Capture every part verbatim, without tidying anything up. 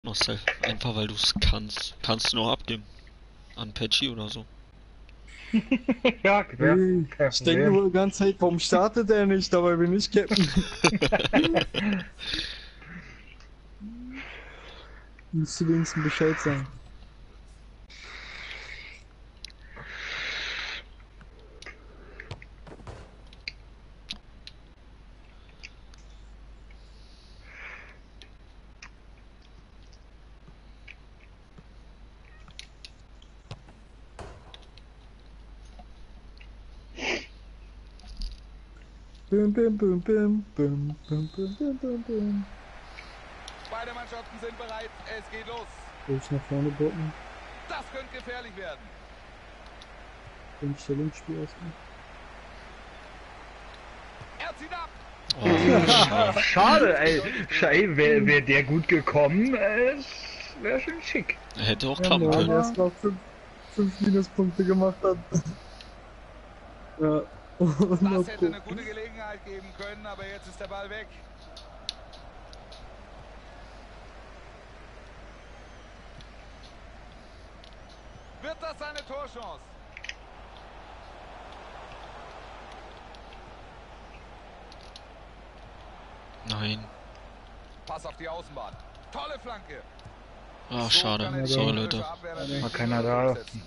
Marcel, einfach weil du es kannst. Kannst du nur abgeben. An Patchy oder so. Ja, klar, Hey, kein ich denke Problem. nur die ganze Zeit, warum startet er nicht? Dabei bin ich Captain. Musst du wenigstens Bescheid sagen. Bim, bim, bim, bim, bim, bim, bim, bim, bim, bim. Beide Mannschaften sind bereit. Es geht los. Soll ich nach vorne bocken? Das könnte gefährlich werden. Bin ich Stellungsspiel erstmal? Er zieht ab. Oh, Schade, ey. Schei, wäre wär der gut gekommen, es wäre schon schick. er hätte auch Ja, klappen Mann, können. erst mal fünf, fünf Minuspunkte gemacht hat. Ja. Und noch Das hätte eine gucken. gute Gelegenheit geben können, aber jetzt ist der Ball weg. Wird das seine Torchance? Nein. Pass auf die Außenbahn. Tolle Flanke. Ah, So schade. kann er die Sorry, gegnerische Leute. Abwehr natürlich War nicht keiner unter da. Druck setzen.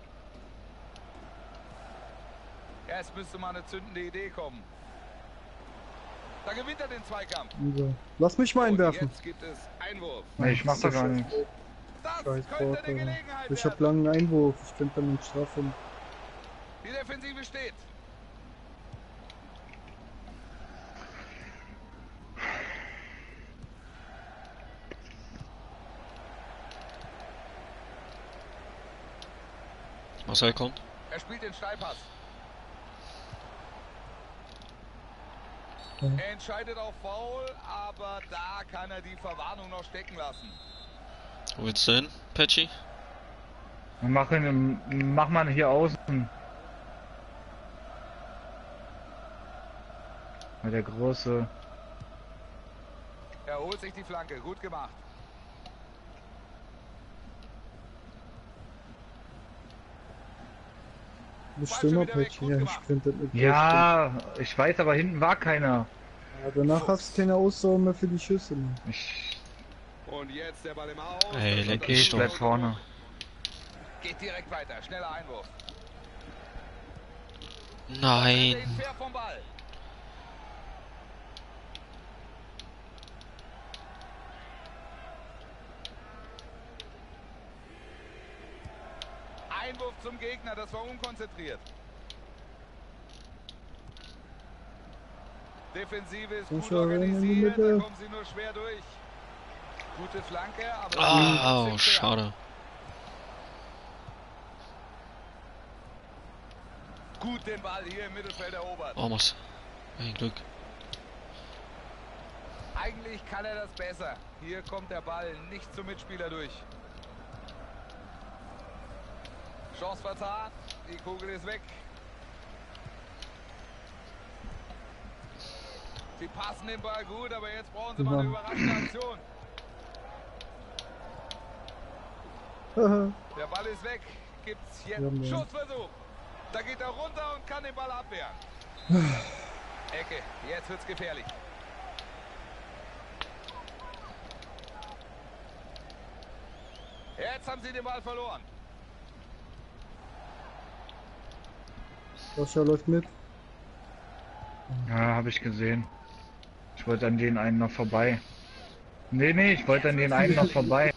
Erst müsste mal eine zündende Idee kommen. Da gewinnt er den Zweikampf. So. Lass mich mal Und einwerfen. jetzt gibt es Einwurf. Nee, ich mach da gar nichts. Das Scheiß könnte Vorteil. eine Gelegenheit Ich hab werden. langen Einwurf. Ich könnte dann einen Strafe. Die Defensive steht. Marcel kommt. Er spielt den Steilpass. Ja. Er entscheidet auf Foul, aber da kann er die Verwarnung noch stecken lassen. Wo willst du hin, Patchy? Mach, ihn, mach mal hier außen. Ja, der große. Er holt sich die Flanke. Gut gemacht. Bestimmer wieder weg, Patch. gut Ja, ich gemacht. könnte das nicht. Ja, ich weiß, aber hinten war keiner. Ja, danach hast du keine Ausdauer mehr für die Schüsse. Mann. Ich Und jetzt der Ball im Aus. Ey, leck okay, mich ich bleib doch. vorne. Geht direkt weiter. Schneller Einwurf. Nein. Den fair vom Ball. Einwurf zum Gegner. Das war unkonzentriert. Defensive ist gut Zuschauer in die organisiert. Da Mitte. kommen sie nur schwer durch. Gute Flanke, aber... Ah, trotzdem oh, fair. schade. Gut den Ball hier im Mittelfeld erobert. Oh, Marcel. Ein Glück. Eigentlich kann er das besser. Hier kommt der Ball nicht zum Mitspieler durch. Chance vertan. Die Kugel ist weg. Sie passen den Ball gut, aber jetzt brauchen sie mal eine überraschende Aktion. Der Ball ist weg. Gibt's jetzt Ja, einen Mann. Schussversuch. Da geht er runter und kann den Ball abwehren. Ecke. Jetzt wird's gefährlich. Jetzt haben sie den Ball verloren. Sascha läuft mit. Ja, habe ich gesehen. Ich wollte an den einen noch vorbei. Nee, nee, ich wollte an den einen noch vorbei.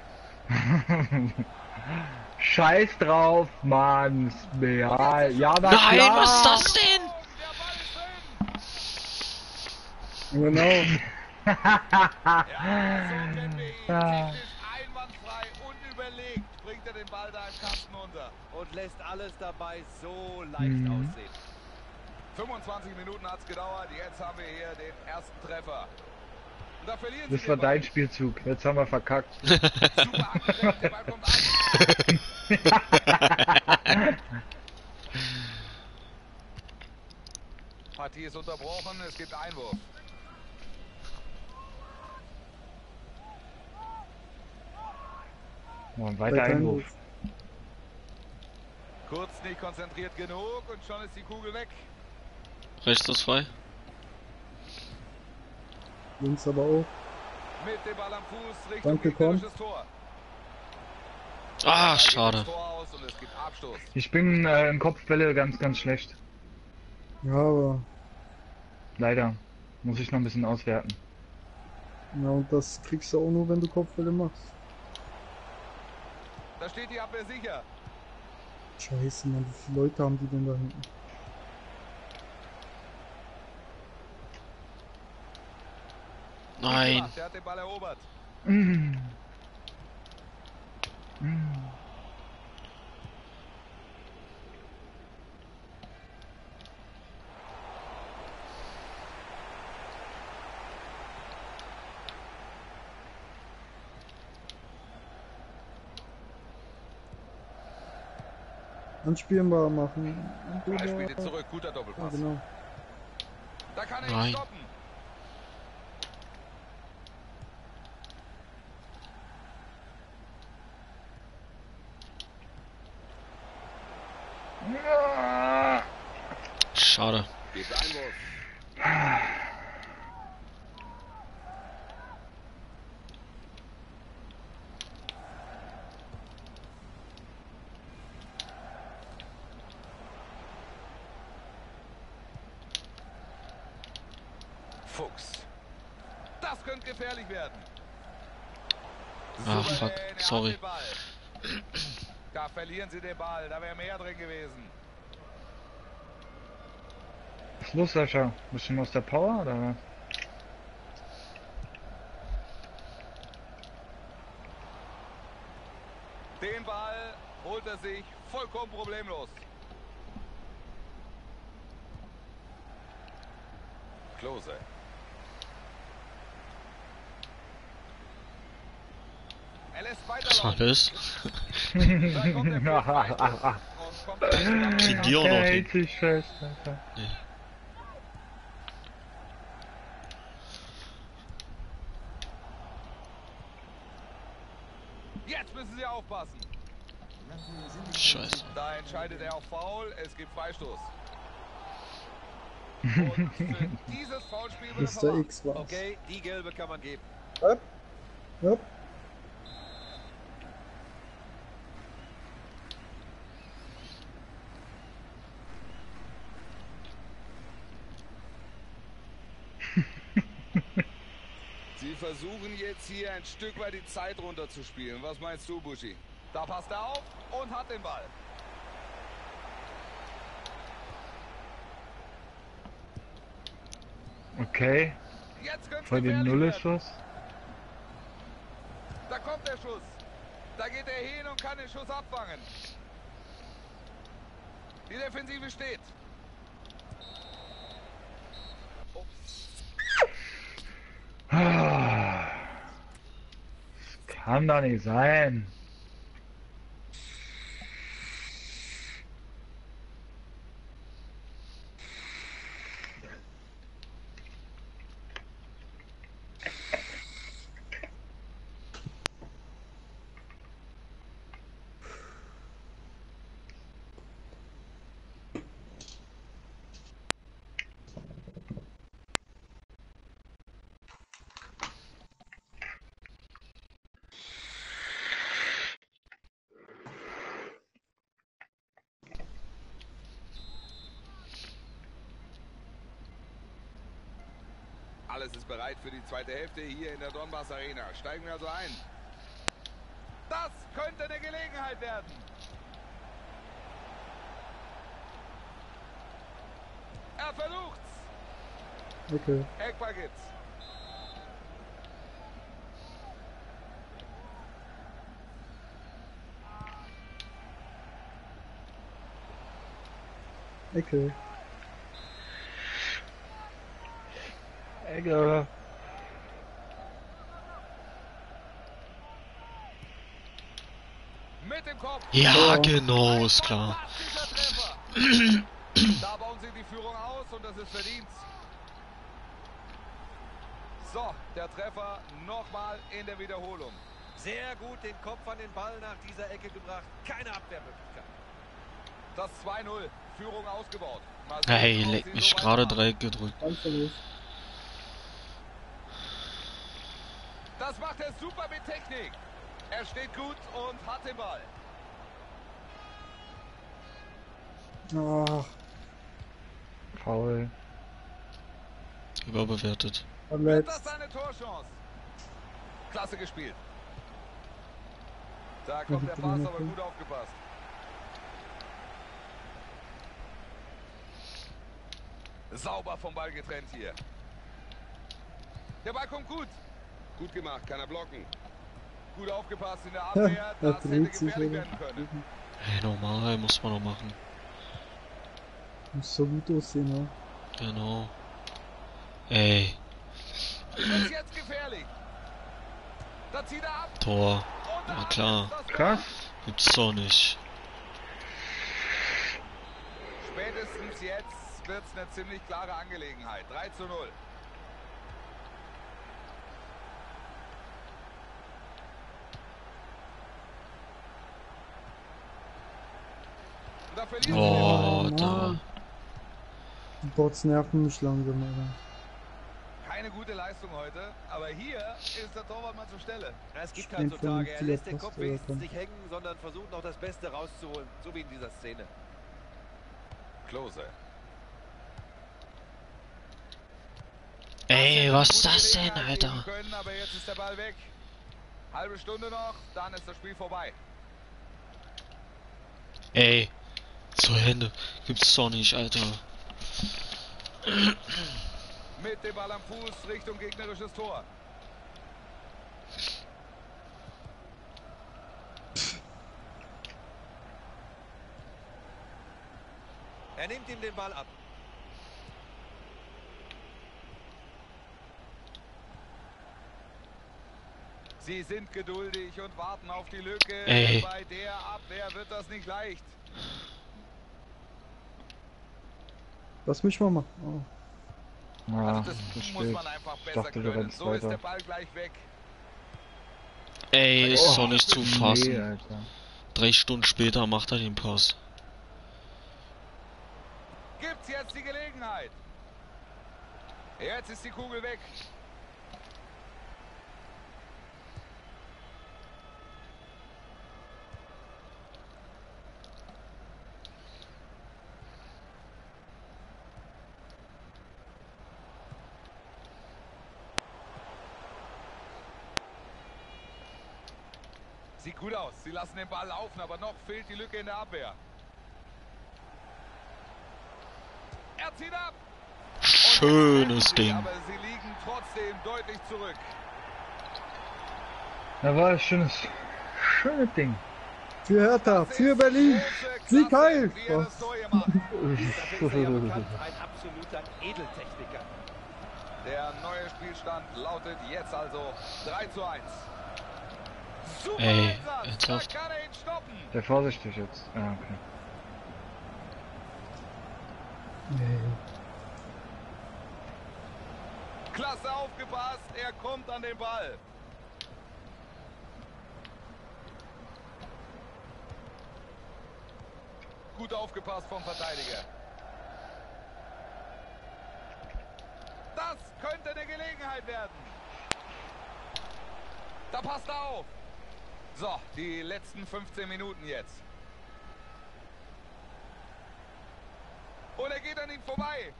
Scheiß drauf, Mann. Ist mir Ja, ja, na Nein, klar. was ist das denn? Der Ball ist drin. Genau. Ja, so kennen wir ihn. Technisch einwandfrei, unüberlegt bringt er den Ball da im Kasten unter. Und lässt alles dabei so leicht Mhm. aussehen. fünfundzwanzig Minuten hat es gedauert, jetzt haben wir hier den ersten Treffer. Und da verlieren sie Das war den Ball. dein Spielzug. Jetzt haben wir verkackt. Super abgedeckt, der Ball kommt an. Partie ist unterbrochen, es gibt Einwurf. Oh, ein Bei weiter Einwurf. Einwurf. Kurz nicht konzentriert genug und schon ist die Kugel weg. Rechts ist frei. Links aber auch. Mit dem Ball am Fuß Richtung Danke, komm. gegnerisches Tor. Ah, Da geht schade. das Tor aus und es gibt Abstoß. Ich bin äh, in Kopfbälle ganz, ganz schlecht. Ja, aber. Leider. Muss ich noch ein bisschen auswerten. Ja, und das kriegst du auch nur, wenn du Kopfbälle machst. Da steht die Abwehr sicher. Scheiße, Mann, wie viele Leute haben die denn da hinten? Nein. Der hat den Ball erobert. Mm. Mm. Anspielbar machen. Er spielt ihn zurück, guter Ja, Doppelpass. genau. Da kann er ihn Nein. stoppen. Ja. Schade. Gibt Einwurf. Fuchs. Das könnte gefährlich werden. Ah, Souverän, fuck. er hat Sorry. den Ball. Da verlieren sie den Ball, da wäre mehr drin gewesen. Was ist los, Sascha? Bist du aus der Power oder was? Den Ball holt er sich vollkommen problemlos. Klose. Er lässt Was war weiterlaufen. das? Dann kommt der Freistoß und kommt dann Kriegen die auch noch Der hin? hält sich fest, Alter. Nee. Jetzt müssen sie aufpassen. Scheiße. Da entscheidet er auf Foul, es gibt Freistoß. Und für dieses Foulspiel wird er Mister vermacht. X war's. Okay, die gelbe kann man geben. Hopp. Hopp. Sie versuchen jetzt hier ein Stück weit die Zeit runterzuspielen. Was meinst du, Buschi? Da passt er auf und hat den Ball. Okay, Jetzt könnte vor dem Null-Schuss. Da kommt der Schuss. Da geht er hin und kann den Schuss abfangen. Die Defensive steht. Ah. Kann doch nicht sein. Alles ist bereit für die zweite Hälfte hier in der Donbass Arena. Steigen wir also ein. Das könnte eine Gelegenheit werden. Er versucht's. Okay. Eckball gibt's. Okay. Ecke. Mit dem Kopf. Ja, genau, ist klar. Fantastischer Treffer. Da bauen sie die Führung aus und das ist verdient. So, der Treffer nochmal in der Wiederholung. Sehr gut den Kopf an den Ball nach dieser Ecke gebracht. Keine Abwehrmöglichkeit. Das zwei null. Führung ausgebaut. Mal sehen, Hey, ob leck sie mich so gerade weitermachen. Dreieck gedrückt. Ballverlust. Das macht er super mit Technik. Er steht gut und hat den Ball. Ach, Foul. Überbewertet. Wird das verletzt. seine Torchance? Klasse gespielt. Da kommt der Pass, aber gut aufgepasst. Sauber vom Ball getrennt hier. Der Ball kommt gut. Gut gemacht, kann er blocken. Gut aufgepasst in der Abwehr. Er Das hätte dreht sich, gefährlich oder? werden können. Hey, normal, muss man noch machen. Muss so gut aussehen, ne? Genau. Ey, Ist jetzt gefährlich. Da zieht er ab. Tor. Und Na da klar. ist das Tor. Krass. Gibt's doch nicht. Spätestens jetzt wird es eine ziemlich klare Angelegenheit. drei zu null. Und da verliert Oh, Oh, da. Mann. Die Bots nerven mich langsam, Alter. er. Keine gute Leistung heute, aber hier ist der Torwart mal zur Stelle. Es gibt Den halt so Tage, er von lässt den Post Kopf oder wenigstens von- nicht hängen, sondern versucht noch das Beste rauszuholen. So wie in dieser Szene. Klose. Ey, was ist Gute das denn, Gelegenheit Alter? geben Können, aber jetzt ist der Ball weg. Halbe Stunde noch, dann ist das Spiel vorbei. Ey, so Hände. Gibt's doch nicht, Alter. Mit dem Ball am Fuß Richtung gegnerisches Tor. Er nimmt ihm den Ball ab. Sie sind geduldig und warten auf die Lücke. Ey. Bei der Abwehr wird das nicht leicht. Lass mich mal machen. Oh. Ja, Also das zu muss spät. man einfach Ich besser dachte, du können. rennst So ist der weiter. Ball gleich weg. Ey, ist doch nicht zu Nee, fassen. Alter. Drei Stunden später macht er den Pass. Gibt's jetzt die Gelegenheit? Jetzt ist die Kugel weg. Sieht gut aus. Sie lassen den Ball laufen, aber noch fehlt die Lücke in der Abwehr. Er zieht ab. Und jetzt Schönes treffen sie, Ding. Aber sie liegen trotzdem deutlich zurück. Da war ein schönes, schönes Ding. Für Hertha, Das für ist Berlin. große Sieg Klasse, heil. wie er das Tor hier macht. Dafür ist er ja bekannt, ein absoluter Edeltechniker. Der neue Spielstand lautet jetzt also drei zu eins. Super Ey, Einsatz. ernsthaft? Da kann er ihn stoppen. Sehr vorsichtig jetzt. Ja, okay. Nee. Klasse aufgepasst. Er kommt an den Ball. Gut aufgepasst vom Verteidiger. Das könnte eine Gelegenheit werden. Da passt er auf. So, die letzten fünfzehn Minuten jetzt. Und er geht an ihm vorbei.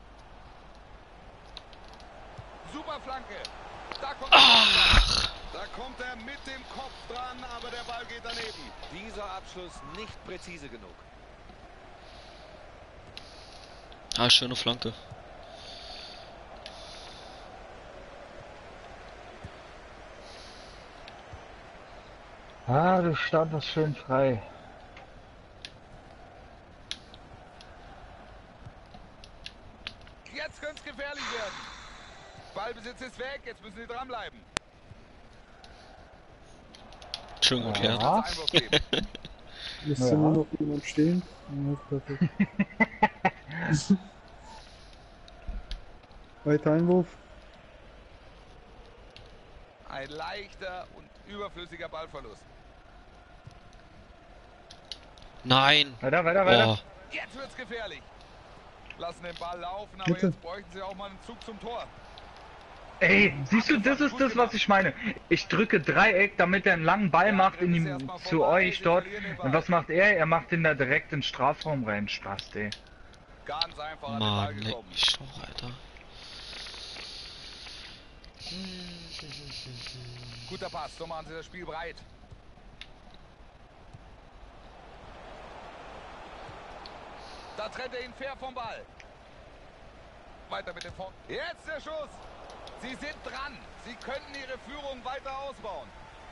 Super Flanke. Da kommt, Ach, er, da kommt er mit dem Kopf dran, aber der Ball geht daneben. Dieser Abschluss nicht präzise genug. ah, schöne Flanke. Ah, du startest schön frei. Jetzt könnte es gefährlich werden. Ballbesitz ist weg, jetzt müssen sie dranbleiben. Schön geklärt. Ja. Als Einwurf geben. Lässt Ja. ja. nur noch jemand stehen. Ja, perfekt. Weiter Einwurf. Ein leichter und überflüssiger Ballverlust. Nein! Weiter, weiter, weiter. Oh, Jetzt wird's gefährlich. Lassen den Ball laufen, aber Bitte. jetzt bräuchten sie auch mal einen Zug zum Tor. Ey, siehst du, das ist das, was ich meine. Ich drücke Dreieck, damit er einen langen Ball macht in die, zu euch dort. Und was macht er? Er macht den da direkt in den Strafraum rein. Spaß, ey. Ganz einfach an den Ball Mann, leck gekommen. mich doch, Alter. Guter Pass, so machen sie das Spiel breit. Da trennt er ihn fair vom Ball. Weiter mit dem Vor. Jetzt der Schuss. Sie sind dran. Sie könnten ihre Führung weiter ausbauen.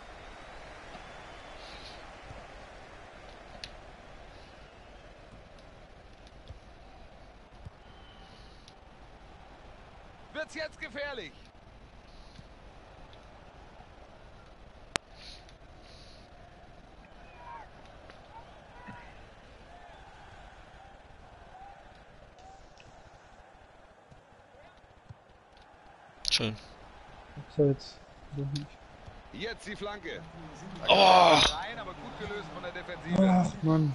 Wird's jetzt gefährlich? Schön. So, jetzt. Doch nicht. Jetzt die Flanke. Da Oh. kommt er rein, aber gut gelöst von der Defensive. Ach, Mann.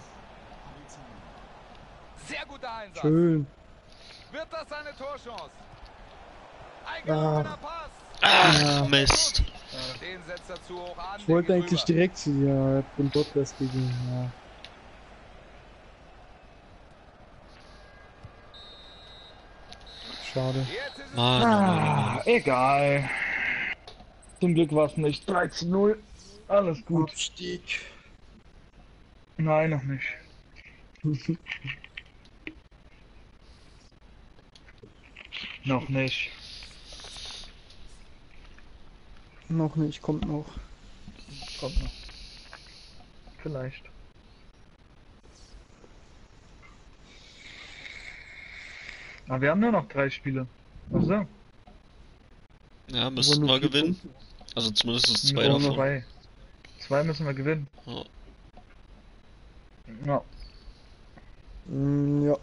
Sehr guter Einsatz. Schön. Wird das eine Torchance? Ein Ah. gelungener Pass. Ach, Ja. Mist. Den setzt er zu hoch an. Ich den wollte geht eigentlich rüber. direkt zu dir. Ich bin dort das gegen. Ja. Schade. Jetzt ist es Mann, Mann, Ah, egal. Zum Glück war es nicht drei zu null. Alles gut. Abstieg. Nein, noch nicht. Noch nicht. Noch nicht, kommt noch. Kommt noch. Vielleicht. Aber wir haben nur noch drei Spiele. Achso. Ja, müssten nur wir vier gewinnen. Punkte. Also zumindest Wir zwei brauchen noch davon. Zwei. Zwei müssen wir gewinnen. Ja. Ja. Mm, ja.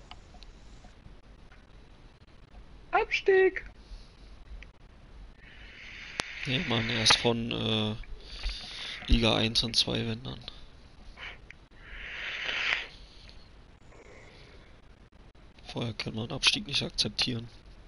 Abstieg. Nee, Mann, erst von äh, Liga eins und zwei, wenn dann. Vorher können wir einen Abstieg nicht akzeptieren.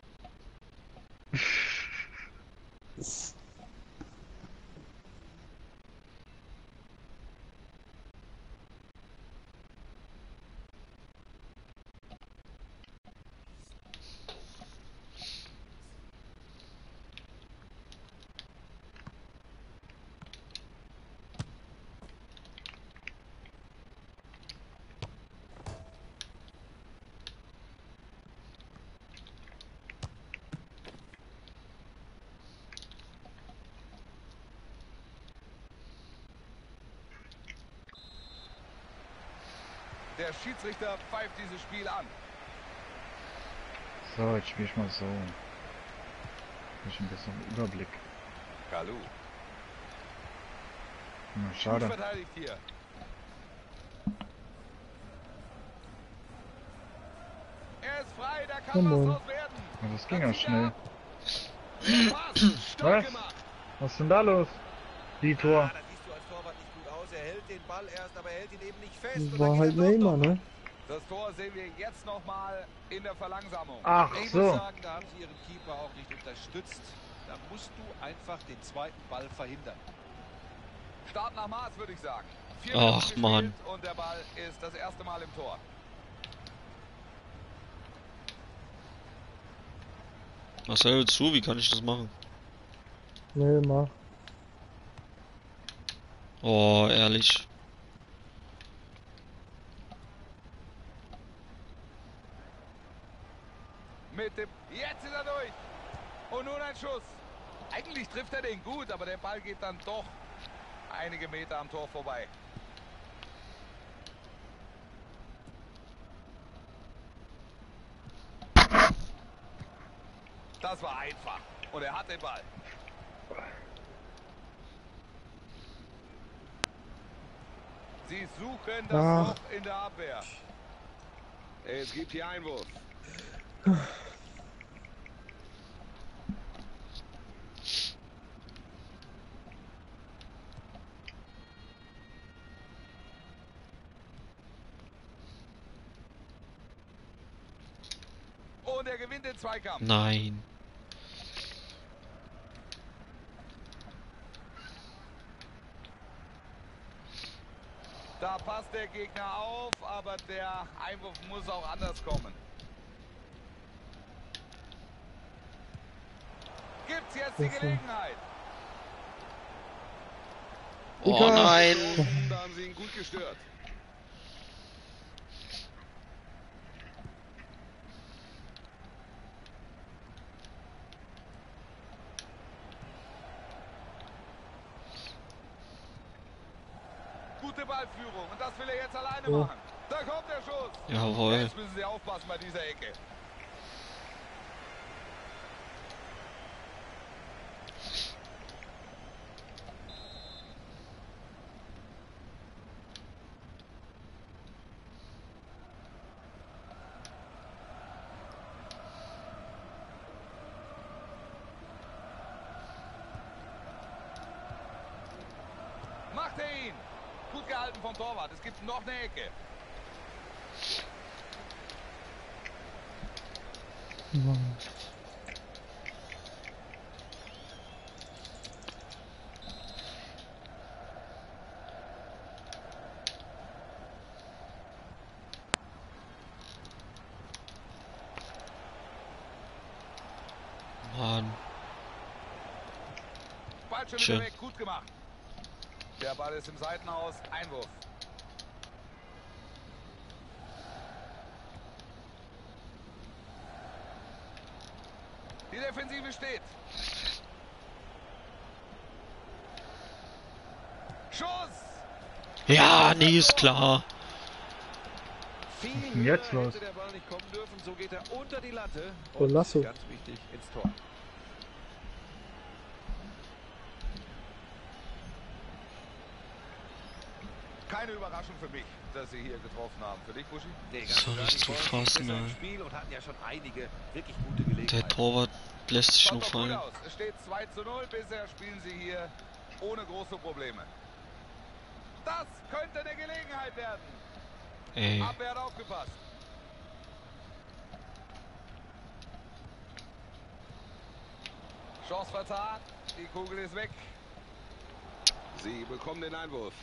Der Schiedsrichter pfeift dieses Spiel an. So, jetzt spiel ich mal so. Ich ein bisschen Überblick. Kalu. Na, Gut schade. verteidigt hier. Er ist frei, da kann Come was on. draus werden. Ja, das ging ja schnell. Der Pass, stark Was? gemacht. Was ist denn da los? Die Ah, Tor. das siehst du als Torwart nicht gut aus. Er hält den Ball erst, aber er hält ihn eben nicht fest. Das Und war dann halt geht er doch Neymar, noch. ne? Das Tor sehen wir jetzt nochmal in der Verlangsamung. Ach Ich muss so. sagen, da haben sie ihren Keeper auch nicht unterstützt. Da musst du einfach den zweiten Ball verhindern. Start nach Maß, würde ich sagen. Vier Ach, Minuten Mann. gespielt und der Ball ist das erste Mal im Tor. Marcel, willst du? Wie kann ich das machen? Nee, mach. Oh, ehrlich. Mit dem. Jetzt ist er durch. Und nun ein Schuss. Eigentlich trifft er den gut, aber der Ball geht dann doch einige Meter am Tor vorbei. Das war einfach. Und er hat den Ball. Sie suchen das Ach. Loch in der Abwehr. Es gibt hier Einwurf. und er gewinnt den Zweikampf. Nein. Da passt der Gegner auf, aber der Einwurf muss auch anders kommen. Gibt's jetzt die Gelegenheit? Oh nein. Da haben sie ihn gut gestört. Gute Ballführung und das will er jetzt alleine Oh. machen. Da kommt der Schuss. Jawohl. Jetzt müssen sie aufpassen bei dieser Ecke. Macht er ihn. Gut gehalten vom Torwart. Es gibt noch eine Ecke. Mann. Ball schon Schön. wieder weg. Gut gemacht. Der Ball ist im Seitenhaus. Einwurf. Die Defensive steht. Schuss! Ja, nee, ist klar. Viel denn jetzt höher los? hätte der Ball nicht kommen dürfen. So geht er unter die Latte. Oh, Lasso. Ganz wichtig, ins Tor. Keine Überraschung für mich, dass sie hier getroffen haben. Für dich, Buschi? Nee, Das war klar, nicht die zu Wolves fassen, sind besser im ey. Spiel und hatten ja schon einige wirklich gute Der Gelegenheiten. Torwart lässt sich nur Schaut doch gut fallen. aus. Es steht zwei zu null. Bisher spielen sie hier ohne große Probleme. Das könnte eine Gelegenheit werden. Ey. Abwehr hat aufgepasst. Chance vertan. Die Kugel ist weg. Sie bekommen den Einwurf.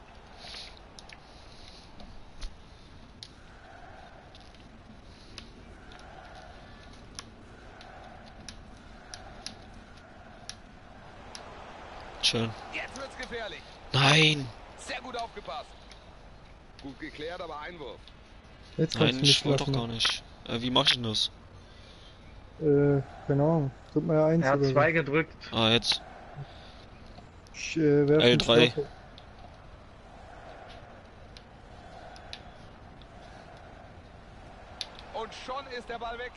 Schön. Jetzt wird's gefährlich. Nein. Sehr gut aufgepasst. Gut geklärt, aber Einwurf. Jetzt kannst Nein, du ich nicht wollte doch lassen. gar nicht. Äh, wie mach ich denn das? Äh, keine Ahnung. Drück mal eins Er hat oder zwei so. gedrückt. Ah, jetzt. Ich, äh, werf L einen drei. Strafraum. Und schon ist der Ball weg.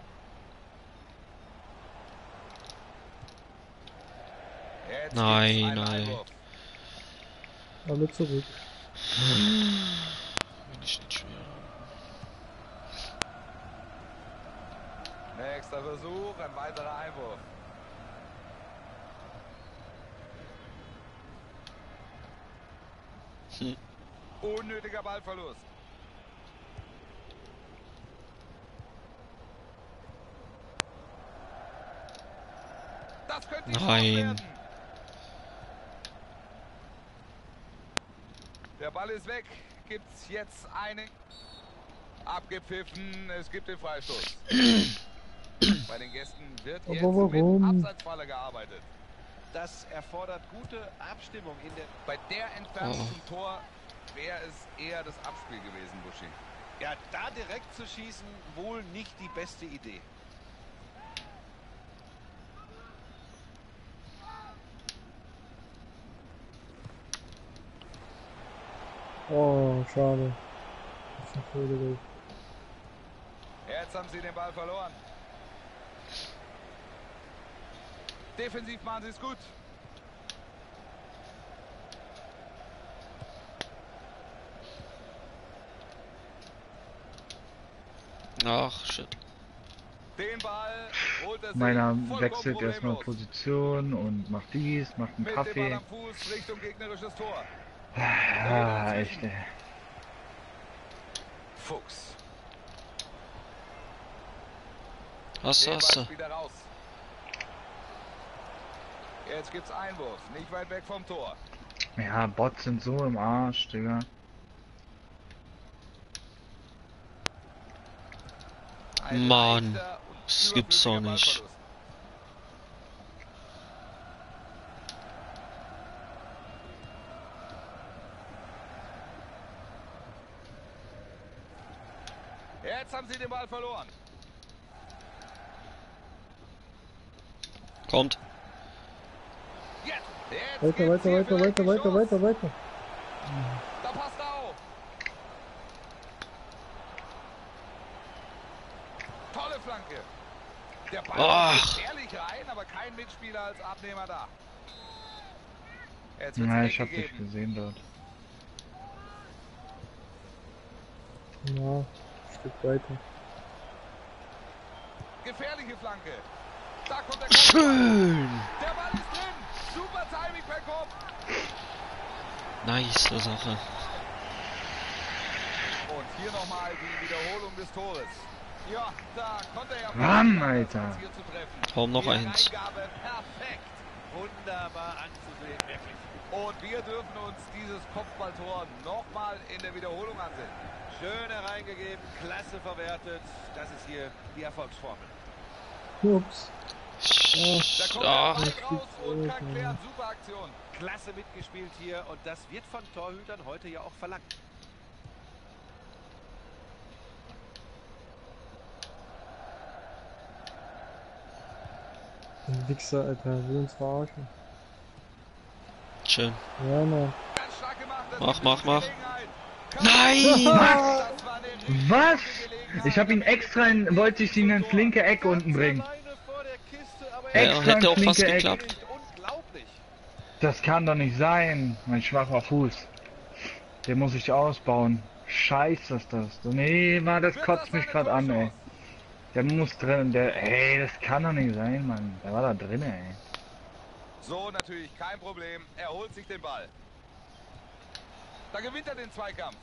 Jetzt Nein, gibt's einen nein. Einwurf. Alle zurück. Bin ich nicht schwer. Nächster Versuch, ein weiterer Einwurf. Hm. Unnötiger Ballverlust. Das könnte die Chance Nein. werden. Der Ball ist weg. Gibt's jetzt eine? Abgepfiffen. Es gibt den Freistoß. Bei den Gästen wird Aber jetzt mit warum? Abseitsfalle gearbeitet. Das erfordert gute Abstimmung in der... Bei der Entfernung Oh. zum Tor wäre es eher das Abspiel gewesen, Buschi. Ja, da direkt zu schießen, wohl nicht die beste Idee. Oh, schade. Das ist ein Vögel. Jetzt haben sie den Ball verloren. Defensiv machen sie es gut. Ach, shit. Den Ball holt er sich Meiner vollkommen wechselt erstmal problemlos. Position und macht dies, macht einen Mit dem Ball Kaffee. am Fuß Richtung gegnerisches Tor. Ah, echt, ey. Fuchs. Hast du, Den hast Ball du. wieder raus. Jetzt gibt's Einwurf, nicht weit weg vom Tor. Ja, Bots sind so im Arsch, Digga. Ein Mann, leichter und das gibt's doch überflüssiger nicht. Ballverlust. Jetzt haben sie den Ball verloren. Kommt. Jetzt, jetzt Weiter, gibt's weiter, hier weiter, vielleicht weiter, die weiter, Chance. weiter, weiter. Da passt er auf. Tolle Flanke. Der Ball Ach. geht gefährlich rein, aber kein Mitspieler als Abnehmer da. Jetzt wird's Ja, eng ich hab dich gegeben. gesehen dort. Ja, ein Stück weiter. Gefährliche Flanke. Da kommt der Kopfball. Schön. Der Ball ist drin. Super Timing per Kopf. Nice Sache. Und hier nochmal die Wiederholung des Tores. Ja, da konnte er ja Mann, fast Alter. als hier zu treffen. Kaum noch Die eins. Reingabe perfekt. Wunderbar anzusehen, wirklich. Und wir dürfen uns dieses Kopfballtor nochmal in der Wiederholung ansehen. Schön hereingegeben, klasse verwertet. Das ist hier die Erfolgsformel. Ups. Da kommt Ach, der Ball raus und kann Alter. klären. Super Aktion. Klasse mitgespielt hier und das wird von Torhütern heute ja auch verlangt. Ein Wichser, Alter, will uns verarschen. schön. Ja, Mann. Ganz stark gemacht. Das Mach, ist mach, die mach. Gelegenheit. Nein! Das war eine richtig Was? gute Gelegenheit. Ich hab ihn extra in, wollte ich ihn ins linke Eck unten bringen. Alleine vor der Kiste, aber Ja, Extra hätte auch ins fast linke Eck. geklappt. nicht unglaublich. Das kann doch nicht sein. Mein schwacher Fuß. Den muss ich ausbauen. Scheiße ist das. Nee, Mann, das kotzt mich gerade an, ey. Der muss drin, der, ey, das kann doch nicht sein, Mann. Der war da drin, ey. So, natürlich kein Problem. Er holt sich den Ball. Da gewinnt er den Zweikampf.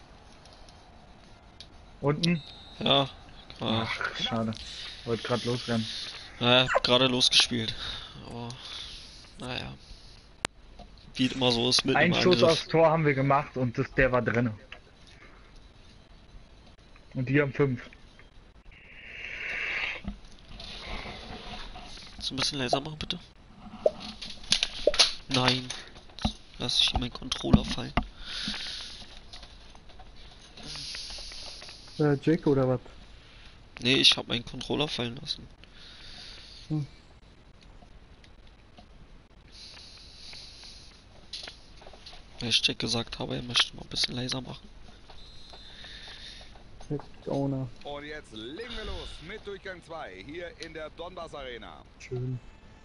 Unten? Ja. Ach, Ach, schade. Wollte gerade losrennen. naja, hab gerade losgespielt. Aber, naja. Wie immer so ist mit dem Ein Schuss aufs Angriff. Tor haben wir gemacht und das, der war drin. Und die haben fünf. So ein bisschen leiser machen, bitte. Nein. Lass ich meinen Controller fallen. Äh, Jake oder was? Nee, ich hab meinen Controller fallen lassen. Hm. Weil ich Jack gesagt habe, er möchte mal ein bisschen leiser machen. Owner. Und jetzt legen wir los mit Durchgang zwei hier in der Donbass Arena. Schön.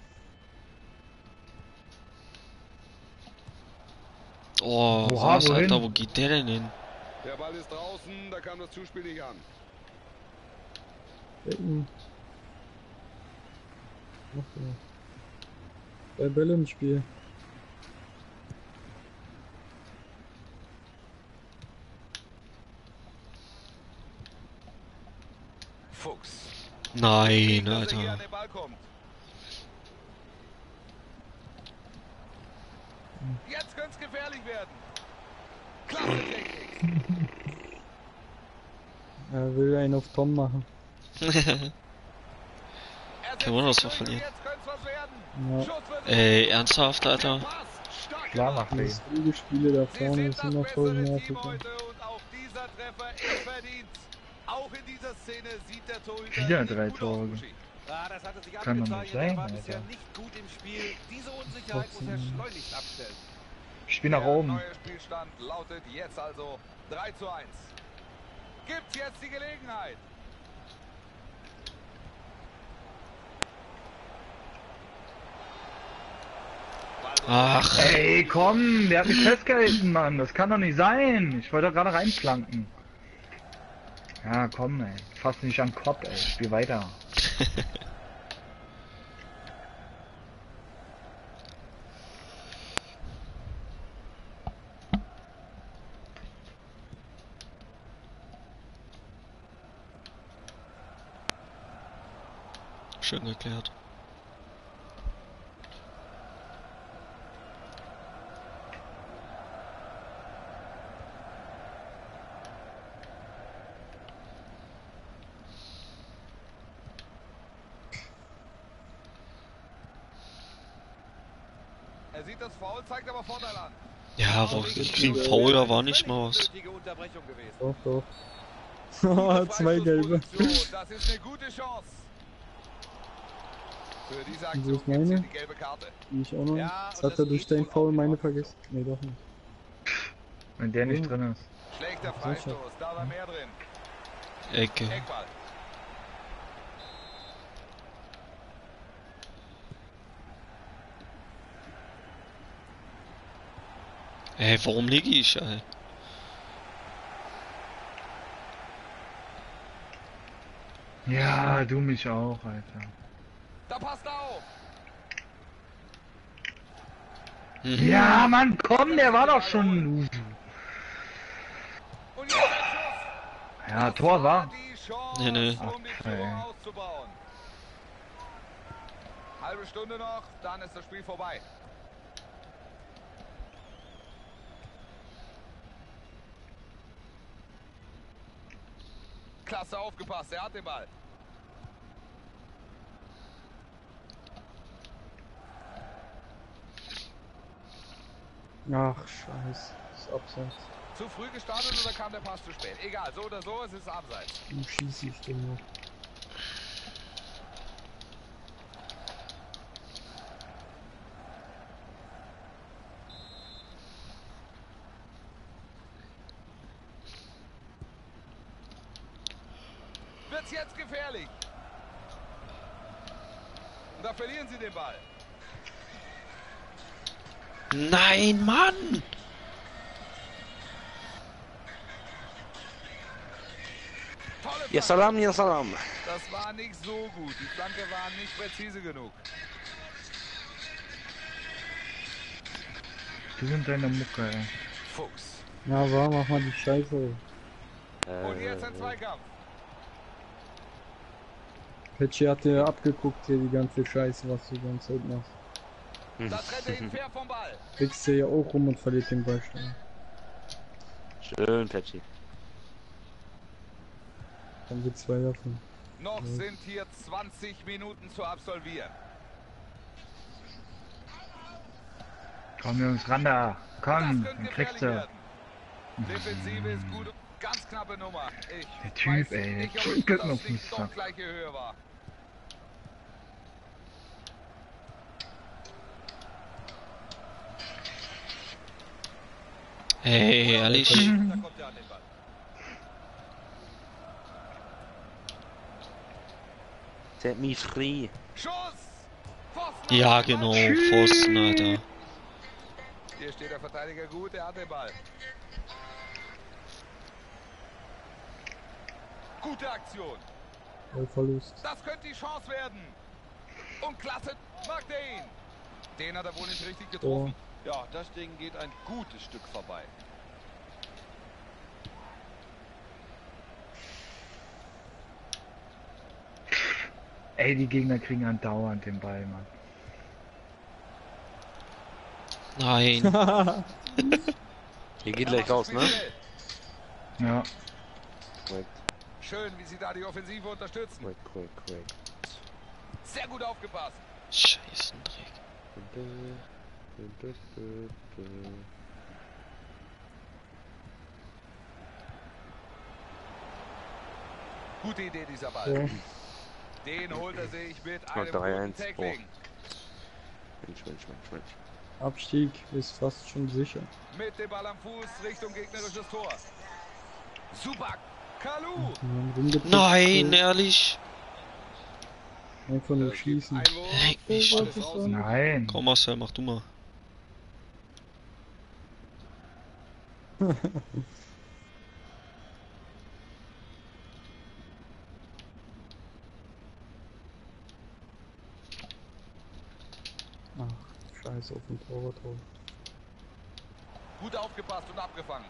Oh, Oha, was, wohin? Alter, wo geht der denn hin? Der Ball ist draußen, da kam das Zuspiel nicht an. Becken. Ach ja. Zwei Bälle im Spiel. Fuchs. Nein, Dass er hier an Alter. den Ball kommt. Jetzt könnte es gefährlich werden. Klasse Technik. Er will einen auf Tom machen. Er setzt Kein Wunder, dass sich wir durch verlieren. und Jetzt könnte es was werden. Ja. Schuss wird Ey, ernsthaft, Der Alter? Pass. Stark Klar gemacht. macht er. Die Flügelspiele da Sie vorne sind sind das noch voll bessere nervig. Team heute und auch dieser Treffer ist verdient. Auch in dieser Szene sieht der Torhüter Wieder nicht drei gut Tore. aus, Buschi. Ah, das hatte sich Kann doch nicht angezeichnet. sein, Er war bisher Alter. nicht gut im Spiel. Diese Unsicherheit muss er Trotzdem. schleunigst abstellen. Spiel nach Der oben. neue Spielstand lautet jetzt also drei zu eins. Gibt's jetzt die Gelegenheit? Ach, Ey, komm, der hat mich festgehalten, Mann. Das kann doch nicht sein. Ich wollte doch gerade reinflanken. Ja, komm, ey. Fass nicht an den Kopf, ey. Spiel weiter. Schön geklärt. Er sieht das Foul, zeigt aber Vorteil an. Ja, wo ich krieg Foul, da war nicht mal was. Unnötige Unterbrechung gewesen. Doch, doch. Gute Oh, zwei gelbe. Freistoßposition, das ist eine gute Chance. Für diese Und wo Aktion ist gibt's meine? hier die gelbe Karte. Die ich auch noch. Ja, Jetzt und hat das er durch geht deinen wohl Foul auch meine noch. vergessen. Nee, doch nicht. Wenn der nicht drin ist. Schlechter Ach, Freistoß, sicher. da war mehr drin. Ecke. Eckball. Ey, warum liege ich, ey? Ja, du mich auch, Alter. Da passt er auf. Mhm. Ja, Mann, komm, der war doch schon. Und jetzt ein Schuss. Ja, Das Tor war. die Chance, Nee, nee. um die Ach, Führung ey. auszubauen. Halbe Stunde noch, dann ist das Spiel vorbei. Klasse aufgepasst, er hat den Ball. Ach, scheiße. Das ist abseits. Zu früh gestartet oder kam der Pass zu spät? Egal, so oder so, es ist abseits. Wie schieße ich den noch? Wird's jetzt gefährlich. Und da verlieren sie den Ball. Nein, Mann! Tolle Ja Flanke. salam, ja salam. Das war nicht so gut. Die Flanke war nicht präzise genug. Du sind deine Mucke, ey. Fuchs. Ja, war, mach mal die Scheiße. Und jetzt ein Äh, Zweikampf. Patchy hat dir abgeguckt hier die ganze Scheiße, was du die ganze Zeit machst. Da trennt er ihn fair vom Ball. Kriegst du ja auch rum und verliert den Ball schnell. Schön, Patchy. Dann wird zwei davon. Noch sind hier zwanzig Minuten zu absolvieren. Komm, Jungs, ran da. Das Komm, könnte dann kriegst gefährlich du. werden. Defensive ist gut. Ganz knappe Nummer. Ich Der Typ, weiß ey, der nicht, ob kickelt das noch nicht Fußball. doch gleiche Höhe war. Ey, ehrlich. Da kommt er an den Ball. Set me free. Schuss! Pfosten Ja, auf den genau, Ball. Pfosten, Alter. Hier steht der Verteidiger gut, er hat den Ball. Gute Aktion. Ballverlust. Das könnte die Chance werden. Und klasse macht er ihn. Den hat er wohl nicht richtig getroffen. Ja, das Ding geht ein gutes Stück vorbei. Ey, die Gegner kriegen andauernd den Ball, Mann. Nein. Hier geht Er gleich macht raus, das ne? Spiel schnell. Ja. Quick, Schön, wie sie da die Offensive unterstützen. quick, quick, quick. Sehr gut aufgepasst. Scheißendreck. Gute Idee, dieser Ball. Ja. Den holt er sich mit Und einem drei guten eins. Tackling. Mensch, Mensch, Mensch, Mensch. Abstieg ist fast schon sicher. Mit dem Ball am Fuß Richtung gegnerisches Tor. Super. Kalu. Wir haben rumgepickt, Nein, so ehrlich. Einfach nur Gibt schießen. Einwurf. Leck mich Oh, doch. was ist draußen. das? Nein. Komm, Marcel, mach du mal. Ach, scheiße, auf dem Torwart drauf. Gut aufgepasst und abgefangen.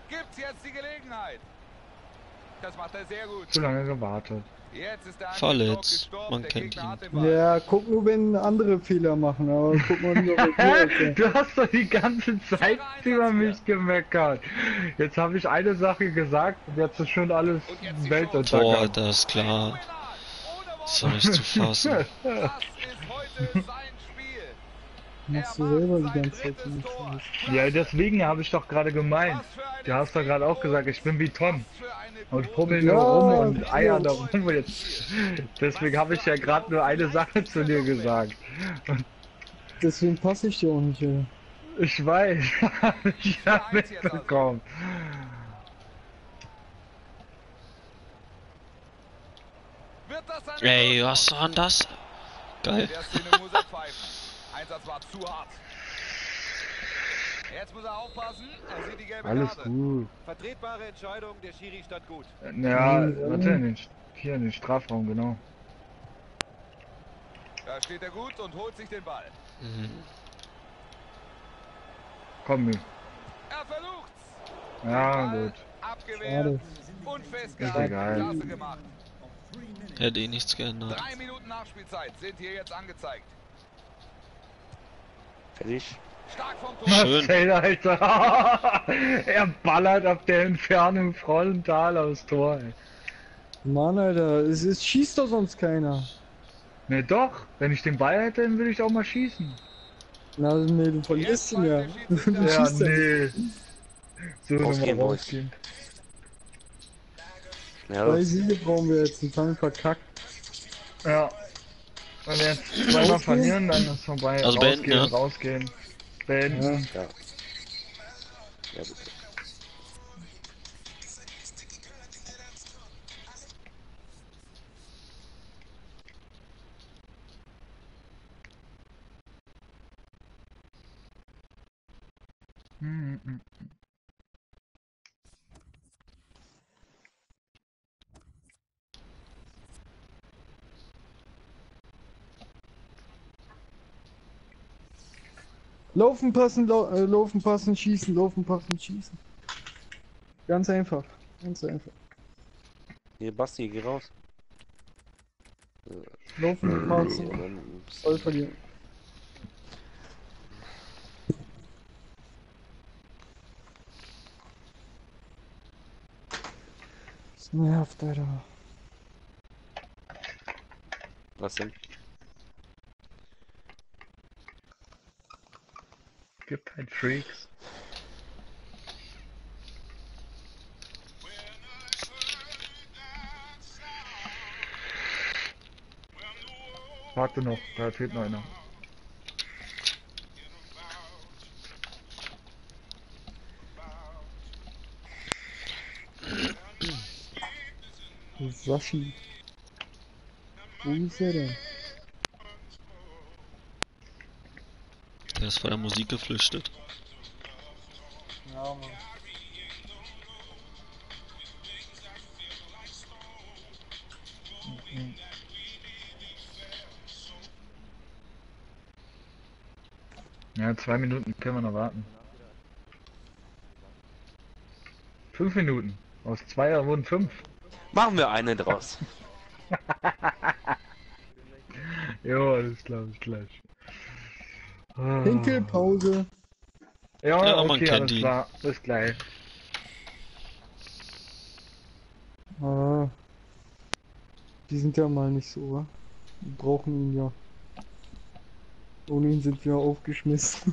Gibt's jetzt die Gelegenheit. Das macht er sehr gut. Zu lange gewartet. Jetzt ist der Verletzt. Angriff gestoppt. Man Der kennt Gegner ihn. hat den Ball. Ja, guck nur, wenn andere Fehler machen, aber guck mal nur, was wir Du hast doch die ganze Zeit über mich gemeckert. Jetzt habe ich eine Sache gesagt und jetzt ist schon alles Und jetzt die Boah, Weltuntergang. das ist klar. Ohne Das Worte. war nicht zu fassen. Das ist heute sein Spiel. machst du Er selber macht die sein ganze Zeit drittes so Tor. mit. Ja, deswegen habe ich doch gerade gemeint. Was für eine Du hast doch gerade auch gesagt, ich bin wie Tom. Was für eine Und große- fummel Ja, nur rum und ja. eier da rum und jetzt. Deswegen habe ich ja gerade nur eine Sache zu dir gesagt. Deswegen passe ich dir auch nicht, ey. Ich weiß, ich habe mitbekommen. Wird das ein Ey, Tor? was war denn das? Geil. Der Szene muss er pfeifen. Einsatz war zu hart. Jetzt muss er aufpassen. Er sieht die gelbe Alles Karte. gut. Vertretbare Entscheidung, der Schiri stand gut. Ja, Mhm. warte nicht. Hier in den Strafraum, genau. Da steht er gut und holt sich den Ball. Mhm. Komm, Mü. Er versucht's. Ja, Ball gut. abgewehrt Schade. und Ist festgehalten. egal. Klasse gemacht. Hätte eh nichts geändert. Drei Minuten Nachspielzeit sind hier jetzt angezeigt. Fertig. Stark vom Tor. Schön. Marcel, Alter. Er ballert auf der Entfernung frontal aufs Tor. Ey. Mann, Alter, es ist, schießt doch sonst keiner. Ne, doch. Wenn ich den Ball hätte, dann würde ich auch mal schießen. Na, nee, du verlierst ihn ja. Du Ja, schießt ja. nee. So, nochmal Rausgehen, Boys. rausgehen. Ja, Drei los. Siege brauchen wir jetzt, jetzt haben wir verkackt. Ja. Wenn wir jetzt zweimal Rausgehen? verlieren, dann ist vorbei. Also rausgehen, beenden, ja. rausgehen. Beenden. Ja. Ja. Ja, bitte. Hm, hm. Laufen, passen, lau äh, laufen, passen, schießen, laufen, passen, schießen. Ganz einfach. Ganz einfach. Hier, Basti, geh raus. Laufen, passen, Und dann, voll verlieren. Das nervt, Alter. was denn? Gibt halt Freaks. Warte noch, da fehlt noch einer. Sashi. Wo ist er denn? Der ist vor der Musik geflüchtet. Ja, Mann. Ja, zwei Minuten können wir noch warten. Fünf Minuten. Aus zwei wurden fünf. Machen wir eine draus. Jo, alles klar, bis gleich. Ah. Pinkelpause. Ja, Ja, man okay, kennt alles ihn. klar. Bis gleich. Ah. Die sind ja mal nicht so, wa? Wir brauchen ihn ja. Ohne ihn sind wir aufgeschmissen.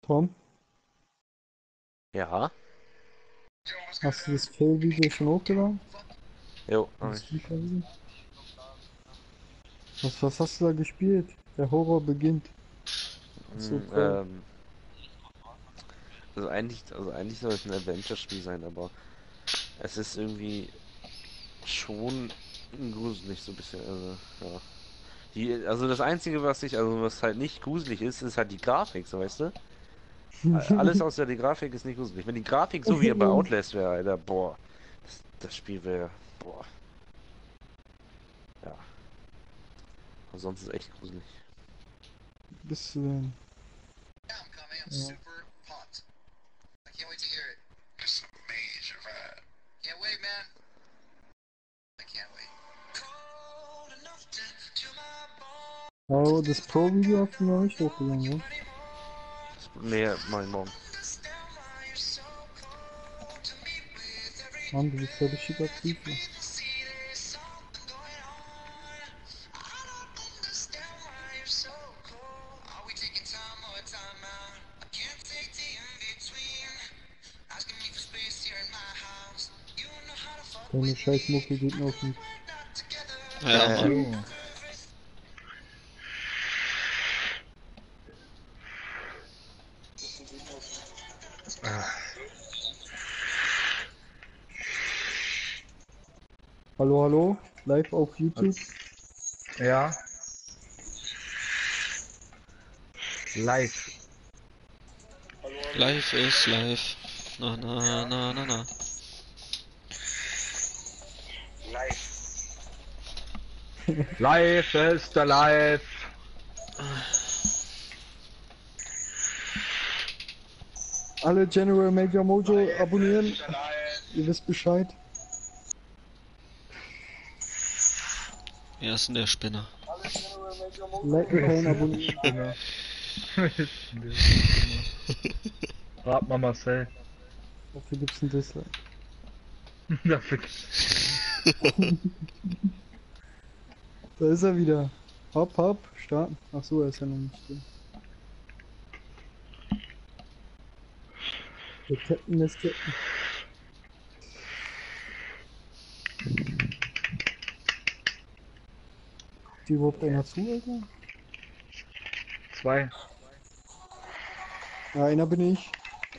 Tom, Ja. hast du das Fail-Video schon hochgeladen? Jo, hab Das ich. FIFA-Video? Was, was hast du da gespielt? Der Horror beginnt. So Mm, toll. ähm, also eigentlich, also eigentlich soll es ein Adventure-Spiel sein, aber es ist irgendwie schon gruselig so ein bisschen. Also, ja. Die, also das Einzige, was ich, also was halt nicht gruselig ist, ist halt die Grafik, so weißt du? Alles außer die Grafik ist nicht gruselig. Wenn die Grafik so wie bei Outlast wäre, Alter, boah, das, das Spiel wäre, boah, ja. Aber sonst ist es echt gruselig. Bist du denn? Yeah, I'm coming. I'm Ja. super pumped. I can't wait to hear it. It's a major ride. Can't wait, man. I can't wait. Cold enough to chill my bones. Aber das Pro-Video hast du noch nicht hochgeladen, oder? Das, nee, mach ich morgen. Understand why you're so cold to me with every Mann, du bist ja richtig aktiv. Ja. breath I see there's something going on. I don't understand why you're so cold. Are we taking time or time out? I can't take the in-between. Asking me for space here in my house. You know how to fuck Deine with Scheißmucke me. geht noch nicht. We're not together. Ja, Äh, Mann. So. Hallo, hallo? Live auf YouTube? Ja. Live. Live ist live. Na, na, na, na, na. Live ist der Live. Alle General Major Mojo abonnieren. Ihr wisst Bescheid. Wer ist denn der Spinner? Like kein abonnieren. Spinner. Rat mal Marcel. Dafür gibt's ein Dislike. Dafür. Da ist er wieder. Hopp, hopp, starten. Ach so, er ist ja noch nicht drin. Der Captain ist Captain. Guckt die überhaupt einer zu, Alter? Zwei. Ja, einer bin ich.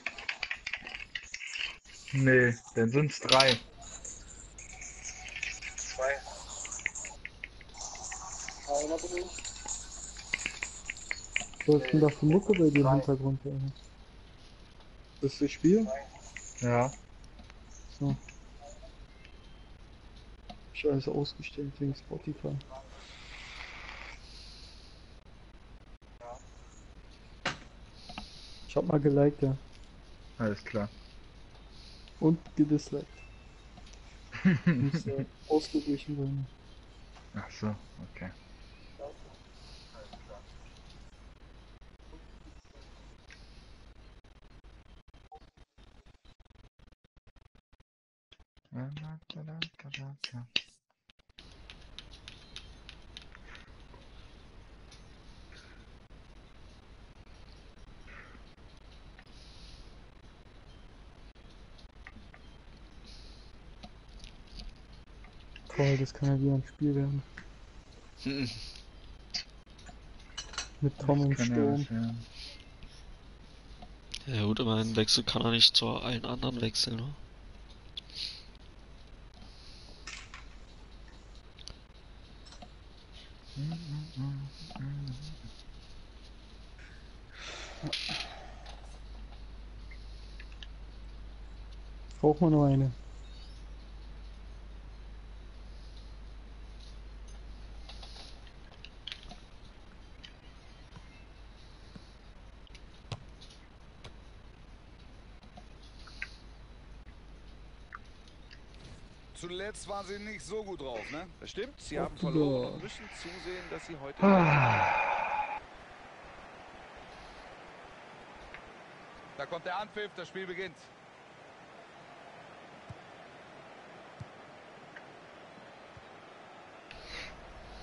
Nee, dann sind's drei. Einer bin ich. Was ist denn da für Mucke bei dir im Hintergrund, Alter? Das ist das Spiel? Ja. So. Ich habe alles ausgestellt wegen Spotify. Ich hab mal geliked, ja. Alles klar. Und gedisliked. Muss ja ausgeglichen sein. Ach so, okay. Toll, das kann ja wieder ein Spiel werden. Hm. Mit Tom und Kann ja Sturm. was werden. Ja gut, aber einen Wechsel kann er nicht zu allen anderen wechseln, ne? Braucht man nur eine. Zuletzt waren sie nicht so gut drauf, ne? Das stimmt, sie Ach, haben verloren ja. und müssen zusehen, dass sie heute... Ah, Da kommt der Anpfiff, das Spiel beginnt.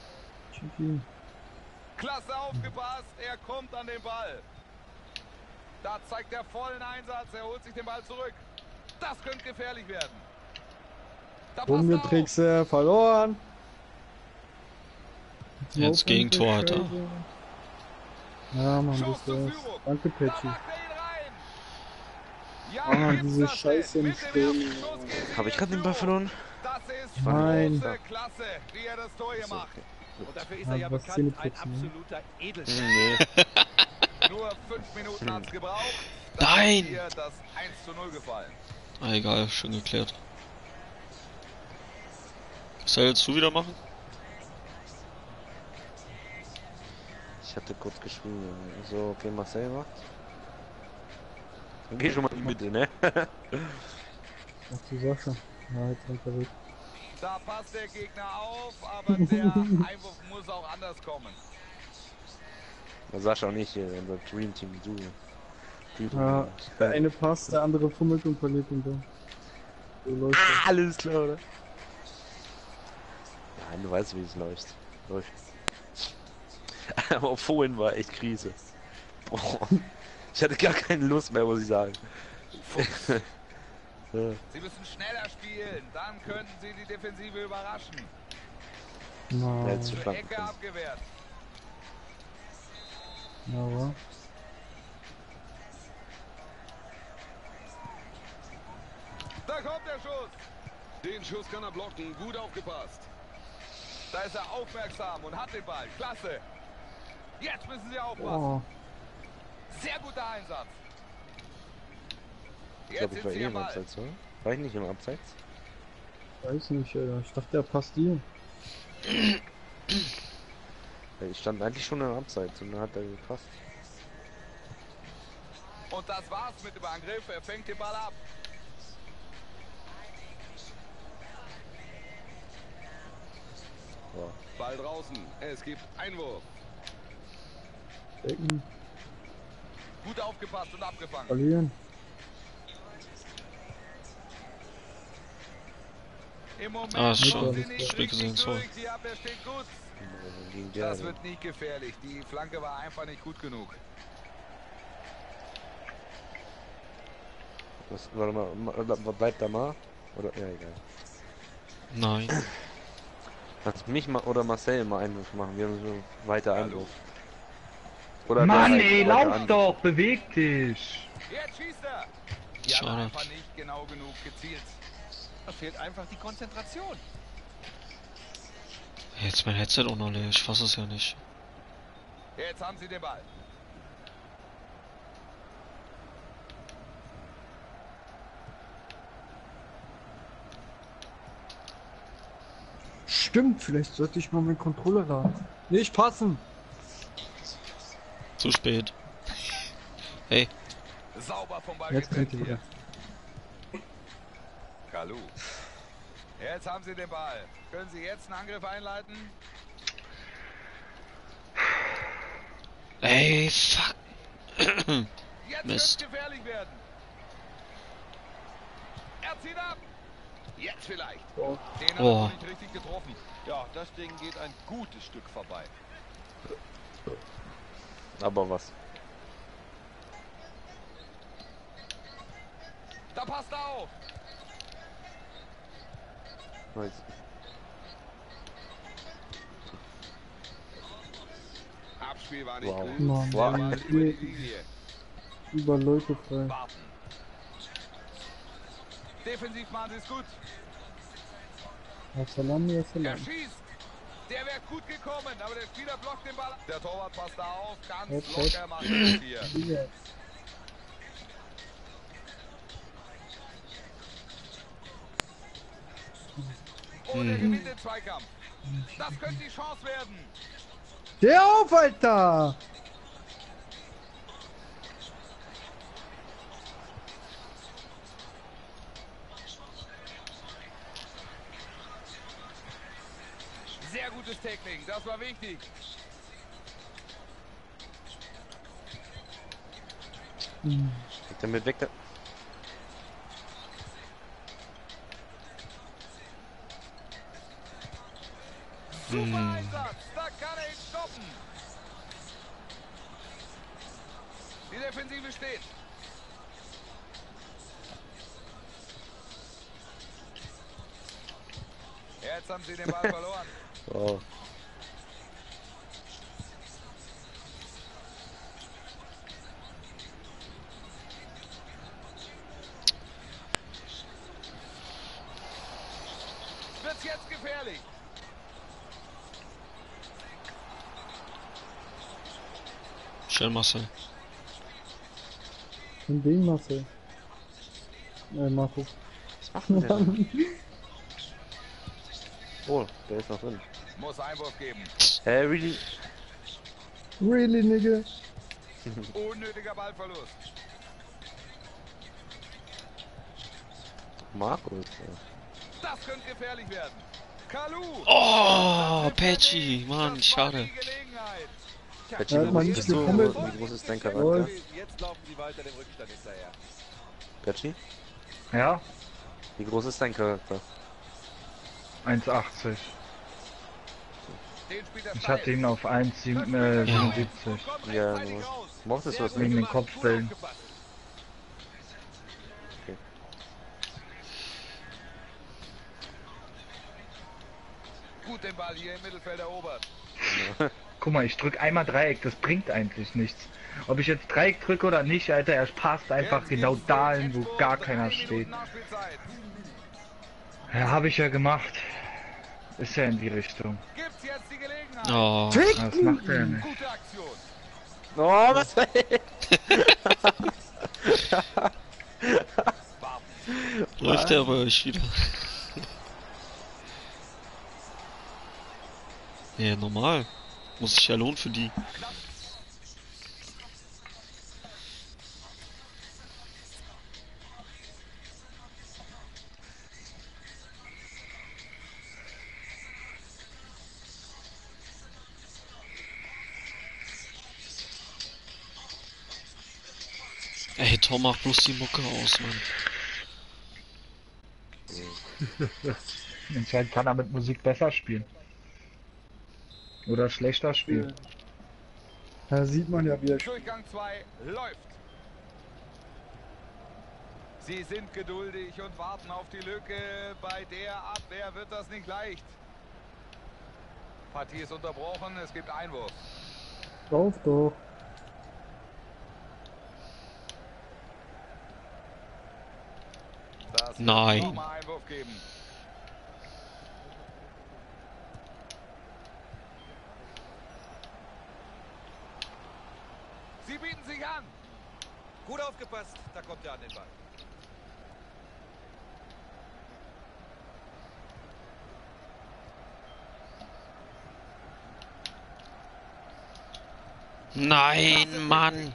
Chicken. Klasse aufgepasst, er kommt an den Ball. Da zeigt er vollen Einsatz. Er holt sich den Ball zurück. Das könnte gefährlich werden. Da passt er auf. Rumgetrickse, verloren. Jetzt Gegentor, Alter. Ja, Mann, Chance das zur wär's. Führung. Danke, Da Patchy. macht er ihn rein. Ja, Ah, gibt's diese das Scheiße denn? im Mit dem Stehen. ersten Schuss gehen sie Habe ich in gerade den Ball Führung. verloren? Das ist Nein. große Klasse, wie er das Tor hier macht. Und dafür ist Ja, er ja was bekannt, ein Zähneputzen, ne? absoluter Edelstein. Nee. Nur fünf Minuten hat's gebraucht. Nein! Dann ist hier das eins zu null gefallen. Ah, egal, schön geklärt. Was willst du wieder machen? Ich hatte kurz geschrieben. So, okay, Marcel macht. Dann geh schon mal in die Mitte, ne? Ach du Sascha. Ja, jetzt rennt er weg. Da passt der Gegner auf, aber der Einwurf muss auch anders kommen. Na, Sascha auch nicht hier, unser Dream Team, du. Du, Ja, der eine passt, der andere fummelt und verliert ihn dann. So läuft das. Ah, alles klar, oder? Nein, du weißt, wie es läuft. Läuft. Aber vorhin war echt Krise. Boah. Ich hatte gar keine Lust mehr, muss ich sagen. Ja. Sie müssen schneller spielen, dann könnten sie die Defensive überraschen. Na, Jetzt zu Zur Flanken Ecke kommen. abgewehrt. aber. Da kommt der Schuss. Den Schuss kann er blocken, gut aufgepasst. Da ist er aufmerksam und hat den Ball. Klasse. Jetzt müssen sie aufpassen. Oh, Sehr guter Einsatz. Ich Jetzt glaube, ich sind war sie eh am im Ball. Abseits, oder? War ich nicht im Abseits? weiß nicht, Alter. Ich dachte, der passt dir. Ja, ich stand eigentlich schon im Abseits und dann hat er gepasst. Und das war's mit dem Angriff. Er fängt den Ball ab. Boah. Ball draußen. Es gibt Einwurf. Decken, Gut aufgepasst und abgefangen. verlieren. Im Moment Ah, ist kommen schon. sie nicht Spät gesehen, richtig sorry. durch. Die Abwehr steht gut. Gegen der, Das wird nicht gefährlich. Die Flanke war einfach nicht gut genug. was, warte mal, ma- bleibt da mal? Oder, ja, egal. Nein. Lass mich mal oder Marcel mal Einwurf machen. Wir haben so weiter Hallo. Einwurf. Oder Mann, der ey, weiter lauf Angriff. doch, beweg dich. Jetzt schießt er. Die hat Schade. einfach nicht genau genug gezielt. Da fehlt einfach die Konzentration. Jetzt mein Headset auch noch leer, ich fass es ja nicht. Jetzt haben sie den Ball. Stimmt, vielleicht sollte ich mal meinen Controller laden. Nicht passen! Zu spät. Hey, Sauber vom Ball Jetzt getrennt könnt ihr hier. wieder. Kalu. Jetzt haben sie den Ball. Können sie jetzt einen Angriff einleiten? ey, fuck. Jetzt Mist. könnte es gefährlich werden. Er zieht ab. Jetzt vielleicht. Oh. Den hat Oh. er nicht richtig getroffen. Ja, das Ding geht ein gutes Stück vorbei. Aber was? Da passt er auf. Weiß- Abspiel war nicht Wow. gut. Mann, Der Wow. Ball über die Linie. Über Leute frei. Warten. Defensiv machen sie es gut. Ja, Salami, ja, Er Salami. schießt. Der wäre gut gekommen, aber der Spieler blockt den Ball. Der Torwart passt da auf. Ganz Jetzt, locker macht er das hier. Hier. Und er gewinnt den Zweikampf. Das könnte die Chance werden. Steh auf, Alter! Sehr gutes Tackling, das war wichtig. Geht damit weg da. Super Hm. Einsatz, da kann er ihn stoppen. Die Defensive steht. Jetzt haben sie den Ball verloren. Oh. Wird's jetzt gefährlich. Schön, Marcel. Von wem, Marcel? Äh, Markus. Was machen wir denn? Oh, der ist noch drin. Muss Einwurf geben. Hä, really? Really, nigga? Unnötiger Ballverlust. Markus. Das könnte gefährlich werden. Kalu. Oh, Patchy, Mann, Das war schade. die Gelegenheit. Patchy, Ja, hat man wie nicht bist du? gefummelt. Wie groß ist dein Jawohl. Charakter? Jetzt laufen sie weiter dem Rückstand hinterher. Patchy? Ja, Wie groß ist dein Charakter? eins achtzig. Den spielt er Ich steil. hatte ihn auf eins siebenundsiebzig. Kommt Ja, rechtzeitig nur- raus. Mochtest du das Sehr wegen nicht? den gut gemacht, Kopfbällen. gut aufgepasst. Gut den Ball hier im Mittelfeld erobert. Guck mal, ich drück einmal Dreieck, das bringt eigentlich nichts. Ob ich jetzt Dreieck drücke oder nicht, Alter, er passt einfach Jetzt genau gibt's da den hin, wo Endspurt, gar drei keiner Minuten steht. Nachspielzeit. Ja, habe ich ja gemacht. Ist ja in die Richtung. Gibt's jetzt die Gelegenheit. Oh, Das macht er ja nicht. Gute Aktion. Oh, was? läuft der bei euch wieder? Ja, normal. Muss sich ja lohnen für die. Ey, Tom, mach bloß die Mucke aus, Mann. Anscheinend kann er mit Musik besser spielen. Oder schlechter spielen. Da sieht man ja, wie er spielt. Durchgang zwei läuft. Sie sind geduldig und warten auf die Lücke. Bei der Abwehr wird das nicht leicht. Partie ist unterbrochen, es gibt Einwurf. Drauf doch. Das wird Nein. nochmal Einwurf geben. Sie bieten sich an. Gut aufgepasst, da kommt er an den Ball. Nein, Mann.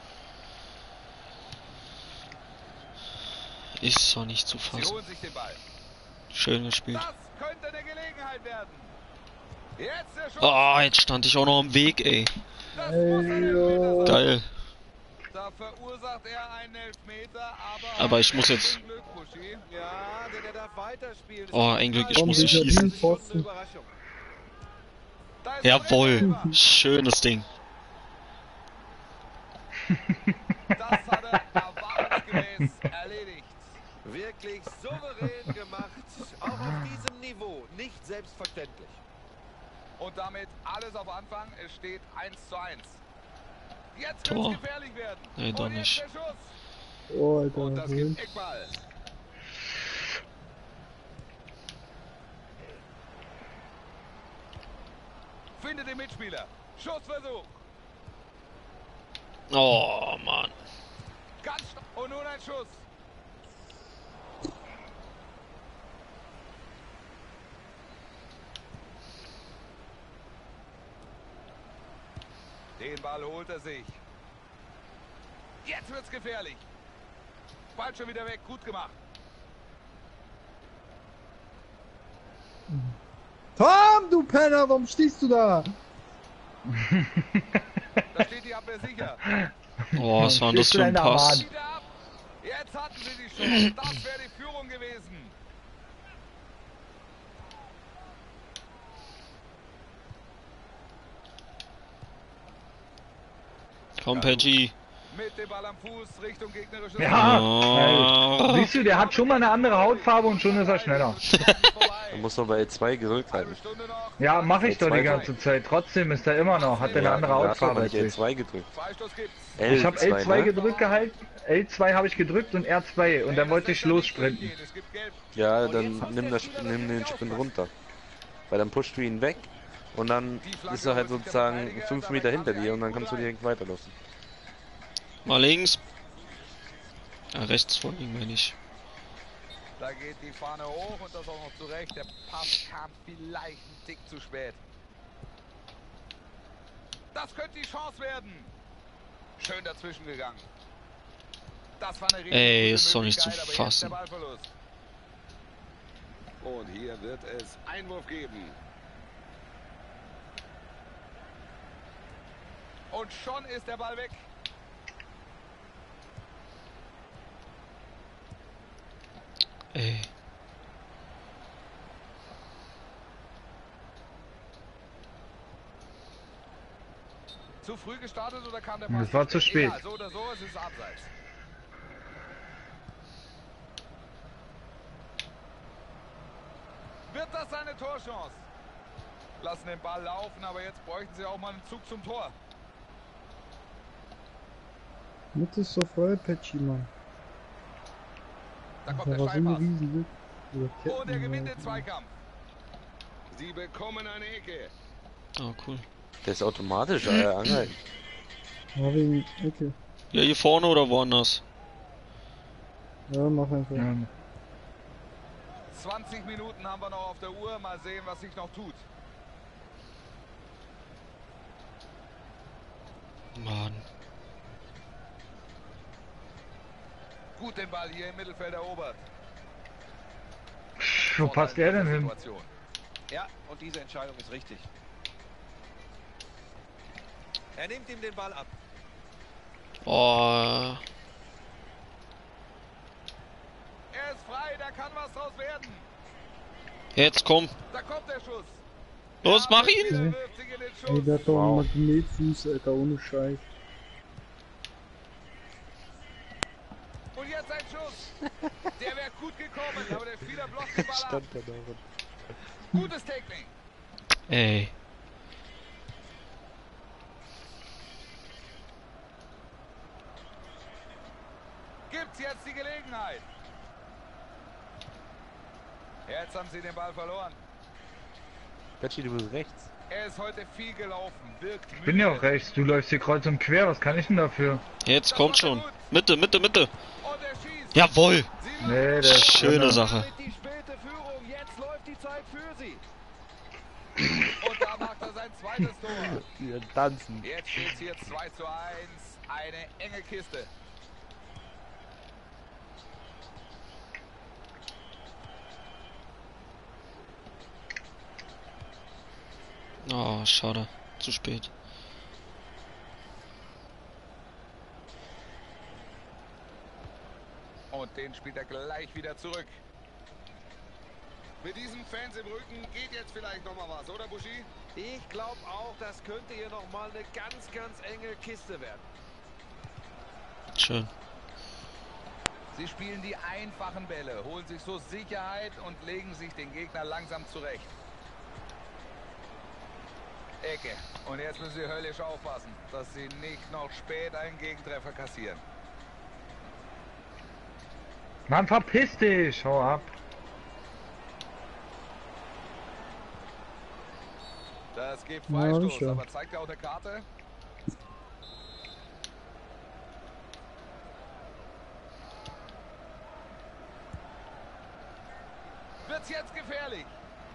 Ist doch nicht zu Sie fassen. holen sich den Ball. Schön gespielt. Das könnte eine Gelegenheit werden. Jetzt der Schuss. Oh, jetzt stand ich auch noch am Weg, ey. Das muss ein Elfmeter sein. Geil. Da verursacht er einen Elfmeter, aber... Aber ich muss jetzt- Glück, Buschi. Ja, denn er darf weiterspielen. Oh, ein Glück, ich Komm, muss sicher, schießen. diesen Pfosten. Überraschung. Da ist Jawohl. der Elfmeter. Schönes Ding. Das hat er erwartungsgemäß erledigt. Wirklich souverän gemacht. Auch auf diesem Niveau. Nicht selbstverständlich. Und damit alles auf Anfang. Es steht eins zu eins. Jetzt Tor. wird es gefährlich werden. Nee, doch Und jetzt nicht. der Schuss. Oh, Und Alter, das wohin? gibt Eckball. Findet den Mitspieler. Schussversuch. Oh, Mann. Ganz stark. Und nun ein Schuss. Den Ball holt er sich. Jetzt wird's gefährlich. Ball schon wieder weg. Gut gemacht. Tom, du Penner, warum stehst du da? Da steht die Abwehr sicher. Oh, was war denn das für ein Schlechter Pass? Mann. Wieder ab. Jetzt hatten sie die Chance. Das wäre die Führung gewesen. Komm, Patchy. Mit dem Ball am Fuß Richtung gegnerisches Ja, Oh. ey, siehst du, der hat schon mal eine andere Hautfarbe und schon ist er schneller. Da muss man bei L zwei gedrückt halten. Stunde noch. Ja, mache ich doch die L zwei ganze Zeit. Trotzdem ist er immer noch, hat er eine Ja, andere da hat man Hautfarbe als nicht L ich. zwei gedrückt. Freistoß gibt's. Ich habe L zwei ne? gedrückt gehalten, L zwei habe ich gedrückt und R zwei und dann wollte ich lossprinten. Es gibt Gelb. Ja, dann nimm, das, nimm den Sprint runter. Weil dann pusht du ihn weg und dann ist er halt sozusagen fünf Meter hinter dir und dann kannst du direkt weiterlaufen. Mal links. Ja, rechts von ihm, meine ich. Da geht die Fahne hoch und das auch noch zurecht. Der Pass kam vielleicht einen Tick zu spät. Das könnte die Chance werden. Schön dazwischen gegangen. Das war eine richtig Ey, gute ist doch nicht zu Möglichkeit, aber jetzt der fassen. Ballverlust. Und hier wird es Einwurf geben. Und schon ist der Ball weg. Ey. Zu früh gestartet oder kam der Das Pass war zu spät. Egal, so oder so, es ist abseits. Wird das eine Torchance? Lassen den Ball laufen, aber jetzt bräuchten sie auch mal einen Zug zum Tor. Mitte ist so voll, Patchy, Mann. Da kommt Da der war so ein Steilpass. Riesenglück. Oder Und er gewinnt den Ketten, Zweikampf. Sie bekommen eine Ecke. Oh, cool. Der ist automatisch äh, angehalten. ja, wegen Ecke. Ja, hier vorne oder woanders? Ja, mach einfach. Ja. zwanzig Minuten haben wir noch auf der Uhr. Mal sehen, was sich noch tut. Mann. Gut den Ball hier im Mittelfeld erobert. Wo passt er denn hin? Situation. Ja, und diese Entscheidung ist richtig. Er nimmt ihm den Ball ab. Oh. Er ist frei, da kann was draus werden. Jetzt komm. Da kommt der Schuss. Los, mach ihn! Der wirft sich in den Ey, der Schuss. hat doch einen Wow. Magnetfuß, Alter, ohne Scheiß. Und jetzt ein Schuss. Der wäre gut gekommen, aber der Spieler blockt den Ball ab. Stand da drin. Gutes Tackling. Ey. Gibt's jetzt die Gelegenheit. Jetzt haben sie den Ball verloren. Patchy, du bist rechts. Er ist heute viel gelaufen, wirkt Ich bin ja auch rechts, du läufst hier kreuz und quer, was kann ich denn dafür? Jetzt kommt schon. Mitte, Mitte, Mitte. Und er schießt. Jawohl. Sie Nee, der ist Schöne drinne. Sache. Die späte Führung, jetzt läuft die Zeit für sie. Und da macht er sein zweites Tor. Wir tanzen. Jetzt steht es hier zwei zu eins. Eine enge Kiste. Oh, schade. Zu spät. Und den spielt er gleich wieder zurück. Mit diesen Fans im Rücken geht jetzt vielleicht noch mal was, oder Buschi? Ich glaube auch, das könnte hier nochmal eine ganz, ganz enge Kiste werden. Schön. Sie spielen die einfachen Bälle, holen sich so Sicherheit und legen sich den Gegner langsam zurecht. Ecke. Und jetzt müssen sie höllisch aufpassen, dass sie nicht noch spät einen Gegentreffer kassieren. Mann, verpiss dich, hau ab. Das gibt Ja, Freistoß, schon. aber zeigt er auch eine Karte? Wird's jetzt gefährlich?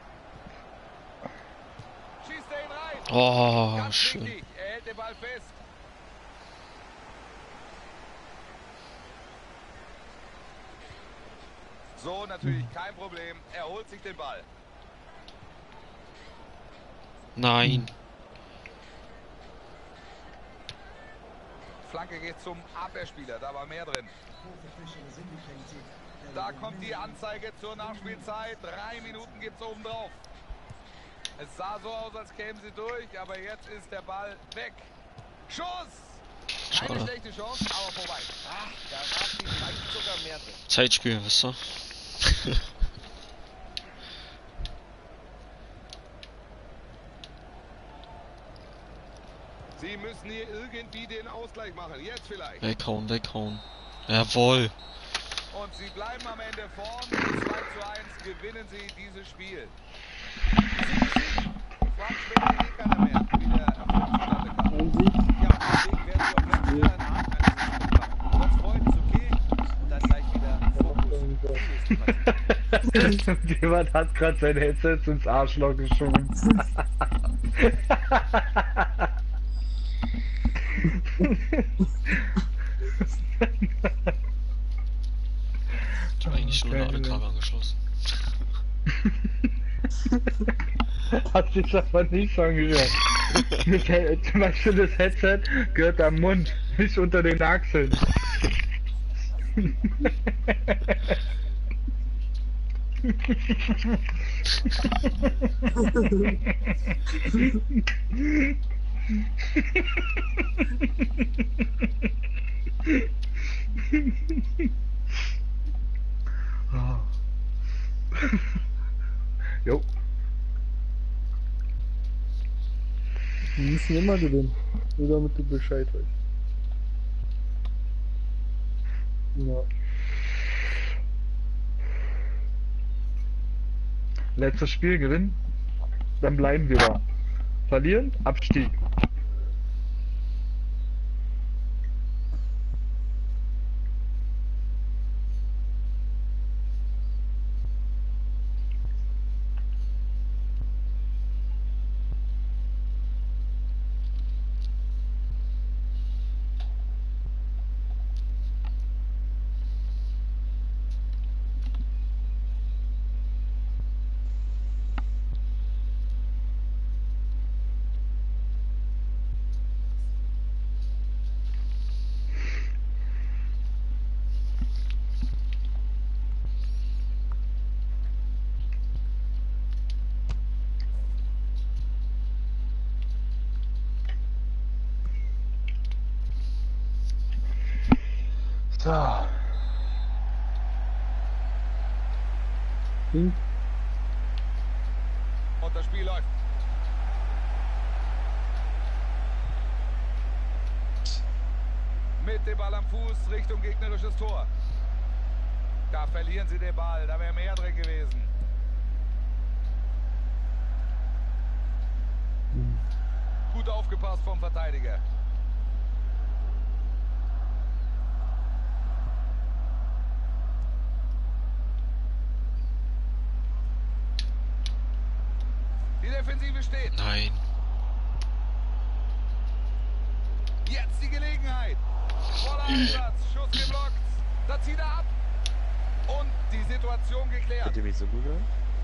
Schießt er ihn rein? Oh, Ganz schön. wichtig, er hält den Ball fest. So, natürlich kein Problem. Er holt sich den Ball. Nein. Flanke geht zum Abwehrspieler, da war mehr drin. Da kommt die Anzeige zur Nachspielzeit. Drei Minuten gibt's oben drauf. Es sah so aus, als kämen sie durch, aber jetzt ist der Ball weg. Schuss! Keine Schade. schlechte Chance, aber vorbei. Ach, da war vielleicht sogar mehr drin. Zeitspiel, wisst ihr? Sie müssen hier irgendwie den Ausgleich machen. Jetzt vielleicht. Weghauen, weghauen. Jawohl. Und sie bleiben am Ende vorn. zwei zu eins gewinnen sie dieses Spiel. Sieg, Sieg. Fragen später eh keiner mehr, wie der Erfolg zustande kam. Ein Sieg. Ja, deswegen werden sie auch gleich wieder einen Haken eines Siegen machen. Kurz freuen ist okay. Und dann gleich wieder Fokus. Jemand hat gerade sein Headset ins Arschloch geschoben. Ich hab eigentlich nur eine A K angeschlossen. Hat sich aber nicht angehört. Das He- Zum Beispiel das Headset gehört am Mund, nicht unter den Achseln. Oh. Jo. Wir müssen immer gewinnen. Nur damit du Bescheid weißt. Ja. Letztes Spiel gewinnen, dann bleiben wir da. Verlieren, Abstieg. So. Hm? Und das Spiel läuft. Mit dem Ball am Fuß Richtung gegnerisches Tor. Da verlieren sie den Ball, da wäre mehr drin gewesen. Gut aufgepasst vom Verteidiger. Die Defensive steht. Nein. Jetzt die Gelegenheit. Voller Einsatz. Schuss geblockt. Da zieht er ab. Und die Situation geklärt. Hätte mich so gut gehört?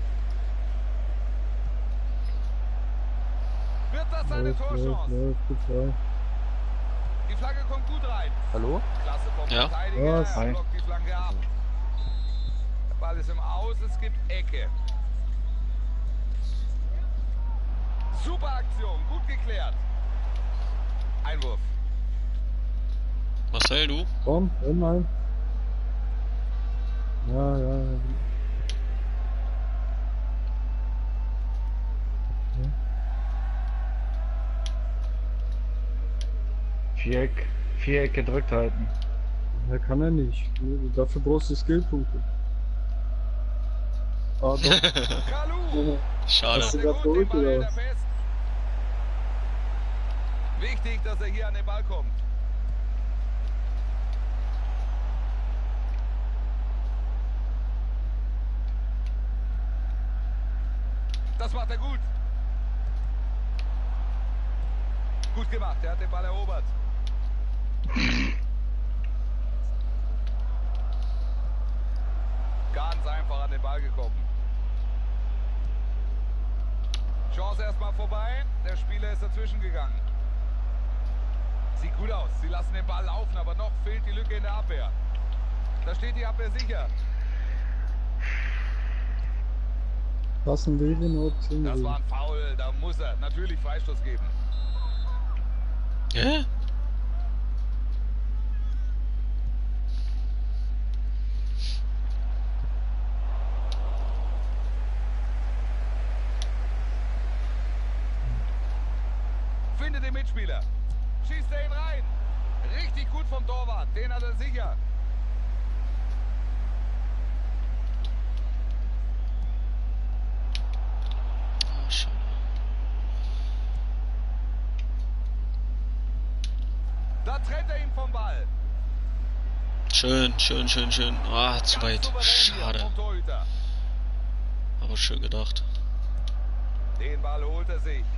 Wird das eine Läuft, läuft, Torchance? läuft, total. Die Flagge kommt gut rein. Hallo? Klasse vom Ja. Verteidiger. Was? Er blockt die Flanke ab. Der Ball ist im Aus. Es gibt Ecke. Super Aktion. Gut geklärt. Einwurf. Marcel, du? Komm, einmal. Ja, ja, ja. Viereck, Viereck gedrückt halten. Ja, kann er nicht. Dafür brauchst du Skillpunkte. Ah, doch. Kalu. Schade. Hast du Der grad gut, den geholt, Ball oder hält er was? fest. Wichtig, dass er hier an den Ball kommt. Das macht er gut. Gut gemacht, er hat den Ball erobert. Ganz einfach an den Ball gekommen. Chance erstmal vorbei. Der Spieler ist dazwischen gegangen. Sieht gut aus. Sie lassen den Ball laufen, aber noch fehlt die Lücke in der Abwehr. Da steht die Abwehr sicher. Passen will wir eine Option. Das wählen. war ein Foul. Da muss er natürlich Freistoß geben. Hä? Finde den Mitspieler. Schießt er ihn rein. Richtig gut vom Torwart. Den hat er sicher. Ah, schade. Da trennt er ihn vom Ball. Schön, schön, schön, schön. Ah, zu Ganz weit. souverän hier Schade. vom Torhüter. Aber schön gedacht. Den Ball holt er sich.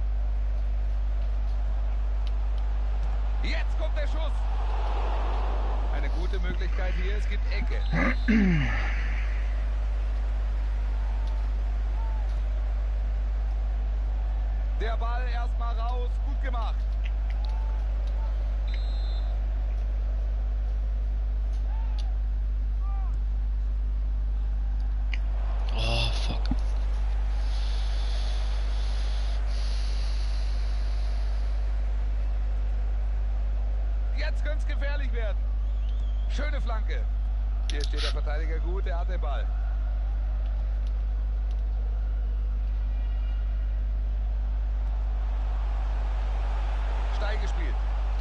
Jetzt kommt der Schuss. Eine gute Möglichkeit hier, es gibt Ecke. Der Ball erstmal raus, gut gemacht. Oh, fuck. Jetzt könnte es gefährlich werden. Schöne Flanke. Hier steht der Verteidiger gut, er hat den Ball. Steil gespielt.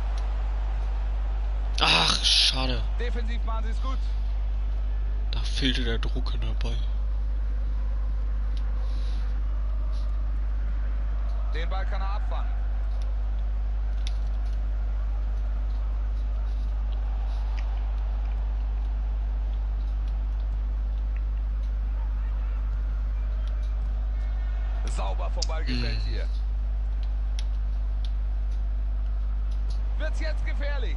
Ach, schade. Defensiv machen sie es gut. Da fehlte der Druck in der Ball. Den Ball kann er abfangen. Sauber vom Ball gefällt hier. Wird's jetzt gefährlich.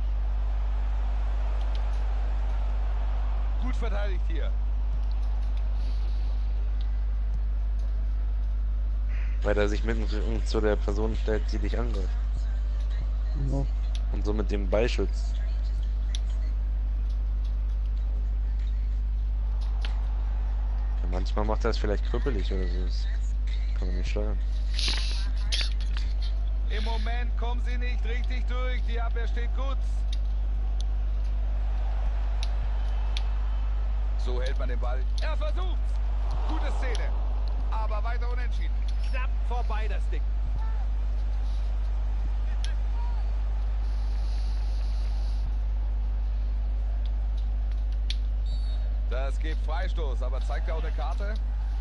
Gut verteidigt hier. Weil er sich mitten zu der Person stellt, die dich angreift. Ja. Und somit den Ball schützt. Ja, manchmal macht er es vielleicht krüppelig oder so. Das kann man nicht steuern. Im Moment kommen sie nicht richtig durch. Die Abwehr steht gut. So hält man den Ball. Er versucht's. Gute Szene. Aber weiter unentschieden. Knapp vorbei das Ding. Das gibt Freistoß, aber zeigt er auch eine Karte?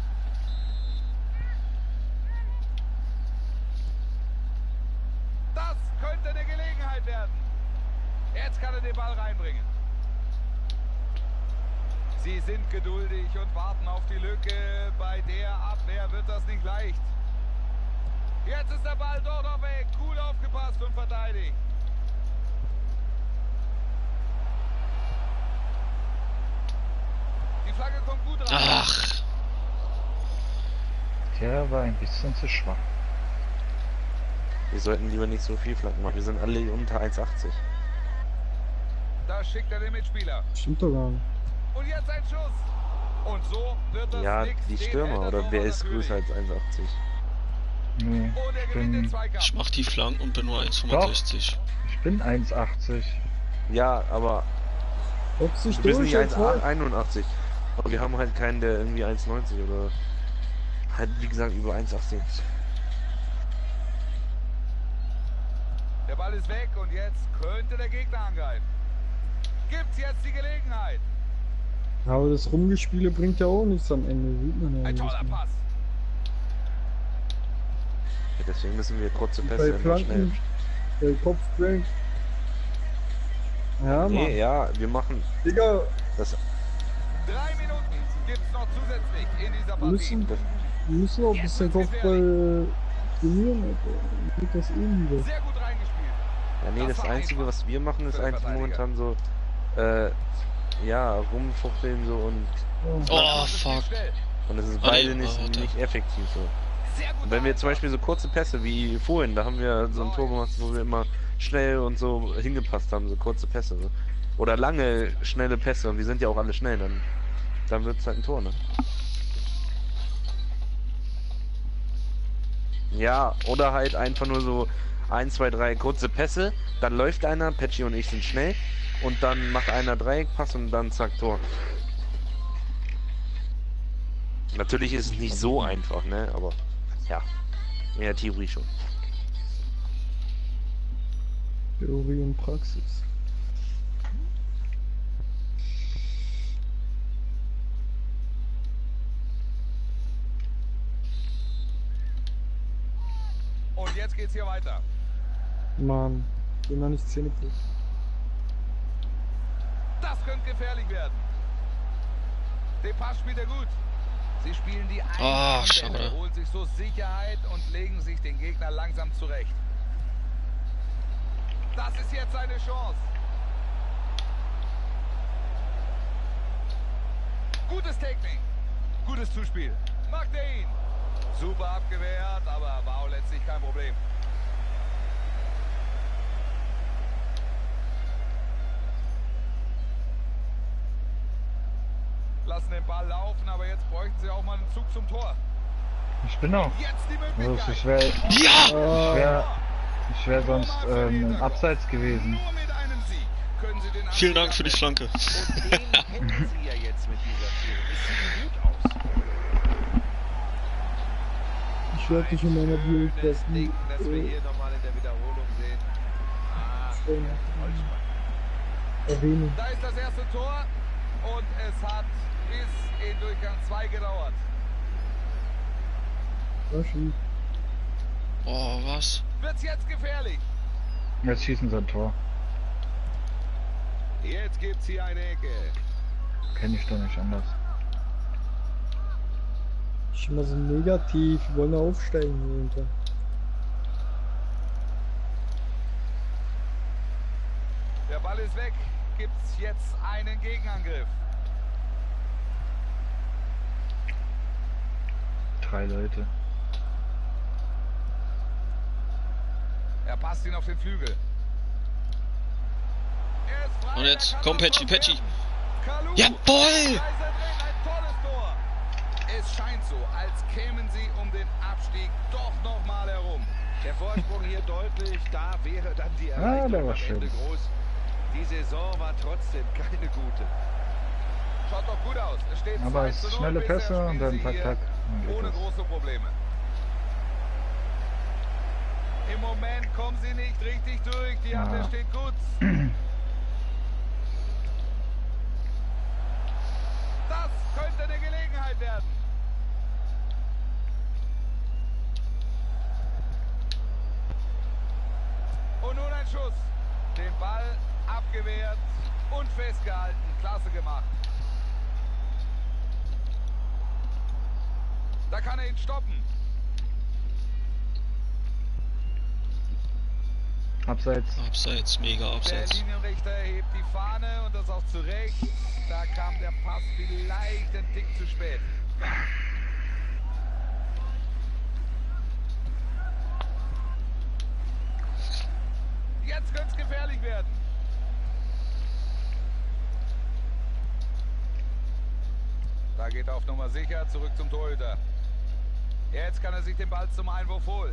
Das könnte eine Gelegenheit werden. Jetzt kann er den Ball reinbringen. Sie sind geduldig und warten auf die Lücke. Bei der Abwehr wird das nicht leicht. Jetzt ist der Ball dort noch weg. Cool aufgepasst und verteidigt. Die Flagge kommt gut rein. Ach, Der war ein bisschen zu schwach. Wir sollten lieber nicht so viel Flanken machen. Wir sind alle unter eins achtzig. Da schickt er den Mitspieler. Stimmt doch gar nicht. Und jetzt ein Schuss. Und so wird das Ja, nix. die Den Stürmer. hält der Oder wer Torwart ist größer natürlich. als eins achtzig? Nee, Und er ich gewinnt den bin, Zweikampf. ich mach die Flanken und bin nur eins Komma fünfundsechzig. ich bin eins achtzig. Ja, aber Setz dich du bist durch nicht jetzt halt. eins einundachtzig. Aber wir haben halt keinen, der irgendwie eins neunzig oder halt wie gesagt über eins achtzig. Der Ball ist weg und jetzt könnte der Gegner angreifen. Gibt's jetzt die Gelegenheit. Aber das Rumgespiele bringt ja auch nichts am Ende, sieht man ja Ein nicht toller mehr. Pass. Ja, deswegen müssen wir kurze Pässe Bei immer schnell. Flanken, der Kopfbreak. Ja, Mann. Nee, ja, wir machen Digga, das. Drei Minuten gibt's noch zusätzlich in dieser wir Partie. müssen, wir müssen auch ein bisschen Kopfball äh, trainieren, Alter. Dann geht das eh wieder. Sehr gut reingespielt. Ja, nee, Das das war Einzige, einfach was wir machen, ist für den eigentlich Verteidiger. momentan so, äh, ja, rumfuchteln so und, Oh, Das geht fuck. schnell. und es ist Ah, beide nee, nicht, warte. nicht effektiv so. Sehr gut Und wenn wir zum einfach. Beispiel so kurze Pässe wie vorhin, da haben wir so ein Tor gemacht, wo wir immer schnell und so hingepasst haben, so kurze Pässe. So. Oder lange, schnelle Pässe, und wir sind ja auch alle schnell, dann, dann wird es halt ein Tor, ne? Ja, oder halt einfach nur so eins, zwei, drei kurze Pässe, dann läuft einer, Patchy und ich sind schnell, und dann macht einer Dreieckpass und dann zack, Tor. Natürlich ist es nicht so einfach, ne, aber ja, in der Theorie schon. Theorie und Praxis. Und jetzt geht's hier weiter. Mann, geh mal nicht Zähne putzen. Das könnte gefährlich werden. Den Pass spielt er gut. Sie spielen die Ah, Einwände, schade. holen sich so Sicherheit und legen sich den Gegner langsam zurecht. Das ist jetzt eine Chance. Gutes Technik. Gutes Zuspiel. Macht er ihn. Super abgewehrt, aber war auch letztlich kein Problem. Lassen den Ball laufen, aber jetzt bräuchten sie auch mal einen Zug zum Tor. Ich bin auch. Jetzt die Also Möglichkeit. es wäre Ja! wär, ich wär sonst ähm, im Abseits gewesen. Nur mit einem Sieg können sie den Vielen Dank für die Flanke. Und den kennen sie ja jetzt mit dieser Führung. Es sieht gut aus. Ich werde dich in meiner Bild Das besten. Ding, das wir hier nochmal in der Wiederholung sehen. Ah, Holzmann. Erwähnen. Da ist das erste Tor und es hat bis in Durchgang zwei gedauert. Raschi. Oh, was? Wird's jetzt gefährlich? Jetzt schießen sie ein Tor. Jetzt gibt's hier eine Ecke. Kenne ich doch nicht anders. Ich bin immer so negativ, wir wollen ja aufsteigen hier runter. Der Ball ist weg. Gibt's jetzt einen Gegenangriff? Drei Leute. Er passt ihn auf den Flügel. Er ist frei, Und er jetzt, kann komm noch Petschi, was Petschi. werden. Kalu. Jawohl! Kaiser drin, ein tolles Tor. Es scheint so, als kämen sie um den Abstieg doch noch mal herum. Der Vorsprung hier deutlich, da wäre dann die Ah, Erreichung der war am Ende schön. groß. Die Saison war trotzdem keine gute. Schaut doch gut aus. Es steht Aber zwei es zu ist null. schnelle Bisher Pässe und spielen dann sie zack, hier zack. Dann geht ohne das. große Probleme. Im Moment kommen sie nicht richtig durch. Die Ja. Abwehr steht gut. Das könnte eine Gelegenheit werden. Und nun ein Schuss. Den Ball abgewehrt und festgehalten. Klasse gemacht. Da kann er ihn stoppen. Abseits. Abseits, mega Der abseits. Linienrichter hebt die Fahne und das auch zu Recht. Da kam der Pass vielleicht ein Tick zu spät. Jetzt könnte es gefährlich werden. Da geht er auf Nummer sicher, zurück zum Torhüter. Jetzt kann er sich den Ball zum Einwurf holen.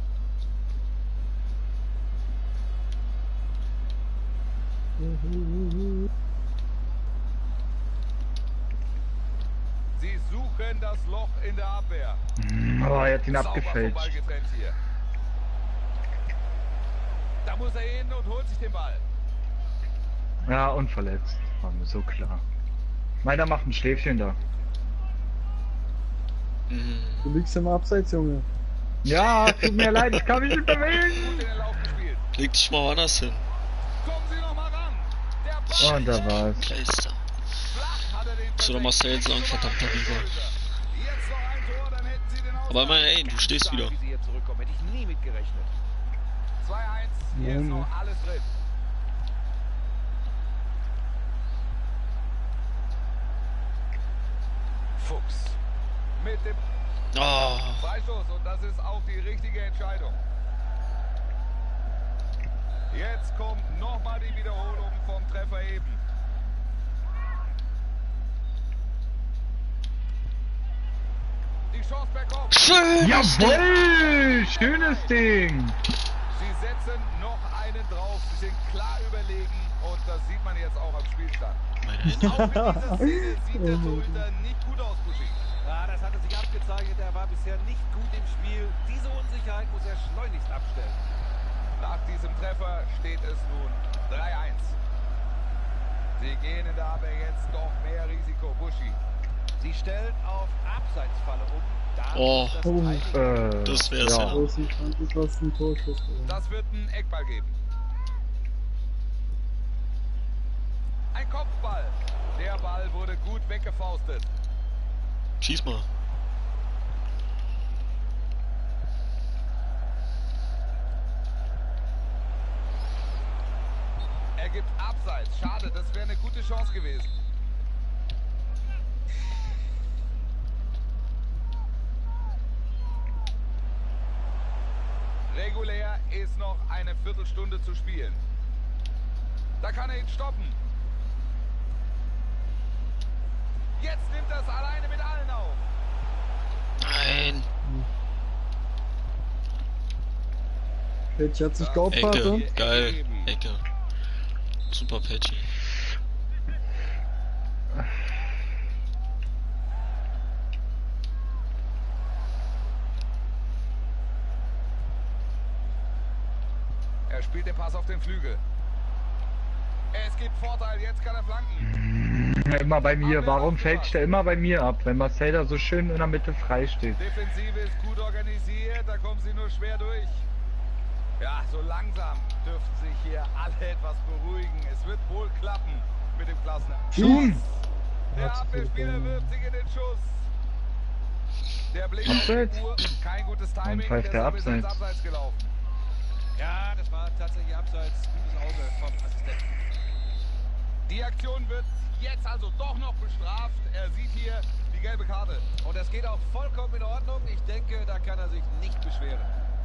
Sie suchen das Loch in der Abwehr. Oh, er hat ihn Sauber vom Ball abgefälscht. getrennt hier. Da muss er hin und holt sich den Ball. Ja, und verletzt. War mir so klar. Meiner macht ein Schläfchen da. Mhm. Du liegst im Abseits, Junge. Ja, tut mir leid, ich kann mich nicht Gut bewegen. in den Lauf gespielt. Leg dich mal woanders hin. Kommen Sie noch mal ran. Der Ball Und da war's. Kleister. flach hat er den Musst du doch Marcel sagen, verdammter Rieger. Jetzt noch ein Tor, dann hätten Sie den Aber Ausgleich. immerhin, ey, du stehst wieder. Wie sie hier zurückkommen, hätte ich nie mit gerechnet. zwei eins, hier Ja, ist ja. noch alles drin. Fuchs. Mit dem Oh, Freistoß und das ist auch die richtige Entscheidung. Jetzt kommt nochmal die Wiederholung vom Treffer eben. Die Chance per Kopf. schönes Ding. Jawohl! Schönes Ding! Sie setzen noch einen drauf. Sie sind klar überlegen und das sieht man jetzt auch am Spielstand. Meine Erinnerung. Auch in dieser Szene sieht der Torhüter nicht gut aus, Buschi. Ja, das hatte sich abgezeichnet. Er war bisher nicht gut im Spiel. Diese Unsicherheit muss er schleunigst abstellen. Nach diesem Treffer steht es nun drei eins. Sie gehen in der Abwehr jetzt doch mehr Risiko. Buschi. Sie stellen auf Abseitsfalle um. Da Oh. ist das Oh, Timing. Äh, Das wär's ja. ja. So sieht man das was ein Torschuss. war. Das wird ein Eckball geben. Ein Kopfball. Der Ball wurde gut weggefaustet. Schieß mal. Er gibt Abseits. Schade, das wäre eine gute Chance gewesen. Regulär ist noch eine Viertelstunde zu spielen. Da kann er ihn stoppen. Jetzt nimmt er es alleine mit allen auf. Nein. Petsch hat sich geopfert, Ecke. und Geil. Ecke. Super Patchy. Er spielt den Pass auf den Flügel. Es gibt Vorteil, jetzt kann er flanken. Immer bei mir. Warum fälscht er immer bei mir ab, wenn Marcel da so schön in der Mitte frei steht? Defensive ist gut organisiert, da kommen sie nur schwer durch. Ja, so langsam dürften sich hier alle etwas beruhigen. Es wird wohl klappen mit dem Klassenerhalt. Tschum! Der Abwehrspieler wirft sich in den Schuss. Der Blick auf Abseits. die Uhr, kein gutes Timing, pfeift der deshalb ist es ins Abseits. Abseits gelaufen. Ja, das war tatsächlich Abseits. Gutes Auge vom Assistenten. Die Aktion wird jetzt also doch noch bestraft. Er sieht hier die gelbe Karte. Und das geht auch vollkommen in Ordnung. Ich denke, da kann er sich nicht beschweren.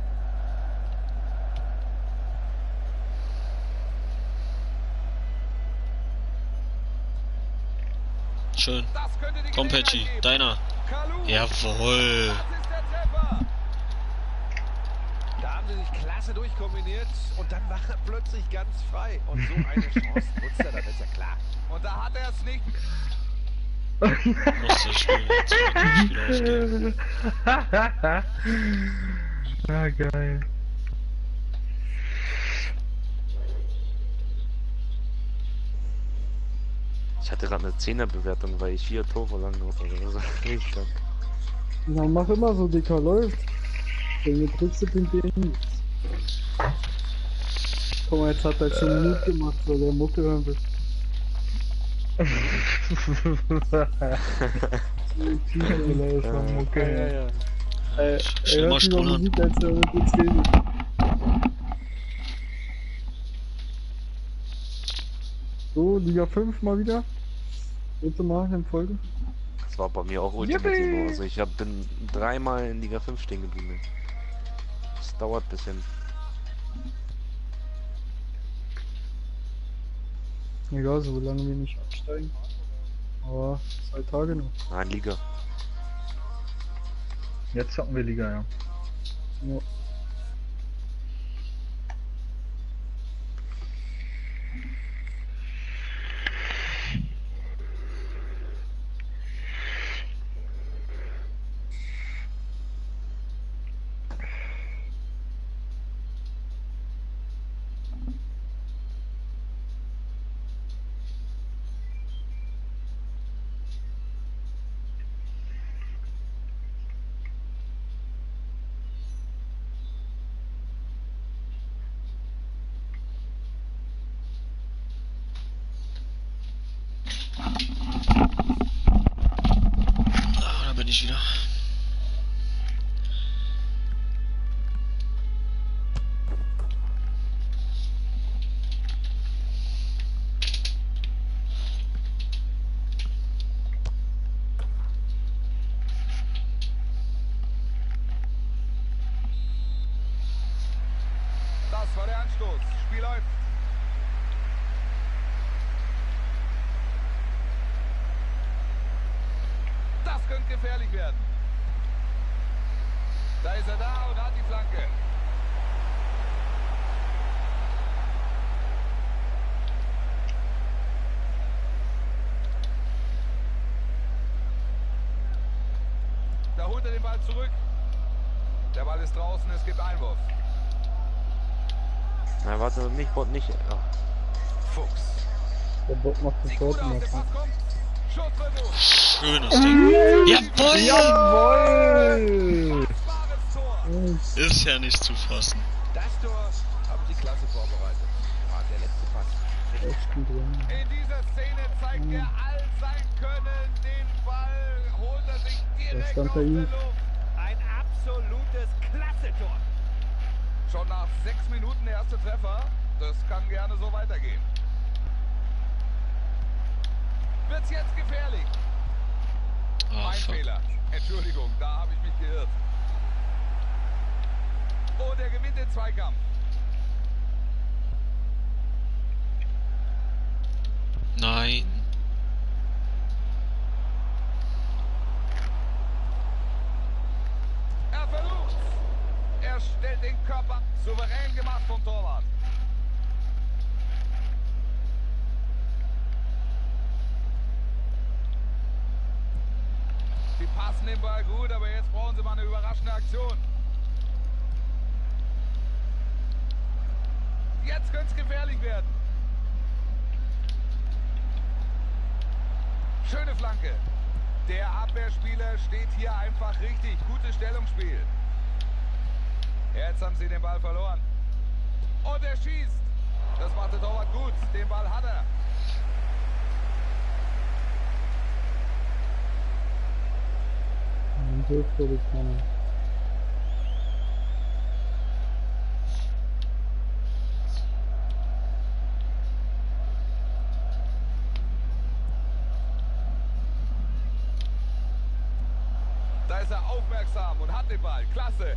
Schön. Das könnte die Komm, Gelegenheit Patchy. geben. Deiner. Kalu. Jawohl. Das ist der Treffer. Da haben sie sich klasse durchkombiniert und dann war er plötzlich ganz frei. Und so eine Chance nutzt er, das ist ja klar. Und da hat er es nicht. Muss das Spiel jetzt wirklich ausgehen. Ah, geil. Ich hatte gerade eine Zehner-Bewertung, weil ich vier Torvorlagen drauf hatte. Also, richtig stark. Na, mach immer so, Dicker, läuft. Wenn du triffst, den B nichts. Guck mal, jetzt hat er schon Mut gemacht, weil er Mucke hören will. Das war Mucke. Ja, ja. Äh, Schnell er mal hört lieber strullern. Musik, als er mit uns redet. So, Liga fünf mal wieder. Dritte Mal in Folge. Das war bei mir auch Ultimate Team. Also ich hab, bin dreimal in Liga fünf stehen geblieben. Das dauert ein bisschen. Egal, so lange wir nicht absteigen. Aber zwei Tage noch. Nein, Liga. Jetzt zocken wir Liga, ja. Ja. Ah, da bin ich wieder. Das war der Anstoß. Spiel läuft. Das könnte gefährlich werden. Da ist er da und hat die Flanke. Da holt er den Ball zurück. Der Ball ist draußen, es gibt Einwurf. Na, warte, nicht, Bot, nicht. Ach, Fuchs. Der Bot macht Sieht sofort gut aus, immer. der Pass kommt. Schussversuch. Schönes Ding. Jawohl! Jawohl! Wahres Tor. Ist ja nicht zu fassen. Das Tor haben sie klasse vorbereitet. Ah, der letzte Pass. Echt gut drin. In dieser Szene zeigt er all sein Können. Den Ball holt er sich direkt stand aus bei der ihm. Luft. Ein absolutes Klasse-Tor. Schon nach sechs Minuten der erste Treffer. Das kann gerne so weitergehen. Wird's jetzt gefährlich? Ah, Mein fuck. Fehler. Entschuldigung, da habe ich mich geirrt. Und er gewinnt den Zweikampf. Nein. Er versucht. Er stellt den Körper souverän gemacht vom Torwart. Sie passen den Ball gut, aber jetzt brauchen sie mal eine überraschende Aktion. Jetzt könnte es gefährlich werden. Schöne Flanke. Der Abwehrspieler steht hier einfach richtig. Gutes Stellungsspiel. Jetzt haben sie den Ball verloren. Und er schießt. Das macht der Torwart gut. Den Ball hat er. Ein Tor für keiner. Da ist er aufmerksam und hat den Ball. Klasse.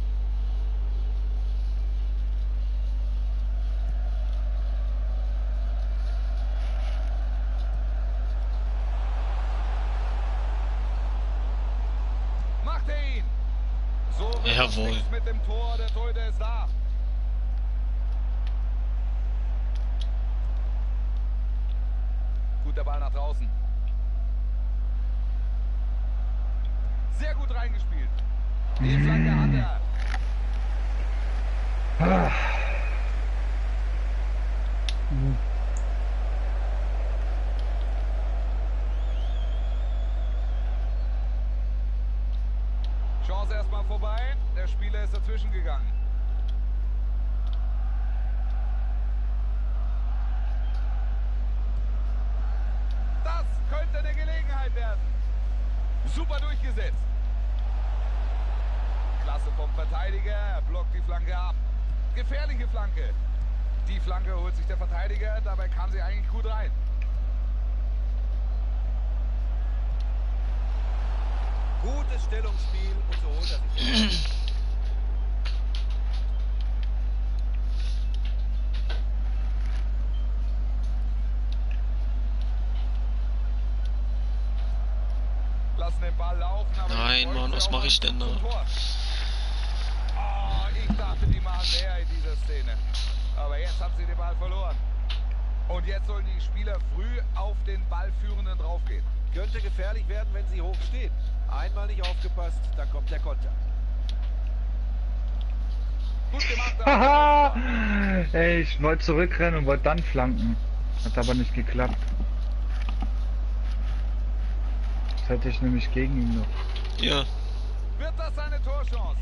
Macht er ihn. So wird das Jawohl. nichts mit dem Tor. Der Torhüter ist da. Guter Ball nach draußen. Sehr gut reingespielt. Die Flanke hat er. Ah, Mhm. Chance erstmal vorbei. Der Spieler ist dazwischen gegangen. Das könnte eine Gelegenheit werden. Super durchgesetzt. Klasse vom Verteidiger. Er blockt die Flanke ab. Gefährliche Flanke. Die Flanke holt sich der Verteidiger. Dabei kam sie eigentlich gut rein. Gutes Stellungsspiel und so holt er sich. Lassen den Ball laufen. Aber Nein, jetzt Mann, wollen sie was auch mach mal ich denn zum da? Tor. Oh, ich dachte, die machen mehr in dieser Szene. Aber jetzt haben sie den Ball verloren. Und jetzt sollen die Spieler früh auf den Ballführenden draufgehen. Könnte gefährlich werden, wenn sie hoch stehen. Einmal nicht aufgepasst, dann kommt der Konter. Gut gemacht. haha! Ey, ich wollte zurückrennen und wollte dann flanken. Hat aber nicht geklappt. Das hätte ich nämlich gegen ihn noch. Ja. Wird das seine Torchance?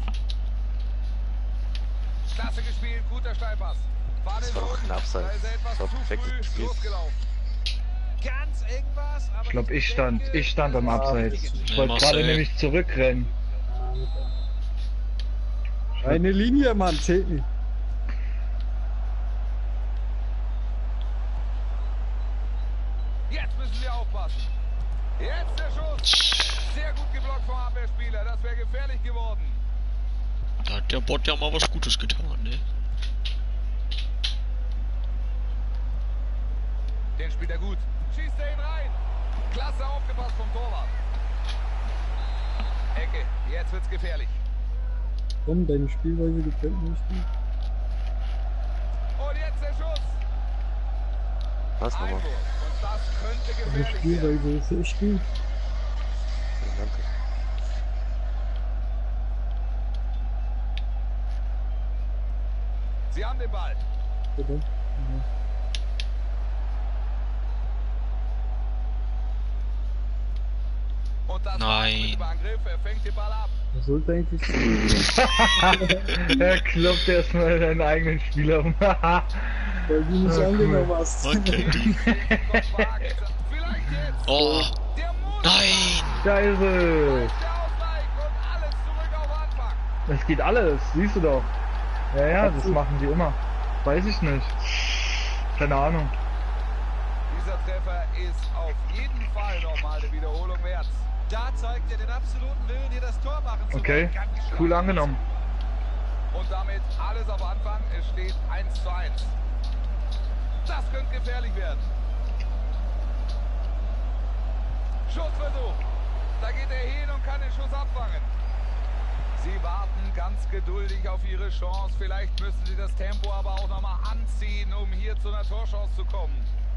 Klasse gespielt, guter Steilpass. Fahr den Das war doch Boden. ein Abseits. Da ist er etwas Das war zu perfektes früh Spiel. losgelaufen. Ganz irgendwas, aber Ich glaube, ich denke, stand, ich stand am das ist Abseits. richtig. Ich Nee, wollte Marcel. gerade nämlich zurückrennen. Eine Linie, Mann, zählt nicht. Jetzt müssen sie aufpassen. Jetzt der Schuss. Sehr gut geblockt vom Abwehrspieler. Das wäre gefährlich geworden. Da hat der Bot ja mal was Gutes getan, ne? Den spielt er gut. Schießt er ihn rein. Klasse aufgepasst vom Torwart. Ecke. Jetzt wird's gefährlich. Komm, deine Spielweise gefällt mir nicht gut. Und jetzt der Schuss. Was nochmal? Einwurf. Und das könnte Deine gefährlich werden. Spielweise ist echt gut. Danke. Sie haben den Ball. Bitte? Ja. Und das Nein. war's mit dem Angriff. Er fängt den Ball ab. Was sollte eigentlich Er klopft erstmal seinen eigenen Spieler um. weil du nicht Ah, angenommen cool. hast. Okay, die. Vielleicht jetzt. Oh, Der muss. nein! Da ist es. Der Ausgleich und alles zurück auf Anfang. Das geht alles, siehst du doch. Ja, ja, das machen die immer. Weiß ich nicht. Keine Ahnung. Dieser Treffer ist auf jeden Fall nochmal eine Wiederholung wert. Da zeigt er den absoluten Willen, hier das Tor machen zu Okay, wollen. Ganz stark. cool angenommen. Und damit alles auf Anfang. Es steht eins zu eins. Das könnte gefährlich werden. Schussversuch. Da geht er hin und kann den Schuss abfangen. Sie warten ganz geduldig auf ihre Chance. Vielleicht müssen sie das Tempo aber auch nochmal anziehen, um hier zu einer Torchance zu kommen.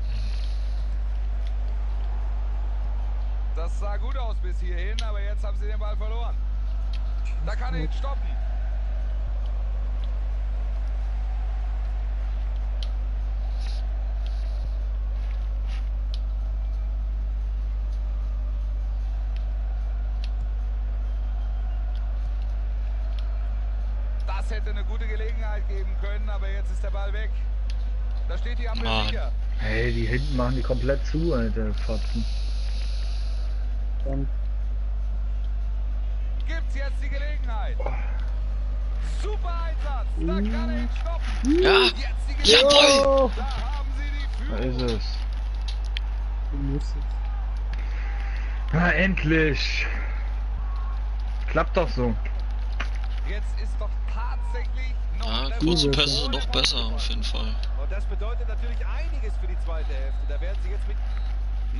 Das sah gut aus bis hierhin, aber jetzt haben sie den Ball verloren. Da kann er ihn stoppen. Das hätte eine gute Gelegenheit geben können, aber jetzt ist der Ball weg. Da steht die Ampel Mann. sicher. Hey, die hinten machen die komplett zu, Alter, Fotzen. Dann Gibt's jetzt die Gelegenheit. Super Einsatz. Da kann er ihn stoppen. Ja, Jetzt die Gelegenheit. jawohl! Da haben sie die Da Führung. ist es. du musst es. Na, endlich. Klappt doch so. Jetzt ist doch tatsächlich noch Ja, der kurze Ball. Pässe sind noch besser auf jeden Fall. Und das bedeutet natürlich einiges für die zweite Hälfte. Da werden sie jetzt mit... Na,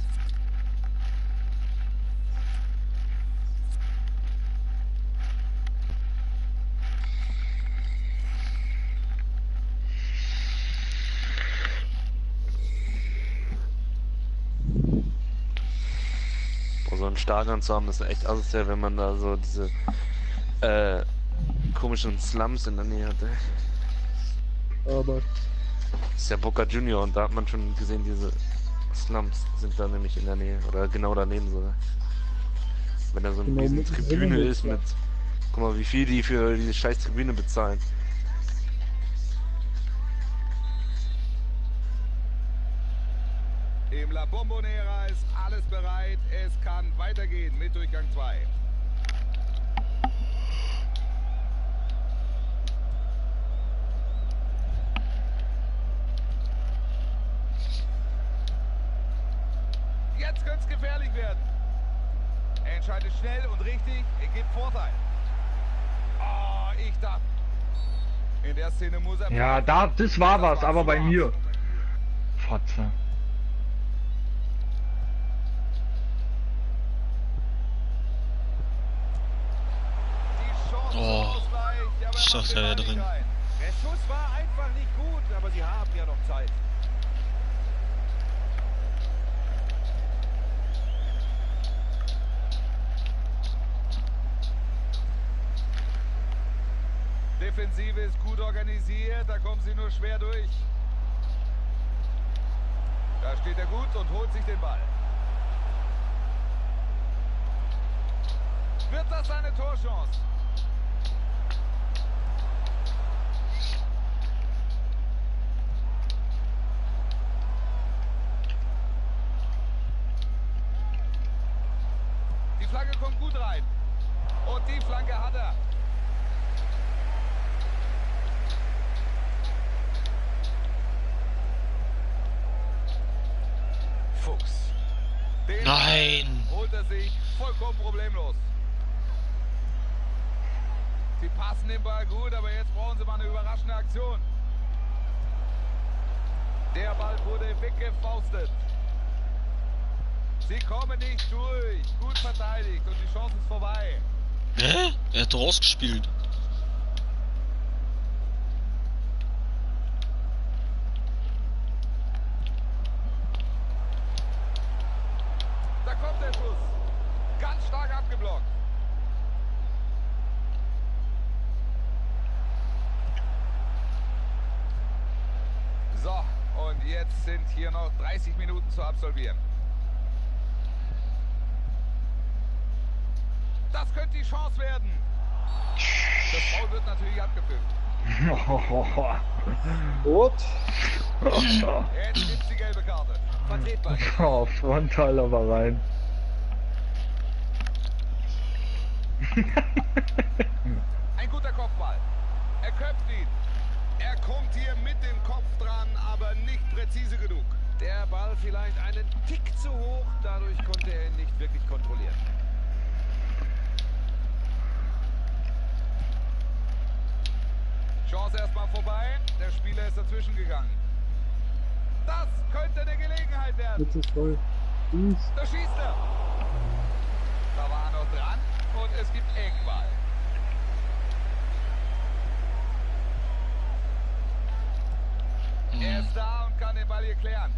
Boah, so ein Stadion zu haben, das ist echt asozial, wenn man da so diese äh, komischen Slums in der Nähe hatte. Aber Das ist ja Boca Junior und da hat man schon gesehen, diese Slums sind da nämlich in der Nähe oder genau daneben sogar. Wenn da so eine Genau, riesen mittendrin Tribüne im ist Slum. mit, guck mal, wie viel die für diese scheiß Tribüne bezahlen. Im La Bombonera ist alles bereit. Es kann weitergehen mit Durchgang zwei. Jetzt könnte es gefährlich werden. Er entscheidet schnell und richtig. Er gibt Vorteil. Oh, ich dachte. In der Szene muss er... Ja, da, das war was, aber bei mir. Fotze. Die Chance zum Oh, Ausgleich, aber ich er macht dachte, den er wäre Ball nicht drin. rein. Der Schuss war einfach nicht gut, aber sie haben ja noch Zeit. Defensive ist gut organisiert, da kommen sie nur schwer durch. Da steht er gut und holt sich den Ball. Wird das eine Torchance? Die Flanke kommt gut rein. Und die Flanke hat er. Fuchs. Den Nein! holt er sich vollkommen problemlos. Sie passen den Ball gut, aber jetzt brauchen sie mal eine überraschende Aktion. Der Ball wurde weggefaustet. Sie kommen nicht durch. Gut verteidigt und die Chance ist vorbei. Hä? Er hat rausgespielt. Da kommt der Schuss. Ganz stark abgeblockt. So, und jetzt sind hier noch dreißig Minuten zu absolvieren. Das könnte die Chance werden. Das Foul wird natürlich abgepfiffen. Rot. Jetzt gibt's die gelbe Karte. Vertretbar. Oh, Frontal aber rein. Ein guter Kopfball. Er köpft ihn. Er kommt hier mit dem Kopf dran, aber nicht präzise genug. Der Ball vielleicht einen Tick zu hoch, dadurch konnte er ihn nicht wirklich kontrollieren. Chance erstmal vorbei. Der Spieler ist dazwischen gegangen. Das könnte eine Gelegenheit werden. Jetzt ist voll. Mies. Da schießt er. Da war er noch dran und es gibt Eckball. Er ist da und kann den Ball hier klären.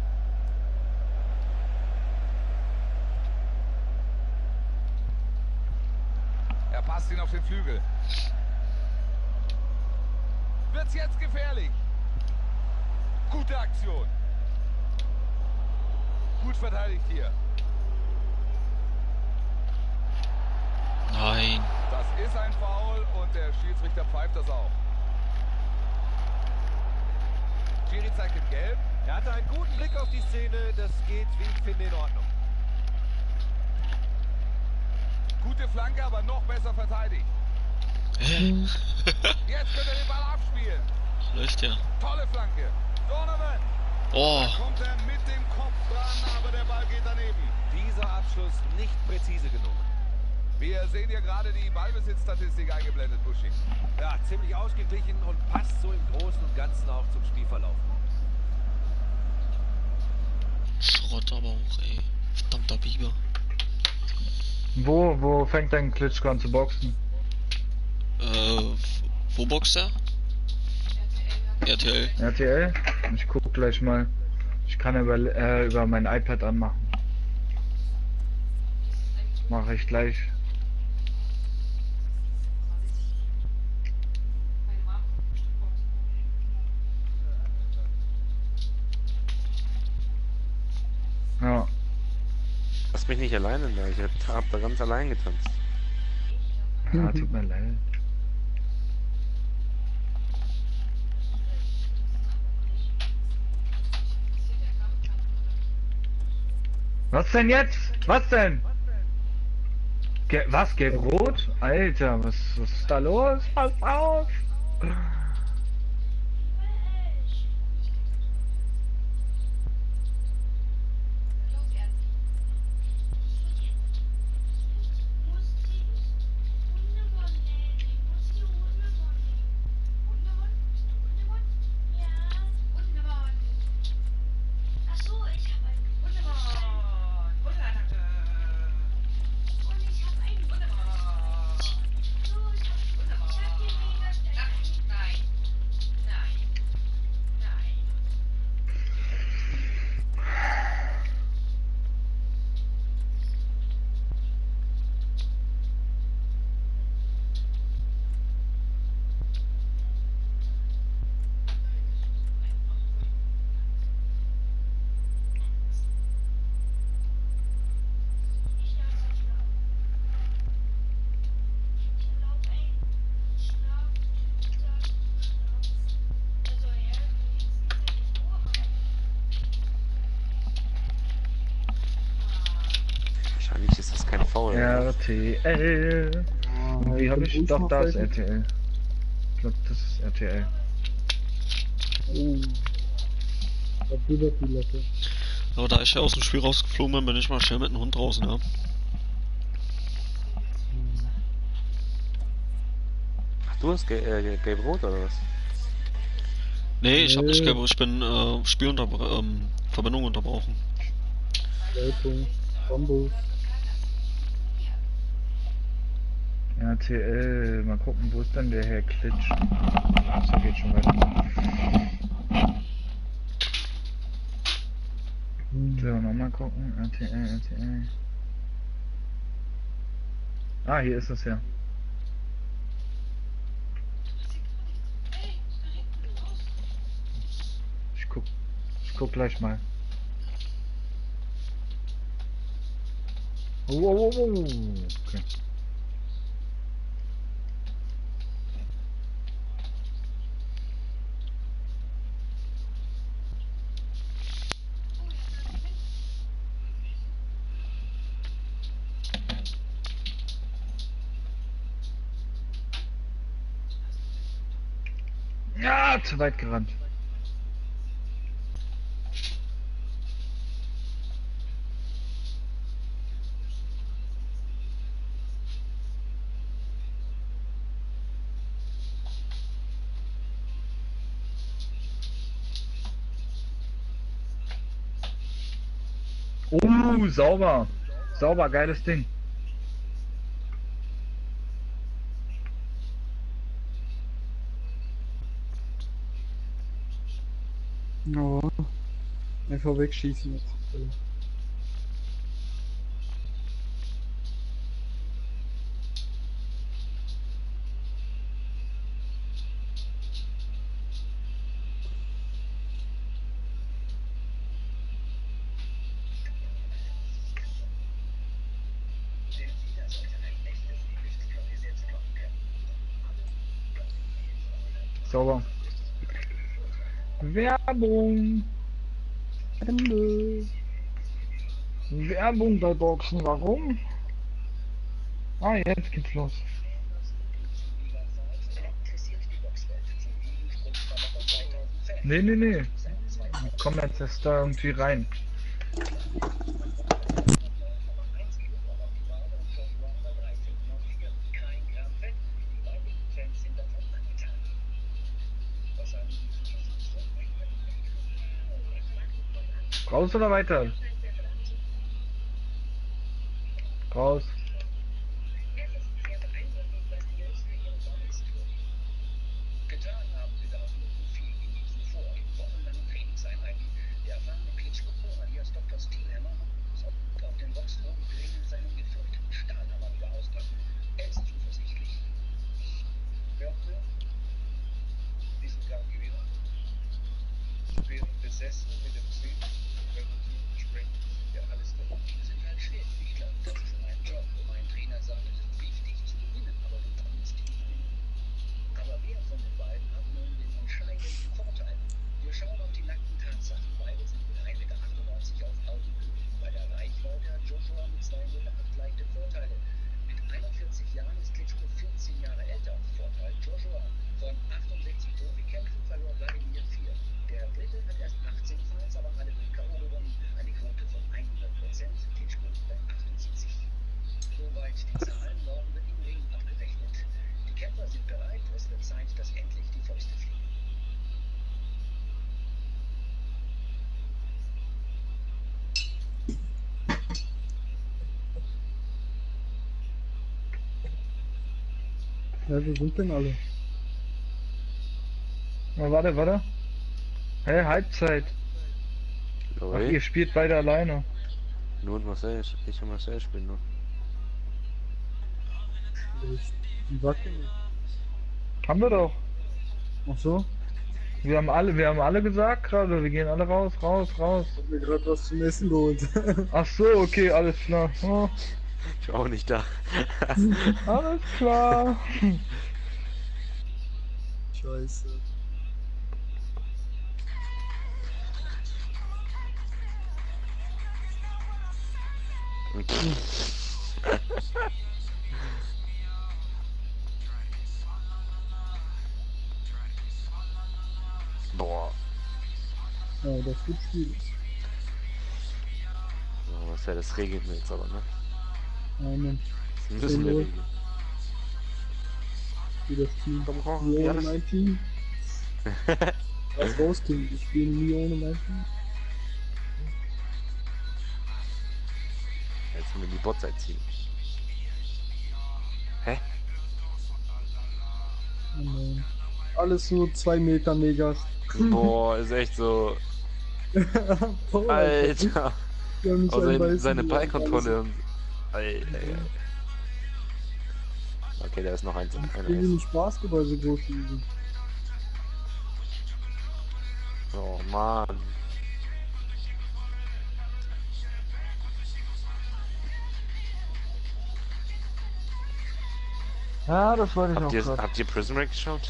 Er passt ihn auf den Flügel. Wird's jetzt gefährlich? Gute Aktion. Gut verteidigt hier. Nein. Das ist ein Foul und der Schiedsrichter pfeift das auch. Schiri zeigt ihm gelb. Er hatte einen guten Blick auf die Szene, das geht, wie ich finde, in Ordnung. Gute Flanke, aber noch besser verteidigt. Hä? Jetzt könnte er den Ball abspielen. Läuft ja. Tolle Flanke. Donovan. Oh. Kommt er mit dem Kopf dran, aber der Ball geht daneben. Dieser Abschluss nicht präzise genug. Wir sehen hier gerade die Ballbesitzstatistik eingeblendet, Buschi. Ja, ziemlich ausgeglichen und passt so im Großen und Ganzen auch zum Spielverlauf. Schrott aber auch, ey. Verdammter Biber. Wo, wo fängt dein Klitschko an zu boxen? Äh, wo boxt er? R T L. R T L? Ich guck gleich mal. Ich kann über, äh, über mein iPad anmachen. Mache ich gleich. Ja. Lass mich nicht alleine da, ich hab da ganz allein getanzt. Ja, tut mir leid. Was denn jetzt? Was denn? Ge was? Gelb-Rot? Alter, was, was ist da los? Pass auf! Wahrscheinlich ist das kein Foul. oder? R T L. Wie habe ich? Doch, da ist R T L. Ich glaube, das ist R T L. Oh. Da bibbert die Latte. Aber da ich ja aus dem Spiel rausgeflogen bin, bin ich mal schnell mit dem Hund draußen, ja. Ach, du hast ge äh, gelb-rot oder was? Nee, ich hab nicht Nee. gelb, ich bin äh, Spielunterbr ähm, Verbindung unterbrochen. Leitung. Bambus. R T L. Mal gucken, wo ist denn der Herr Klitsch? So, geht schon weiter. So, nochmal gucken. R T L, R T L. Ah, hier ist es ja. Ich guck, ich guck gleich mal. Oh, oh, oh, oh. Okay. Ja, zu weit gerannt. Oh, sauber. Sauber, geiles Ding. Ja, einfach wegschießen jetzt. Sauber. Werbung. Ende. Werbung bei Boxen. Warum? Ah, jetzt geht's los. Nee, nee, nee. Ich komm jetzt erst da irgendwie rein. Raus oder weiter? Raus. Getan haben sie dafür viel genießen vor wochenlangen Trainingseinheiten. Der erfahrene Klitschko alias Doktor Steelhammer sollte auf den Boxboden dringend seinen gefürchteten Stahlhammer wieder auspacken. Er ist zuversichtlich. Hört ihr? Diesen Gang gewesen. Wir sind besessen mit dem Ziel, wenn wir zu springen. Ja, alles gut. Wir sind halt Schwergewichtler. Das ist mein Job. Und mein Trainer sagt, es ist wichtig zu gewinnen, aber du kannst nicht gewinnen. Aber wer von den beiden hat nun den entscheidenden Vorteil? Wir schauen auf die nackten Tatsachen. Beide sind mit eins Komma achtundneunzig Meter auf Augenhöhe. Bei der Reichweite hat Joshua mit zwei Komma null acht leichte Vorteile. Mit einundvierzig Jahren ist Klitschko vierzehn Jahre älter. Vorteil Joshua. Von achtundsechzig Profikämpfen verlor Wladimir vier. Der Dritte hat erst achtzehn Fights, aber alle mit K O gewonnen. Eine Quote von hundert Prozent. Klitschko bei achtundsiebzig. Soweit die Zahlen. Morgen wird im Ring abgerechnet. Die Kämpfer sind bereit. Es wird Zeit, dass endlich die Fäuste fliegen. Ja, wo sind denn alle? Na, warte, warte. Hä, hey, Halbzeit. Ach, ihr spielt beide alleine. Nur und Marcel, ich und Marcel spielen noch. Die wackeln nicht. Haben wir doch. Ach so? Wir haben alle, wir haben alle gesagt gerade, wir gehen alle raus, raus, raus. Ich hab mir gerade was zum Essen geholt. Ach so, okay, alles klar. Oh, Ich war auch nicht da. alles klar. Scheiße. Boah. Ja, das wird schwierig. So, Marcel, das regelt mir jetzt aber, ne? Amen. Das müssen wir Hallo. regeln. Wie das Team. Komm, komm, Nie ja, ohne das- mein Team. Was raus, Team. Ich spiele nie ohne mein Team. Jetzt müssen wir die Botzeit ziehen. Hä? Oh nein. Alles nur zwei Meter Megas. Boah, ist echt so. Boah, Alter. die haben mich Auch sein, einbeißen seine gelassen, Ballkontrolle und. Alter. Okay, da ist noch eins. alles. Einer Ich will ist. nicht Basketball so groß wie sie. Oh Mann. Ja, das wollte ich Habt auch ihr, gerade. habt ihr Prison Break geschaut?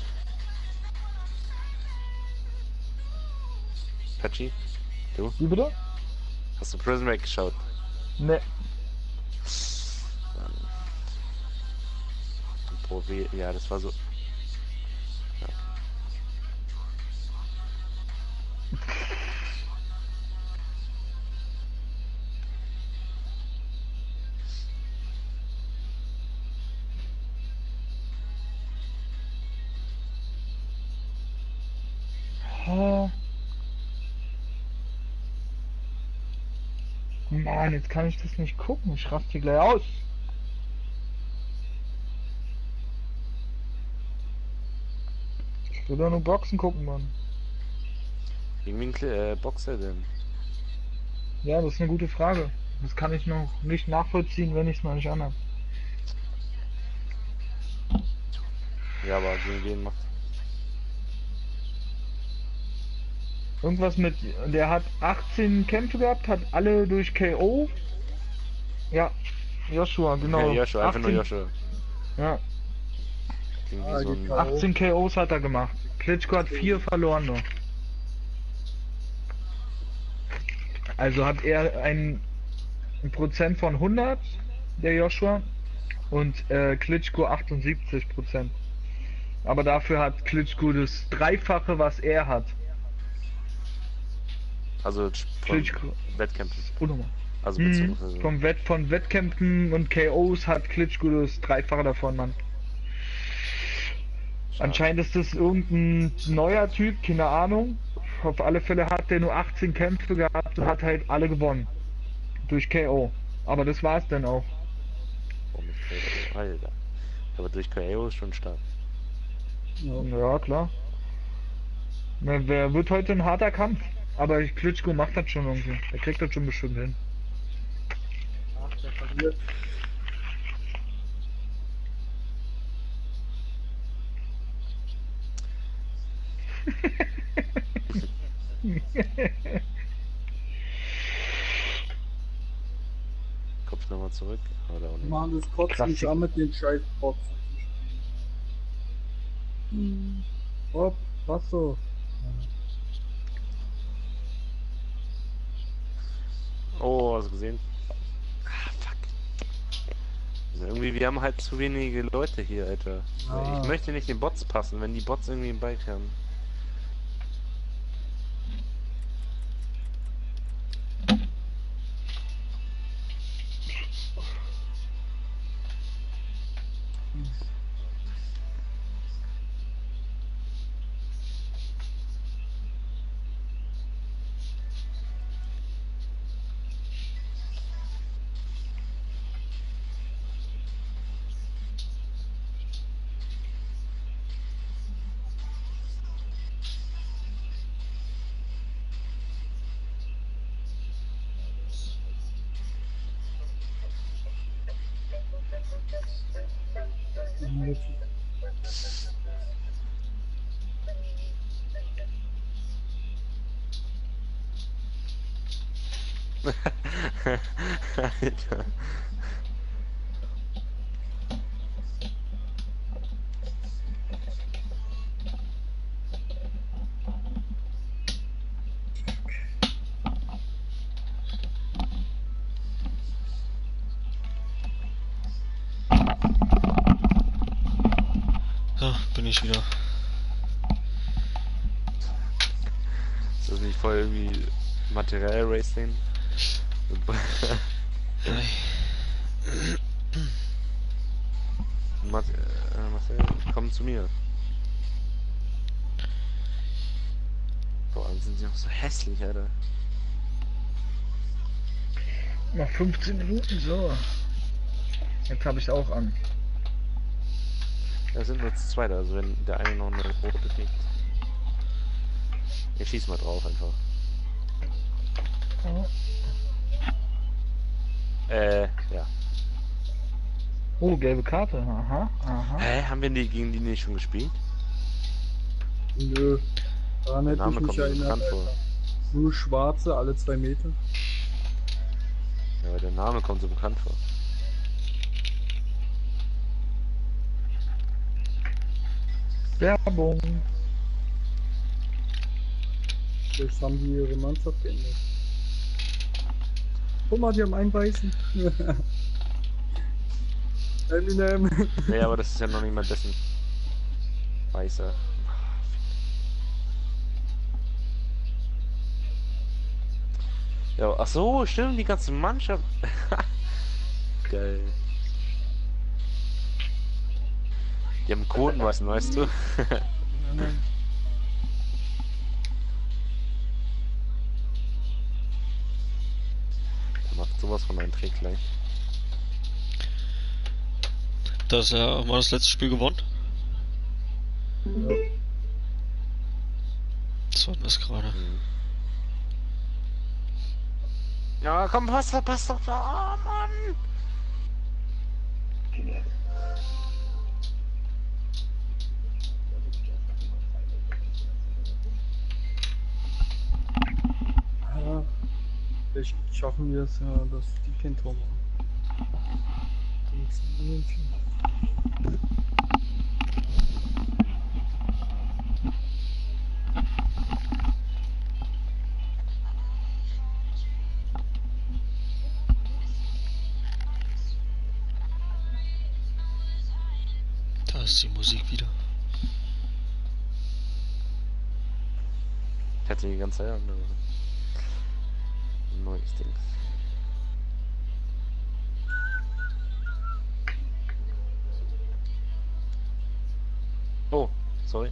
Patchy? Du? Wie bitte? Hast du Prison Break geschaut? Ne. Boah, wie, ja, das war so. Ja. Hä? Mann, jetzt kann ich das nicht gucken. Ich raste hier gleich aus. Ich will doch nur Boxen gucken, Mann. Gegen wen Kle- äh, Boxer denn? Ja, das ist eine gute Frage. Das kann ich noch nicht nachvollziehen, wenn ich es noch nicht anhab. Ja, aber gegen wen macht. Irgendwas mit, der hat achtzehn Kämpfe gehabt, hat alle durch K O. Ja, Joshua, genau. Ja, Joshua, einfach nur achtzehn Joshua. Ja, Gegen Ah, so die ein. K O. achtzehn K Os hat er gemacht. Klitschko hat vier verloren nur. Also hat er ein, ein Prozent von hundert, der Joshua, und äh, Klitschko achtundsiebzig Prozent. Aber dafür hat Klitschko das Dreifache, was er hat. Also von Klitschko. Wettkämpfen. Oh, nochmal. Also Hm, beziehungsweise. vom Wett, von Wettkämpfen und K Os hat Klitschko das Dreifache davon, Mann. Schade. Anscheinend ist das irgendein neuer Typ, keine Ahnung. Auf alle Fälle hat der nur achtzehn Kämpfe gehabt und hat halt alle gewonnen. Durch K O. Aber das war's dann auch. Oh, mit K O. Alter. Aber durch K O ist schon stark. Ja. Ja, klar. Na, wer wird heute ein harter Kampf? Aber ich- Klitschko macht das schon irgendwie. Er kriegt das schon bestimmt hin. Ach, der verliert. Kopf nochmal zurück. Oder auch Wir nicht. machen das kotzt Krass. mich an mit den scheiß Bots. Hm. Hopp, was so? Oh, hast du gesehen? Ah, fuck. Also irgendwie, wir haben halt zu wenige Leute hier, Alter. Ah. Ich möchte nicht den Bots passen, wenn die Bots irgendwie einen Bike haben. Alter. So, bin ich wieder. Ist das nicht voll irgendwie Material Racing? Mat äh, Marcel, komm zu mir. Boah, dann sind sie noch so hässlich, Alter. Noch fünfzehn Minuten, so. Jetzt habe ich auch an. Das sind nur zu zweit, also wenn der eine noch eine rote kriegt. Ich schieß mal drauf einfach. Oh. Äh, ja. Oh, gelbe Karte. Aha, aha. Hä, haben wir die gegen die nicht schon gespielt? Nö. Daran Der hätte ich Name mich kommt mir erinnert, bekannt vor. Alter. Nur Schwarze alle zwei Meter. Ja, aber der Name kommt so bekannt vor. Werbung. Vielleicht haben die ihre Mannschaft geändert. Guck mal, die haben einen Weißen. Eminem. Nee, aber das ist ja noch nicht mal dessen weißer. Ja, ach so, stimmt, die ganze Mannschaft. Geil. Die haben Quotenweißen, weißt du? Der macht sowas von einem Trick gleich. Das ja auch mal das letzte Spiel gewonnen. Ja. Was war denn das gerade? Mhm. Ja, komm, passt doch, passt doch da, oh, Mann! Ja, vielleicht schaffen wir es ja, dass die kein Tor machen. Wenigstens unentschieden. Da ist die Musik wieder. Ich hatte die ganze Zeit an, aber neues Ding. Oh, sorry.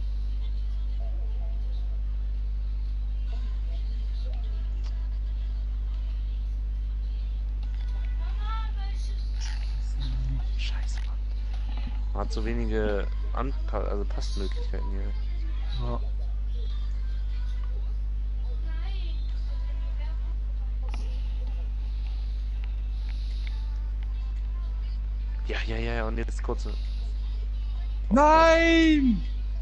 Scheiße, Mann. Man hat so wenige Anpa also Passmöglichkeiten hier. Ja. Ja, ja, ja, ja, und jetzt kurze. Nein!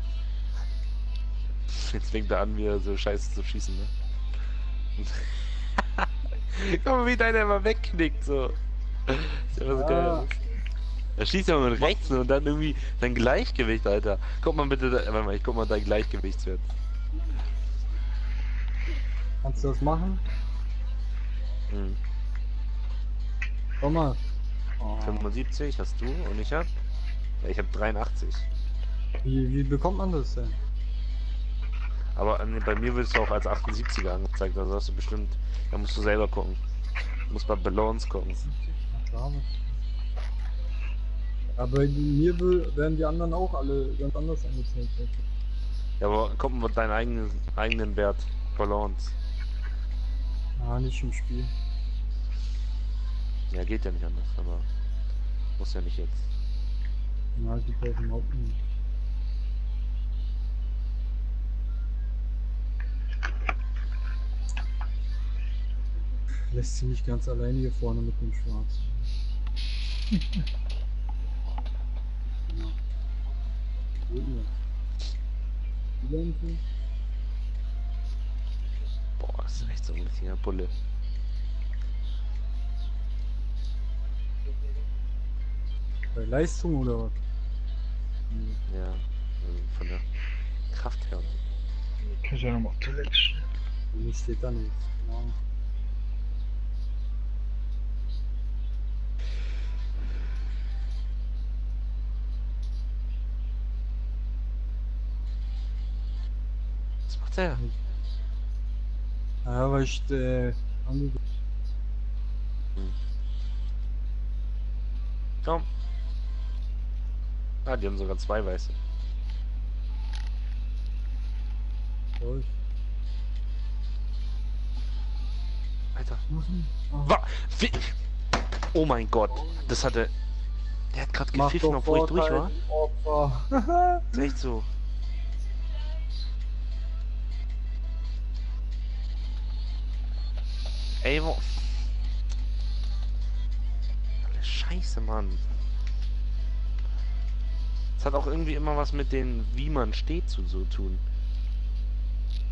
Jetzt fängt er an, wieder so scheiße zu schießen, ne? Guck mal, wie deiner immer wegknickt, so. Ist ja immer so geil. Ja. Er schießt ja mal mit rechts und dann irgendwie dein Gleichgewicht, Alter. Guck mal bitte, da, warte mal, ich guck mal dein Gleichgewichtswert. Kannst du das machen? Mhm. Komm mal. Oh. fünfundsiebzig hast du und ich hab? Ja, ich hab dreiundachtzig. Wie, wie bekommt man das denn? Aber äh, bei mir wirst du auch als achtundsiebziger angezeigt, also hast du bestimmt, da musst du selber gucken. Du musst bei Balance gucken. Na klar. Aber bei mir will- werden die anderen auch alle ganz anders angezeigt. Ja, aber guck mal deinen eigenen, eigenen Wert. Balance. Ah, nicht im Spiel. Ja, geht ja nicht anders, aber muss ja nicht jetzt. Na, geht ja überhaupt nicht. Lässt sie nicht ganz alleine hier vorne mit dem Schwarzen. Ja. Gut, ja. Wieder ein Tor? Boah, das ist echt so ein richtiger Bulle. Bei Leistung oder was? Ja, also von der Kraft her. Kann ich ja nochmal auf Toilette stellen. Mir steht da nichts. Genau. Was macht der? Ja, weil ich äh, ange- Komm. Ah, die haben sogar zwei weiße. Läuft. Alter. Machen. Ah. Wa Wie? Oh mein Gott. Das hatte. Der hat gerade Mach gepfiffen, doch obwohl ich durch war. Opfer. Das ist echt so. Ey, wo. Alle Scheiße, Mann. Es hat auch irgendwie immer was mit den, wie man steht, zu so tun.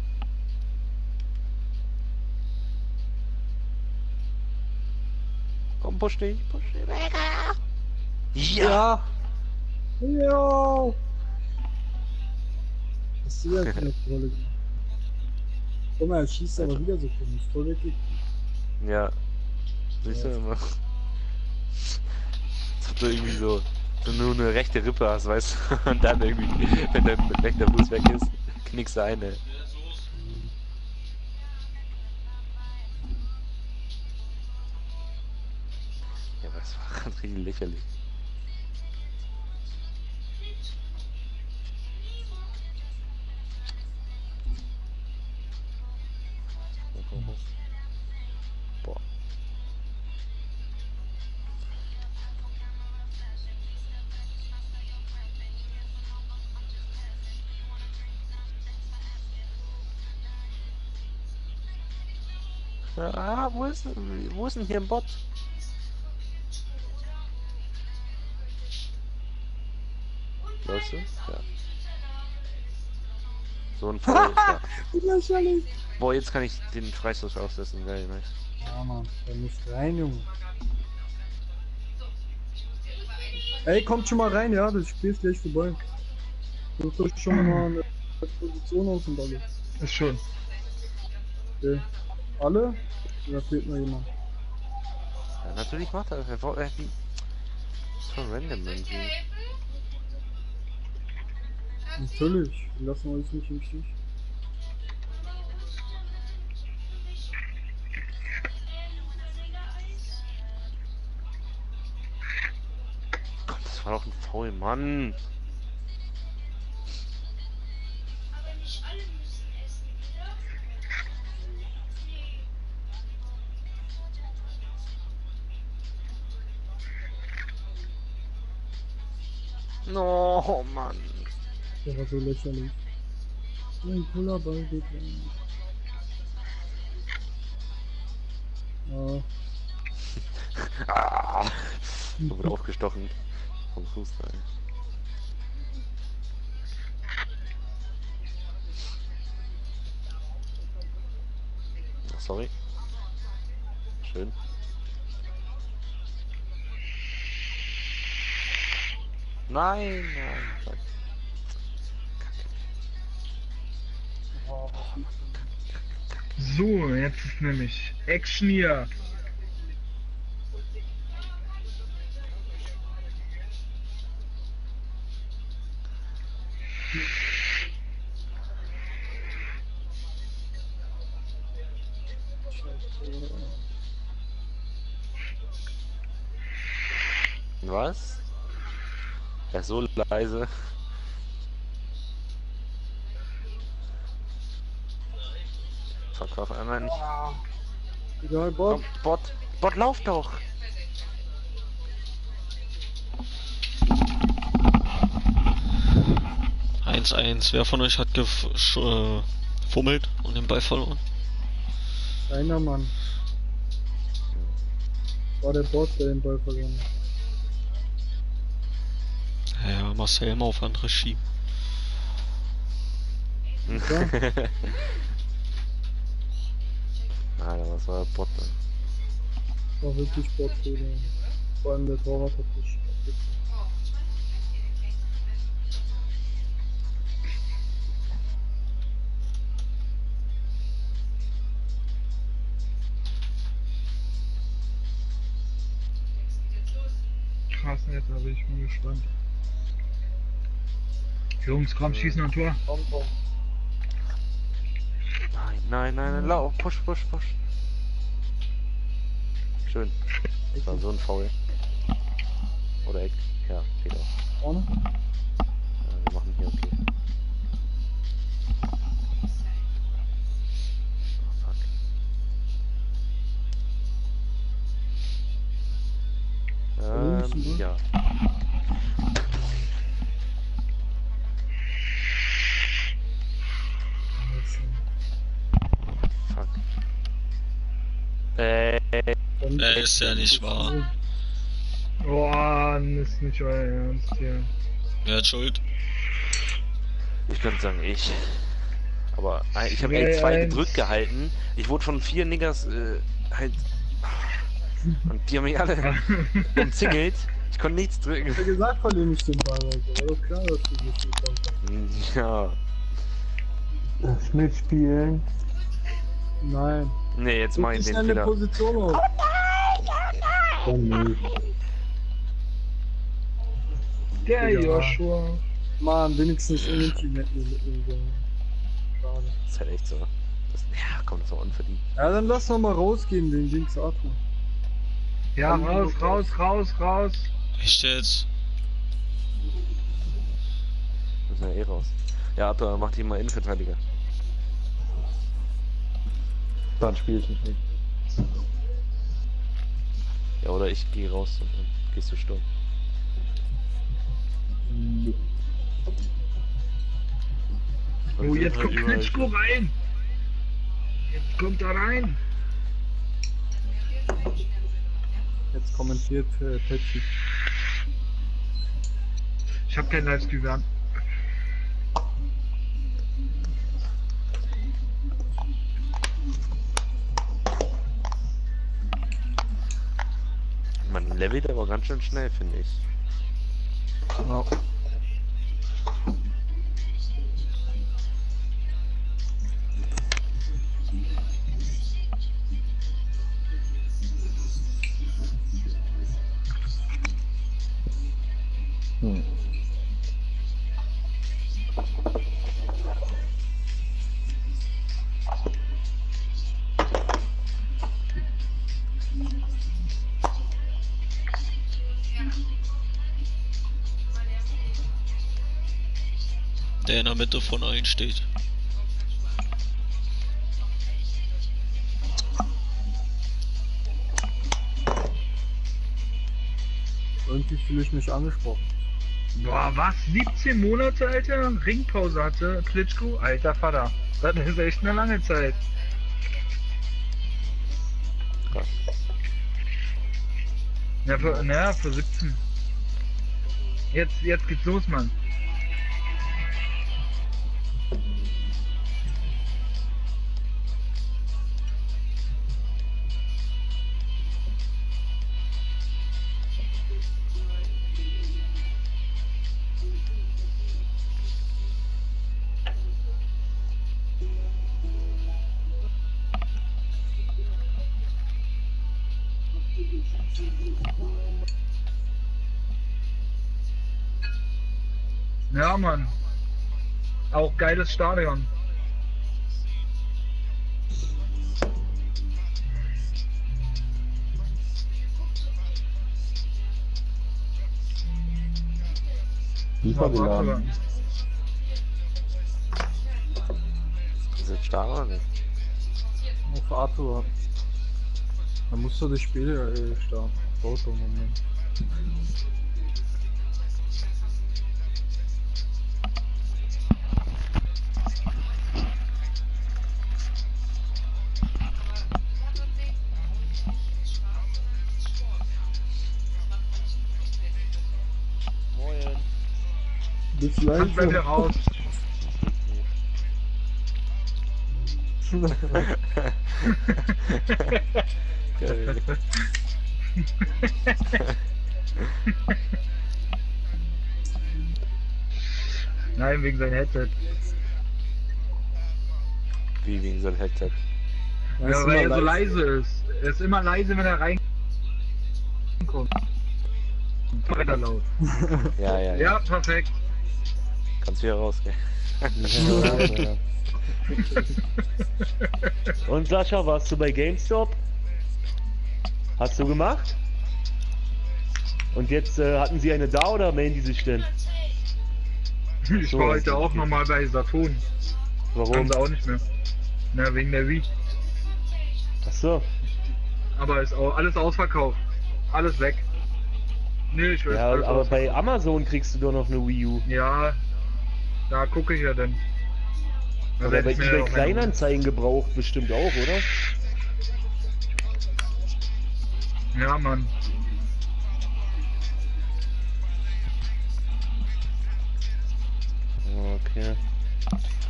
push dich, push dich weg. Ja! Ja! Das ist wieder eine Rolle gemacht. Guck mal, er schießt aber wieder so komisch, voll wirklich. Ja. Siehst du immer. Als ob du irgendwie so, so nur eine rechte Rippe hast, weißt du? Und dann irgendwie, wenn dein rechter Fuß weg ist, knickst du eine. Ja, das war ganz richtig lächerlich. Boah. Ah, wo ist, wo ist denn hier ein Bot? Läufst du? Ja. So ein Foul. Ja. Lächerlich! Boah, jetzt kann ich den Freistoß aussetzen. Geil, nice. Ja, Mann, der muss rein, Junge. Ey, kommt schon mal rein, ja, das Spiel ist gleich vorbei. Sucht euch schon mal eine Position aus und alles. Ist schon. Okay. Alle? Oder fehlt noch jemand? Ja, natürlich macht er. Er wollte irgendwie. Das ist voll random irgendwie. Natürlich, wir lassen euch nicht im Stich. Komm, das war doch ein Foul, Mann. No, Mann. Der war so lächerlich. Ein cooler Ball geht rein. Ja. Ah, da wurde aufgestochen vom Fußball. Sorry. Schön. Nein, nein. Fuck. So, jetzt ist nämlich Action hier. Was? Er ist so leise. Verkauf einmal nicht. Egal, Bob. Komm, Bot. Bot, lauf doch! eins eins. Wer von euch hat gefummelt und den Ball verloren? Einer Mann. War der Bot, der den Ball verloren hat. Ja, Marcel immer auf andere schieben. Ja. Nein, aber was war der Bot dann? War wirklich Sportfehler. Vor allem der Torwart hat sich abgezogen. Krass, jetzt aber ich bin gespannt. Jungs, komm, schießen ein Tor. Komm, komm. Nein, nein, nein, nein, lauf, push, push, push. Schön. Das war so ein Foul. Oder Eck. Ja, geht auch. Vorne? Ja, wir machen hier okay. Oh, fuck. Ähm, ja. Fuck. Äh, Dann Äh, ist ja nicht wahr. Boah, das ist nicht euer Ernst hier. Wer hat Schuld? ich könnte sagen ich. Aber äh, ich habe Zwei, L zwei eins. gedrückt gehalten. Ich wurde von vier Niggers äh, halt Und die haben mich alle umzingelt. Ich konnte nichts drücken. Ich hab gesagt, von dem ich den Ball halte. War doch klar, dass du das nicht kannst. Ja. Das mitspielen. Nein. Nee, jetzt mach ich den eine Fehler. Position auf. Komm nicht. Der Ja. Joshua. Mann, wenigstens irgendwie mit mir mitnehmen sollen. Schade. Das ist halt echt so. Das, ja, komm, das war unverdient. Ja, dann lass noch mal rausgehen, den Dings Arthur. Ja, raus, raus, raus, raus. Echt jetzt? Müssen wir eh raus. Ja, Arthur, mach dich mal Innenverteidiger. Dann spiel ich nicht mit. Ja, oder ich gehe raus und dann gehst du Sturm. Oh, jetzt kommt Klitschko rein. Jetzt kommt er rein. Jetzt kommentiert äh, Pepsi. Ich hab kein Livestream an. Man levelt aber ganz schön schnell, finde ich. Ja. Hm. Der in der Mitte von allen steht. Irgendwie fühle ich mich angesprochen. Boah, was? siebzehn Monate, Alter? Ringpause hatte Klitschko? Alter Vater. Das ist echt eine lange Zeit. Krass. Ja, für, naja, für siebzehn. Jetzt, jetzt geht's los, Mann. Ja, Mann. Auch geiles Stadion. Liefer geladen. Ist jetzt stark oder nicht? Auf Arthur. Dann musst du das Spiel äh, starten. Foto, Moment. Moin. Bis Dann bleibt ihr raus. Geil. Nein, wegen seinem Headset. Wie wegen sein Headset. Ja, weil er so leise ist. Er ist immer leise, wenn er reinkommt. Weiter laut. Ja, ja, ja. Ja, perfekt. Kannst wieder rausgehen. Und Sascha, warst du bei GameStop? Hast du gemacht? Und jetzt äh, hatten sie eine da oder melden die sich denn? Ich So, war heute auch nochmal bei Saturn. Warum? Haben sie auch nicht mehr. Na, wegen der Wii. Achso. Aber ist auch alles ausverkauft. Alles weg. Nee, ich weiß Ja, alles aber ausverkauft. bei Amazon kriegst du doch noch eine Wii U. Ja, da gucke ich ja dann. Da Oder werd bei ich mir eBay auch eine- Kleinanzeigen gebraucht bestimmt auch, oder? Ja, Mann. Okay.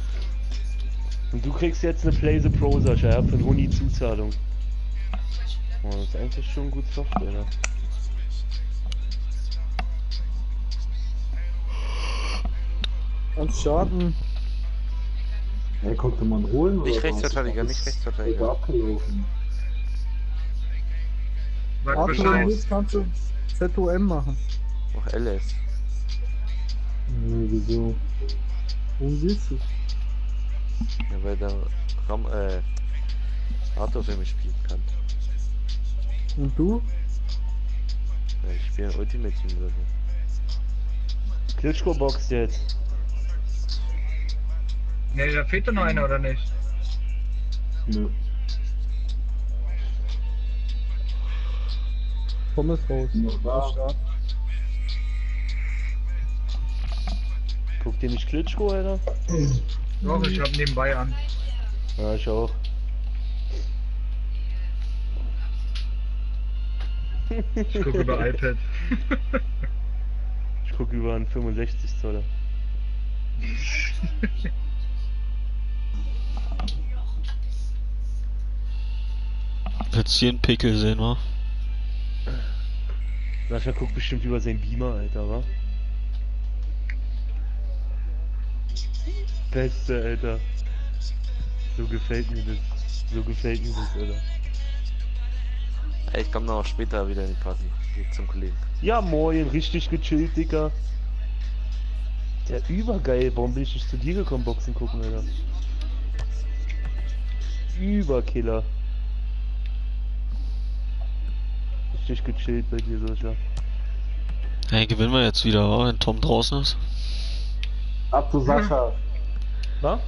Und du kriegst jetzt eine Play the Pro, Sascha, ja, für einen Huni Zuzahlung. Oh, das ist eigentlich schon gut Software, ne? Als Schaden. Hey, konnte man holen? Nicht oder was? Rechtsverteidiger, nicht Das Rechtsverteidiger. wird abgelaufen. Sag Arthur, wenn du Bescheid. willst, kannst du Z O M machen. Noch L S. Nee, wieso? Worum willst du? Ja, weil der Ram, äh, Arthur für mich spielen kann. Und du? Ja, ich spiele ein Ultimate Team oder so. Klitschko boxt jetzt. Ne, da fehlt doch noch einer, oder nicht? Nö. Pommes raus. Noch da. Start. Guckt ihr nicht Klitschko, Alter? Doch, ich hab nebenbei an. Ja, ich auch. Ich guck über iPad. Ich guck über einen fünfundsechzig Zoller. Jetzt hier einen Pickel sehen, wa? Sascha guckt bestimmt über seinen Beamer, Alter, wa? Beste, Alter. So gefällt mir das. So gefällt mir das, Alter. Ey, ich komm noch später wieder in die Party. Geh zum Kollegen. Ja, moin, richtig gechillt, Dicker. Der übergeil. Warum bin ich nicht zu dir gekommen, Boxen gucken, Alter? Überkiller. Richtig gechillt bei dir, Sascha. Hey, gewinnen wir jetzt wieder, wa? Wenn Tom draußen ist. Ab zu Sascha. Na?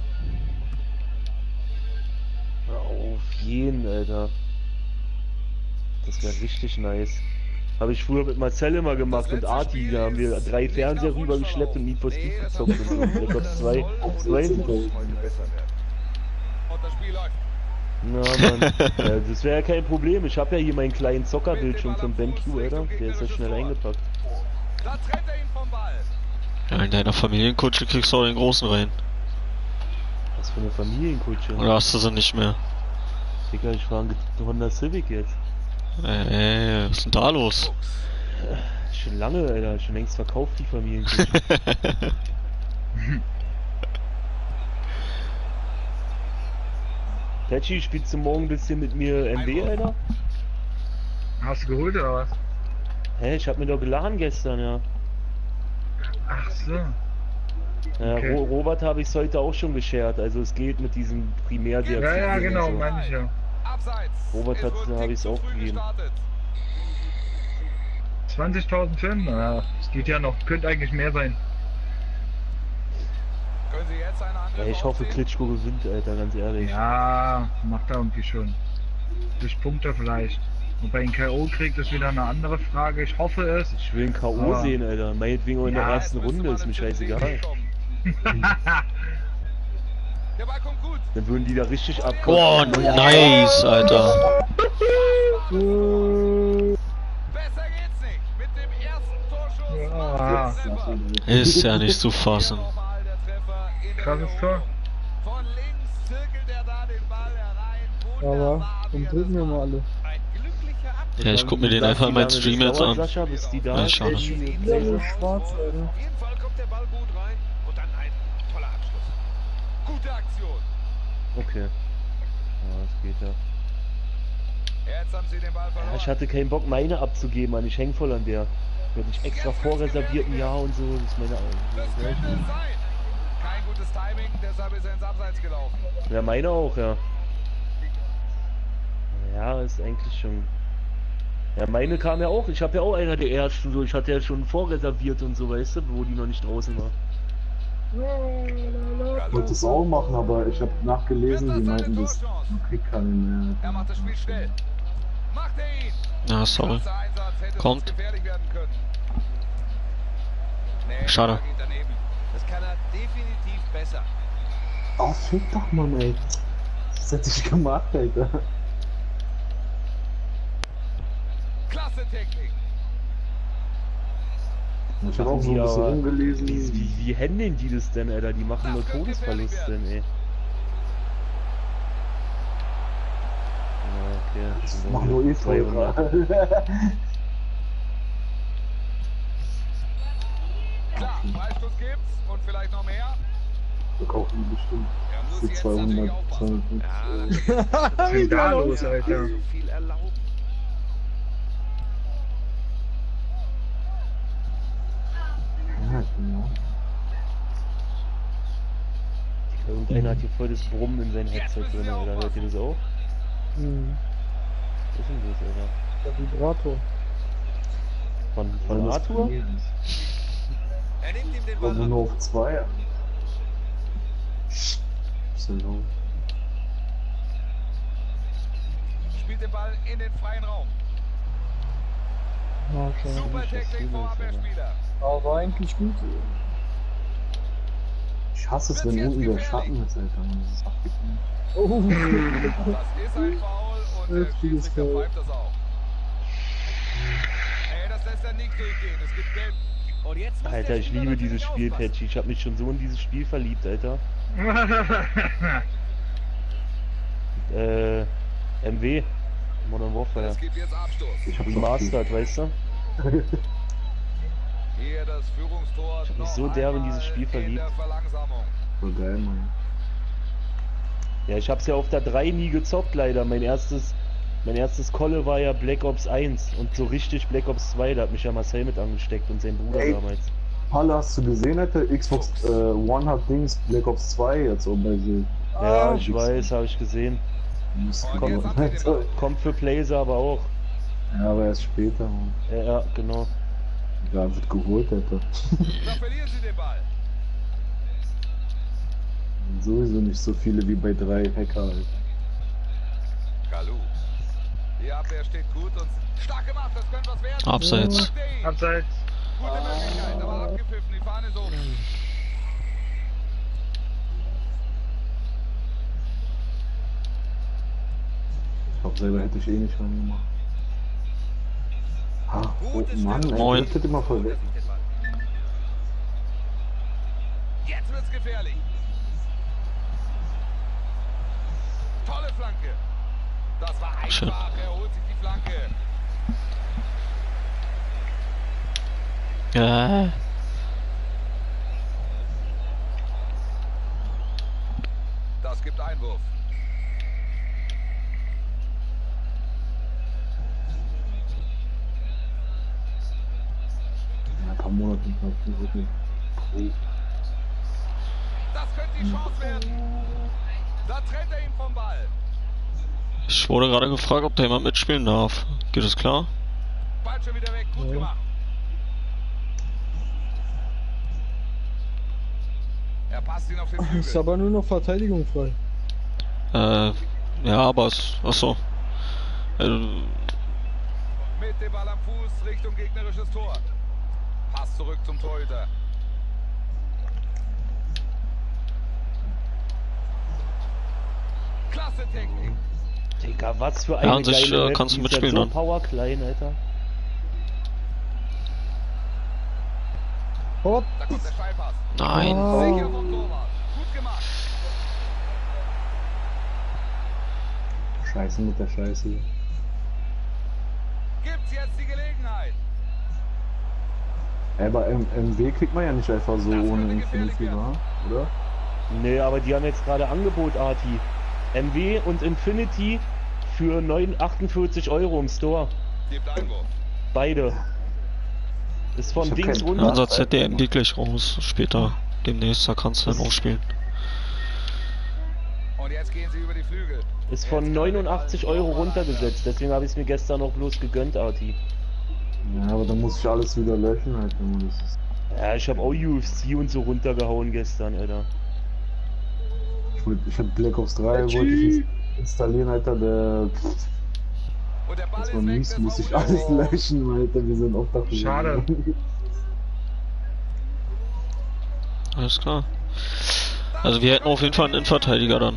Hör auf jeden, Alter. Das wäre richtig nice. Habe ich früher mit Marcel immer gemacht und Arti, da haben wir drei Fernseher rübergeschleppt und Need for Speed gezockt und so. Black Ops zwei. zwei. Heute besser werden. Und das Spiel läuft. Na Mann, ja, das wäre ja kein Problem. Ich habe ja hier meinen kleinen Zockerbildschirm von BenQ, Alter. Der ist ja schnell eingepackt. Da trennt er ihn vom Ball. Ja, in deiner Familienkutsche kriegst du auch den großen rein. Was für eine Familienkutsche. Oder hast du sie nicht mehr? Digga, ich fahre einen Honda Civic jetzt. Ey, was ist denn da los? Schon lange, Alter. Schon längst verkauft die Familienkutsche. Patchy, spielst du morgen ein bisschen mit mir M W, Alter? Hast du geholt oder was? Hä, ich hab mir doch geladen gestern, ja. Ach so. Ja, Okay. Ro Robert habe ich heute auch schon geshared, also es geht mit diesem primär Ja, ja, genau, meine ich ja. Abseits. Robert Es hat- wird da hab Tick ich's zu auch früh gegeben. gestartet. zwanzigtausend Filme? Ja, es geht ja noch. Könnte eigentlich mehr sein. Können Sie jetzt eine andere Ja, ich hoffe Klitschko gewinnt, Alter, ganz ehrlich. Ja, macht er irgendwie schon. Durch Punkte vielleicht. Ob er ihn K O kriegt, ist wieder eine andere Frage. Ich hoffe es. Ich will einen K O Ah. sehen, Alter. Meinetwegen auch in der Ja, ersten Runde, ist mir scheißegal. Der Ball kommt gut. Dann würden die da richtig ab. Oh, nice, Alter. Besser geht's nicht. Mit dem ersten Torschuss. Ja. Treffer. Ist ja nicht zu fassen. Nochmal der Treffer in den Krasses Lauf. Tor. Von links zirkelt er da den Ball herein. Aber Wunderbar, dann wie er drücken wir das mal macht. alle. Ein glücklicher Abschluss. Ja, ich guck mir den Sagst einfach die in meinem lange, Stream das jetzt dauert, an. Sascha, bis die da Ja, ist, schade. die Ja, so schwarz, Alter. Auf jeden Fall kommt der Ball gut rein und dann ein toller Abschluss. Gute Aktion. Okay. Ja, das geht ja. Jetzt haben sie den Ball verloren. Ja, ich hatte keinen Bock, meine abzugeben, Mann. Ich häng voll an der. Ich hab mich extra vorreserviert ein Jahr und so. Das ist meine. Das könnte es sein. Kein gutes Timing, deshalb ist er ins Abseits gelaufen. Ja, meine auch, ja. Ja, ist eigentlich schon. Ja, meine kam ja auch. Ich habe ja auch einer der ersten so. Ich hatte ja schon vorreserviert und so, weißt du, wo die noch nicht draußen war. Ich wollte es auch machen, aber ich habe nachgelesen, die meinten, dass man kriegt keine mehr. Er macht das Spiel schnell. Macht er ihn. Na, sorry. Klasse Einsatz, hätte Kommt. sonst gefährlich werden können. Nee, Schade. geht daneben. Das kann er definitiv besser. Oh, fick doch, Mann, ey. Was hätte ich gemacht, Alter? Klasse Technik. Ich habe auch so ein Ja, bisschen aber rumgelesen. Wie, wie, wie handeln die das denn, Alter? Die machen nur Todesverlust denn, ey. Ja, okay. Das macht nur eh teurer. Klar, Freistoß gibt's und vielleicht noch mehr. Verkaufen die bestimmt. Er muss Für jetzt natürlich zweihundert, aufpassen. zweihundertfünfzig. Ja, Was ist denn da los, Alter? so viel erlauben. Ja, genau. Irgendeiner hat hier voll das Brummen in sein Headset drin, Alter. Hört ihr das auch? Hm. Was ist denn das, Alter? Der Vibrator. Von, Weil von das Arthur? trainiert ist. Er nimmt ihm den Ball Aber ab. nur auf zwei. So low. Spielt den Ball in den freien Raum. Ja, klar. Super Tackling vom Abwehrspieler. Aber war eigentlich gut. Ich hasse es, wenn unten der Schatten ist, Alter. Man, das ist abgekommen. Oh. Das ist ein Foul und der Heftiges Schiedsrichter Foul. pfeift das auch. Ey, das lässt er nicht durchgehen. Es gibt Gelb. Und jetzt muss Alter, der ich Spieler liebe dieses natürlich Spiel, aufpassen. Patchy. Ich hab mich schon so in dieses Spiel verliebt, Alter. Äh, M W. Modern Warfare. Es gibt jetzt Abstoß. Ich hab's auch Remastered, weißt du? Hier das Führungstor. Ich hab mich noch so derbe in einmal dieses Spiel in verliebt. der Verlangsamung. voll geil, Mann. Ja, ich hab's ja auf der drei nie gezockt, leider. Mein erstes, mein erstes Kolle war ja Black Ops eins und so richtig Black Ops zwei, da hat mich ja Marcel mit angesteckt und sein Bruder Ey. damals. Palle, hast du gesehen, Alter? Xbox äh, One hat Dings Black Ops zwei jetzt auch bei sich. Ja, Ah, ich Dings. weiß, habe ich gesehen. Muss Und kommen, jetzt hat er den Alter. Ball. Kommt für Blazer aber auch. Ja, aber erst später, Mann. Ja, ja, genau. Ja, wird geholt, Alter. Da verlieren sie den Ball. Sowieso nicht so viele wie bei drei Hacker, Alter. Kalu. Die Abwehr steht gut und stark gemacht. Das könnte was werden. Abseits. Abseits. Gute Möglichkeit, aber abgepfiffen. Die Fahne ist oben. Ich glaub, selber hätte ich eh nicht reingemacht. Ah, oh Mann, ey, Moin. das hätte immer voll weg. Jetzt wird's gefährlich. Tolle Flanke. Das war Schön. einfach. Er holt sich die Flanke. Ja. Das gibt Einwurf. Ja, ein paar Monate nicht mehr. Wirklich. Das könnte die Chance werden. Da trennt er ihn vom Ball. Ich wurde gerade gefragt, ob da jemand mitspielen darf. Geht das klar? Ball schon wieder weg. Gut Ja. gemacht. Er passt ihn auf den Ist Flügel. aber nur noch Verteidigung frei. Äh, ja, aber es. Achso. Äh, Mit dem Ball am Fuß Richtung gegnerisches Tor. Pass zurück zum Torhüter. Klasse Technik. Digga, was für eine Ja, an sich, geile äh, Map. kannst Die du ist ja mitspielen so dann. Power klein, Alter. Hopp. Da kommt der Steilpass. nein. Sicher Oh. vom Torwart. Gut gemacht. Scheiße mit der Scheiße. Gibt's jetzt die Gelegenheit. Ey, aber M MW kriegt man ja nicht einfach so Das ohne könnte gefährlich Infinity, werden. wa? Oder? Nee, aber die haben jetzt gerade Angebot, Arti. M W und Infinity für neun achtundvierzig Euro im Store. Gibt Einwurf. Beide. Ist von Ich hab Dings keinen runter. Unser Z D M geht gleich raus. Später. Demnächst, da kannst du dann auch spielen. Und jetzt gehen sie über die Flügel. Ist von neunundachtzig Euro runtergesetzt. Deswegen habe ich es mir gestern noch bloß gegönnt, Arti. Ja, aber dann muss ich alles wieder löschen, halt, wenn man das ist. Ja, ich habe auch U F C und so runtergehauen gestern, Alter. Ich, wollt, ich hab Black Ops drei, wollte ich ins- installieren, Alter, der. Und der Ball Das ist war weg. mies, Der muss ich Torhüter- alles löschen, Alter, wir sind obdachlos. Schade. Alles klar. Also wir hätten auf jeden Fall einen Innenverteidiger dann.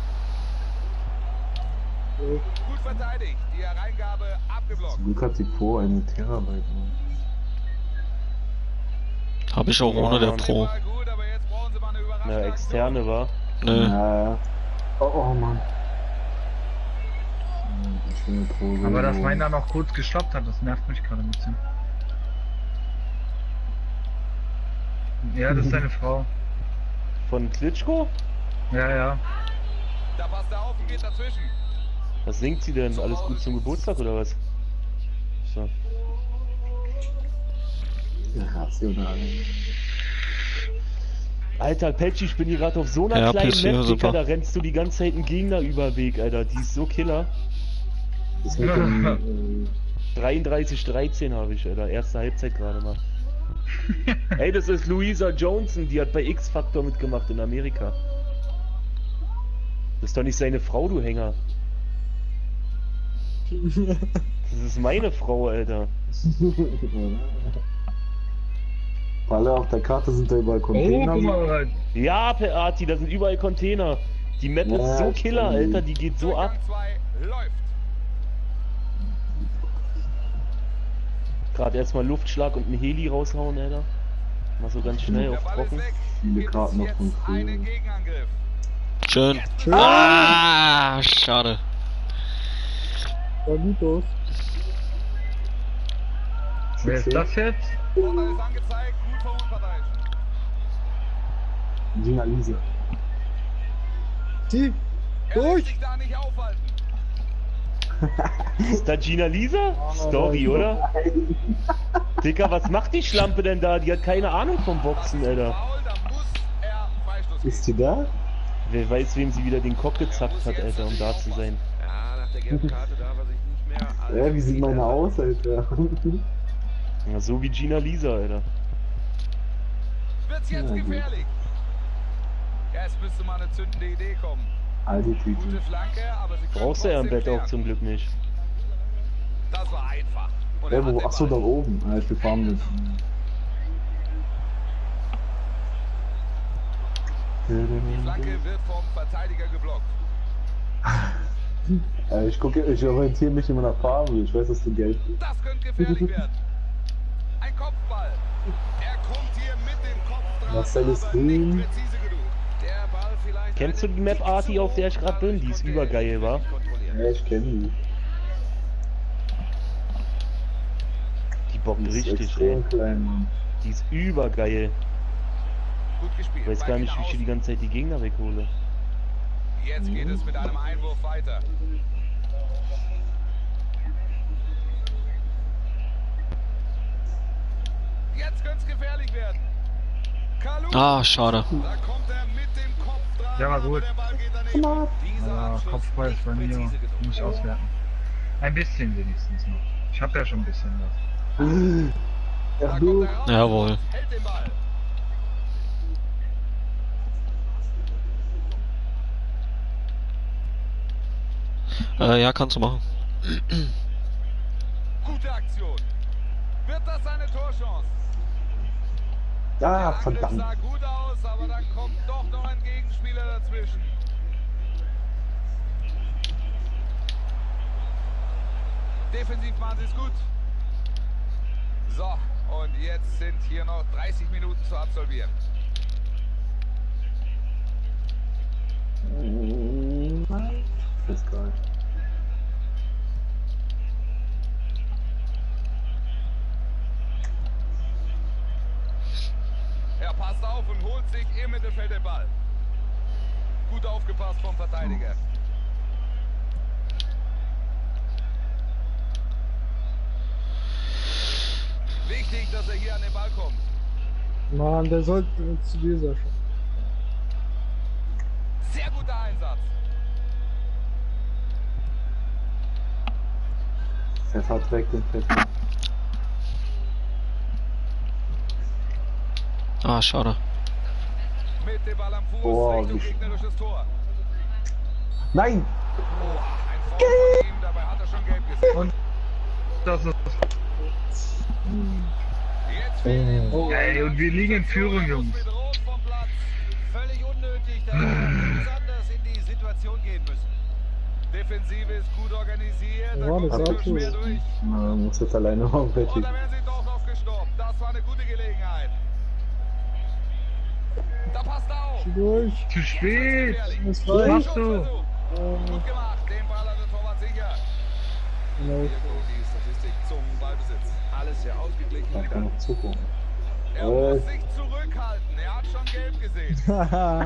Gut verteidigt. Die Hereingabe abgeblockt. Zum Glück hat die Pro eine Terabyte, Mann. Habe ich auch Ja, ohne der Mann. Pro. War gut, aber jetzt brauchen sie mal eine überraschende Eine externe war. Nö. Ja, ja. Oh, oh Mann. Schöne Pose. Aber dass meiner noch kurz gestoppt hat, das nervt mich gerade ein bisschen. Ja, das ist seine Frau. Von Klitschko? Ja, ja. Da passt er auf und geht dazwischen. Was singt sie denn? Alles gut zum Geburtstag oder was? So. Rational. Alter, Petschi, ich bin hier gerade auf so einer Ja, kleinen P C, Map, super. Digga, da rennst du die ganze Zeit einen Gegner über den Weg, Alter. Die ist so Killer. Das mit dem, äh, dreiunddreißig dreizehn habe ich, Alter. Erste Halbzeit gerade mal. Ey, das ist Louisa Johnson, die hat bei X-Factor mitgemacht in Amerika. Das ist doch nicht seine Frau, du Hänger. Das ist meine Frau, Alter. Alle auf der Karte sind da überall Oh, Container. guck mal. Ja, Peati, da sind überall Container. Die Map Ja, ist so Killer, stimmt. Alter, die geht so ab. Durchgang zwei läuft. Gerade erstmal Luftschlag und einen Heli raushauen, Alter. Mal so ganz schnell Der auf Ball ist trocken. weg. Viele Gibt Karten es noch jetzt von früher. einen Gegenangriff. Schön. Schön. Ah, schade. Sah gut aus. Wer ist das jetzt? Vorteil ist angezeigt, gut verunparteiischt. Gina Lisa. Die. Er lässt Durch. sich da nicht aufhalten. Ist da Gina Lisa? Story, oder? Dicker, was macht die Schlampe denn da? Die hat keine Ahnung vom Boxen, Alter. Foul, da muss er Freistoß geben. Ist die da? Wer weiß, wem sie wieder den Kopf gezackt hat, Alter, um da zu sein. Ja, nach der gelben Karte darf er sich nicht mehr... Ja, wie sieht meine aus, Alter? Ja, so wie Gina Lisa, Alter. Wird's jetzt Ja, gut. gefährlich. Ja, es müsste mal eine zündende Idee kommen. Alte Gute Tüte. Flanke, aber sie können Brauchst du ja im trotzdem Bett auch klären. zum Glück nicht. Das war einfach. Und Ja, er hat wo? den Achso, da Ball. oben. Ah, ich will fahren mit. Die Flanke wird vom Verteidiger geblockt. Äh, Ich gucke, ich orientiere mich immer nach Farbe. Ich weiß, dass du Geld bist. Das könnte gefährlich werden. Ein Kopfball. Er kommt hier mit dem Kopf dran, Marcel ist aber grün. nicht präzise genug. Der Ball vielleicht. Kennst du einen die Map Tick Arti, zu auf der ich gerade bin? Die ist übergeil, wa? Ja, ich kenne die. Die bockt Die ist richtig, ey. extrem klein, Mann. Die ist übergeil. Gut gespielt. Ich weiß gar Ball nicht, wie ich hier die wieder ganze Zeit die Gegner weghole. außen. Jetzt geht es mit einem Einwurf weiter. Jetzt könnte es gefährlich werden. Kalu. Ah, schade. Da kommt er mit dem Kopf dran, Der war gut. aber der Ball geht daneben. Dieser Ah, Abschluss Kopfball ist bei nicht mir. präzise genug. Muss ich auswerten. Ein bisschen wenigstens noch. Ich habe ja schon ein bisschen was. Da Ach kommt du. er raus. Jawohl. Hält den Ball. Äh, ja, kannst du machen. Gute Aktion. Wird das eine Torchance? Ah, Der Angriff verdammt. sah gut aus, aber dann kommt doch noch ein Gegenspieler dazwischen. Defensiv machen sie es gut. So, und jetzt sind hier noch dreißig Minuten zu absolvieren. Das ist geil. Er passt auf und holt sich im Mittelfeld den Ball. Gut aufgepasst vom Verteidiger. Wichtig, dass er hier an den Ball kommt. Mann, der sollte zu dieser schon. Sehr guter Einsatz. Pfeffer weg den Pfeffer. Ah, schade. Mit dem Ball am Fuß Boah, Richtung wie sch- gegnerisches Tor. Nein! Oh, ein Foul von ihm, dabei hat er schon gelb gesehen. Und das ist. Jetzt fehlen ihm Oh, ey, und wir liegen in Führung, Jungs. Mit Rot vom Platz. Völlig unnötig, da hätte man ganz anders in die Situation gehen müssen. Defensive ist gut organisiert, da Ja, kommt das er sah nur schwer gut. durch. Na, muss jetzt alleine auf Und Betty. da werden sie doch noch gestoppt. Das war eine gute Gelegenheit. Da passt er auf. Zieh durch. Zu spät! Das Was reicht. machst du? Gut gemacht, den Ball hat der Torwart sicher. Genau. Hier kommt die Statistik zum Ballbesitz. Alles sehr ausgeglichen. Da kann noch zugucken. Er Äh. muss sich zurückhalten. Er hat schon gelb gesehen. Haha.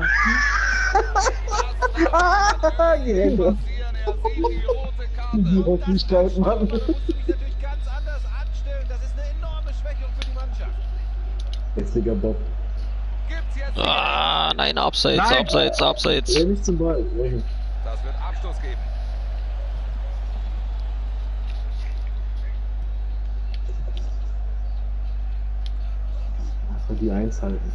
Passieren. Er sieht die rote Karte. Die Hoffnungskeit, Mann. muss sich natürlich ganz anders anstellen. Das ist eine enorme Schwächung für die Mannschaft. Hässlicher Bob. Gibt's jetzt Ah, nein, abseits, Nein. abseits, abseits. Dreh nicht zum Ball. Dreh. Das wird Abstoß geben. Einfach die Eins halten.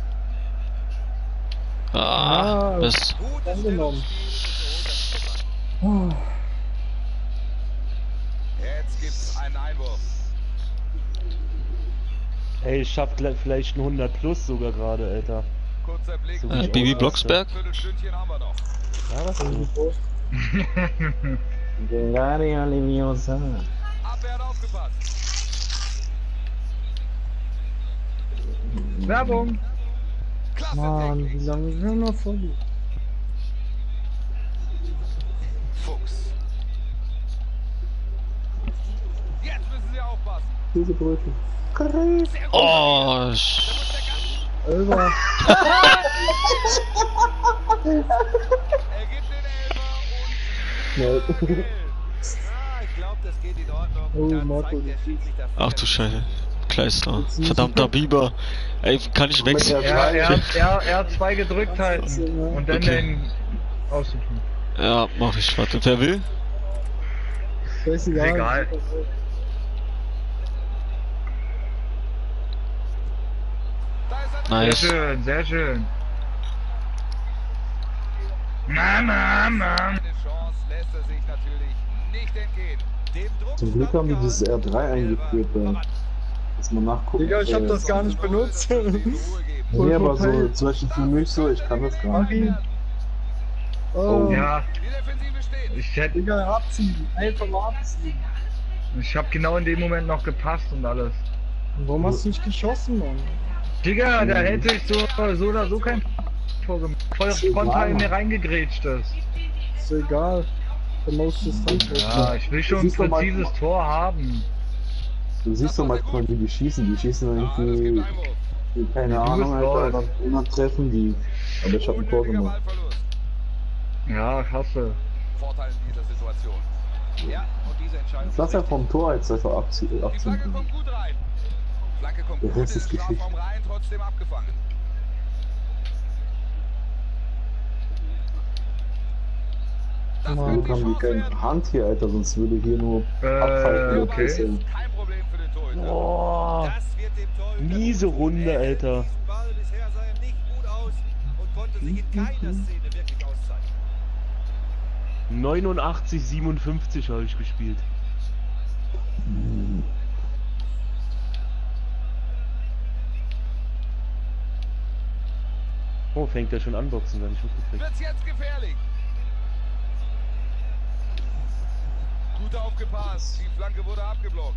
Ah, Ah. Mist. Gutes Angenommen. Stellungsspiel. Oh. Jetzt gibt's einen Einwurf. Ey, ich schaff gleich vielleicht ein hundert plus sogar gerade, Alter. Kurzer Blick. So Äh, wie Bibi ich Blocksberg. Viertelstündchen haben wir noch. Ja, was denn? Gerade Leviosa. Abwehr hat aufgepasst. Werbung! Klasse Mann, Technik. wie lange sind wir noch vor dir? Fuchs. Jetzt müssen sie aufpassen. Diese Brötchen. Oh, sch- Elber. Er gibt den Elfer und Schnell. gelb. Ah, ich glaube, das geht in Ordnung. Oh, Dann Marco, zeigt der Schiedsrichter ach du Scheiße. Kleister. Verdammter Biber. Ey, kann ich wechseln? Er, er, er, er hat zwei gedrückt halten und dann Okay. den aussuchen. Ja, mach ich. Warte, wer will? Scheißegal. Ist egal. Da ist er drin. Sehr Nice. schön, sehr schön. Mama, Mama. Eine Chance lässt er sich natürlich nicht entgehen. Dem Druck Zum Glück haben die dieses R drei standgehalten. eingeführt, da. Dass man nachgucken Digga, ich hab das gar nicht benutzt. Ruhe geben. Nee, aber so, zum Beispiel für mich so, ich kann das gar nicht. Mari. Oh, Ja, Die Defensive steht. ich hätte, Digga, abziehen. Einfach mal abziehen. ich hab genau in dem Moment noch gepasst und alles. Warum hast du nicht geschossen, Mann? Digga, da hätte ich so, so oder so kein Tor gemacht. Voll spontan in mir reingegrätscht ist. Ist egal. Der Most Distanz. Ja, ich will schon ein Siehst du mal- präzises Tor haben. Du siehst doch manchmal, wie die schießen. Die schießen Ah, das gibt irgendwie, Einwurf. keine Du Ahnung, bist Alter, raus. dann immer treffen die. Aber ich hab ein Tor Unnötiger gemacht. Ballverlust. Ja, ich hasse. Vorteil in dieser Situation. Ja, und diese Entscheidung. Lass ja vom Tor jetzt einfach abziehen. Die Flanke abziehen. kommt gut rein. Flanke kommt Der gut in Rest den ist Geschichte. Strafraum rein, trotzdem abgefangen. Das Mann, könnte Glück die haben die Chance keine werden. Hand hier, Alter, sonst würde hier nur Äh, abfallen. okay. Kein Problem für den Torhüter. Boah, Das wird dem Torhüter miese gut tun. Runde, Er Alter. kennt diesen Ball bisher sah er nicht gut aus und konnte sich in keiner Szene wirklich auszeichnen. neunundachtzig, siebenundfünfzig habe ich gespielt. Oh, fängt er schon an boxen, dann ich mitgekriegt. Wird's jetzt gefährlich. Gut aufgepasst. Die Flanke wurde abgeblockt.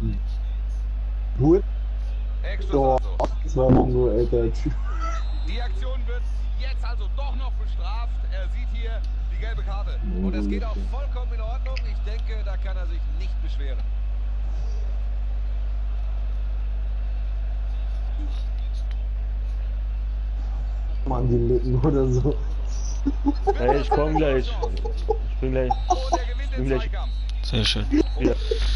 Gut. Eckstoß Oh, also. das war nur, Alter. Die Aktion wird jetzt also doch noch bestraft. Er sieht hier die gelbe Karte. Und es geht auch vollkommen in Ordnung. Ich denke, da kann er sich nicht beschweren. Mann, die Lippen oder so. Ey, ich komm gleich. Ich bin gleich. Und er gewinnt den Bin gleich. Zweikampf. Sehr schön. Ja.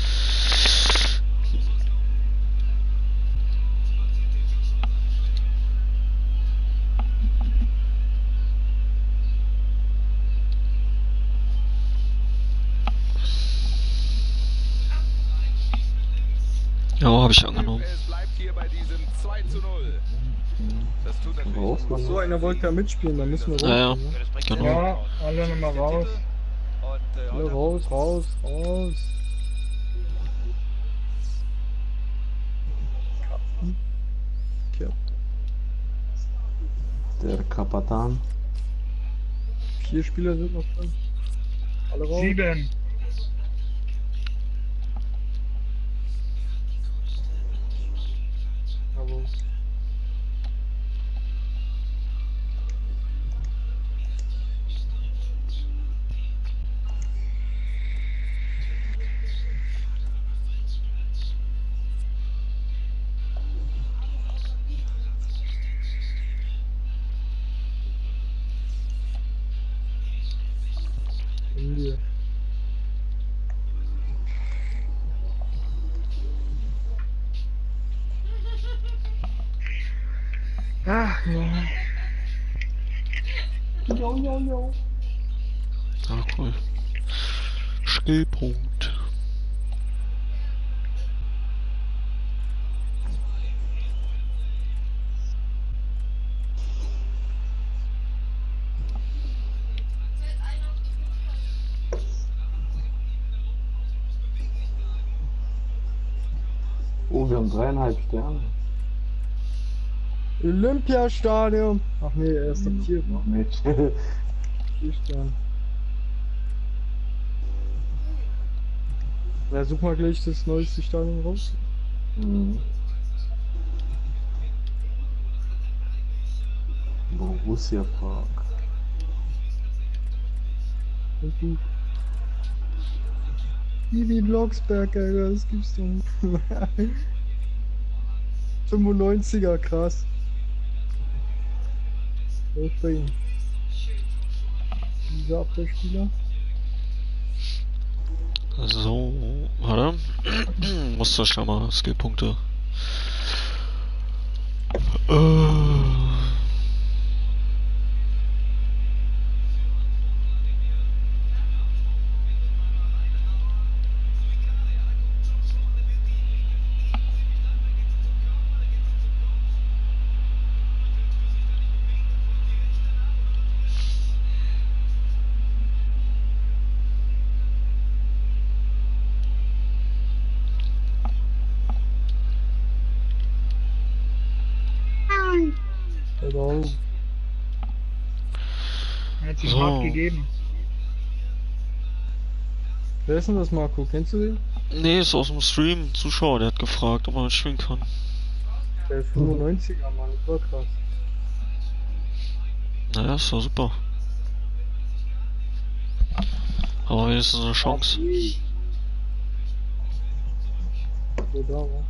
Ja, habe ich angenommen. Es bleibt hier bei diesem zwei zu null. Das tut natürlich Raus, gut. Mann. So, einer wollte ja mitspielen, dann müssen wir Ja, ja. raus. Ne? Genau. Ja, alle nochmal raus. Und äh, Alle raus, raus, raus. Okay. Der Kapatan. Vier Spieler sind noch drin. Alle raus. Sieben. Aber Jo, jo, jo. Ah, cool. Skillpunkt. Oh, wir haben dreieinhalb Sterne. Olympiastadion. Ach nee, er ist am vier. Noch nicht. Vier Sterne. Ja, such mal gleich das neueste Stadion raus. Mhm. Borussia Park. Okay. Ivi Blocksberg, Alter, das gibt's doch nicht. fünfundneunziger, krass. Wer ist bei ihm? Dieser Abwehrspieler? So, warte. Muss da schnell mal Skillpunkte. Äh. Genau. Er hat sich So. hart gegeben. Wer ist denn das, Marco? Kennst du den? Nee, ist aus dem Stream. Zuschauer, der hat gefragt, ob man mitspielen kann. Der ist fünfundneunziger, Mann, das war krass. Naja, ist doch super. Aber wenigstens eine Chance. Der da war.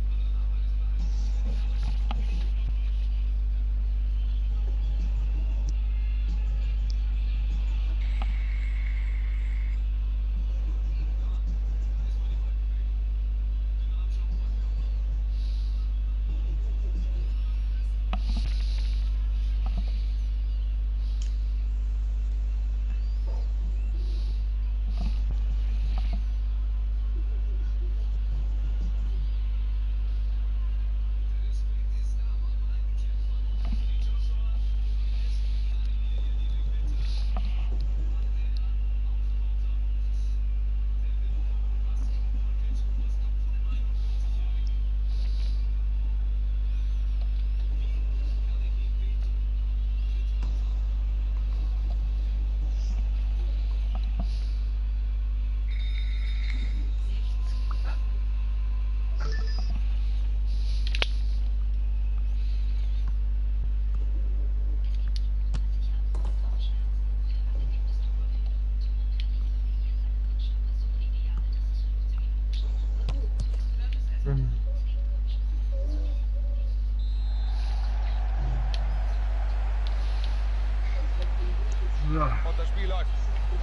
Und das Spiel läuft.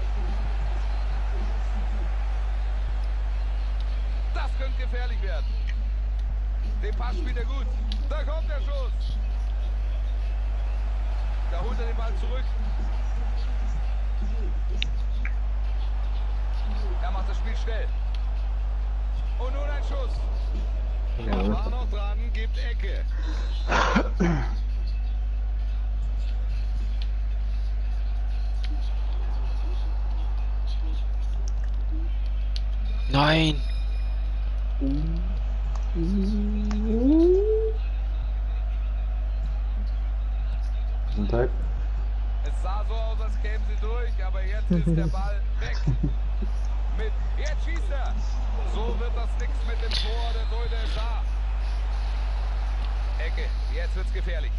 Das könnte gefährlich werden. Den Pass spielt er gut. Da kommt der Schuss. Da holt er den Ball zurück. Er macht das Spiel schnell. Und nun ein Schuss. Er war noch dran, gibt Ecke. Nein! Gesundheit. Es sah so aus, als kämen sie durch, aber jetzt ist der Ball weg. Mit, jetzt schießt er. So wird das nichts mit dem Tor, der Torhüter ist da. Ecke, jetzt wird's gefährlich.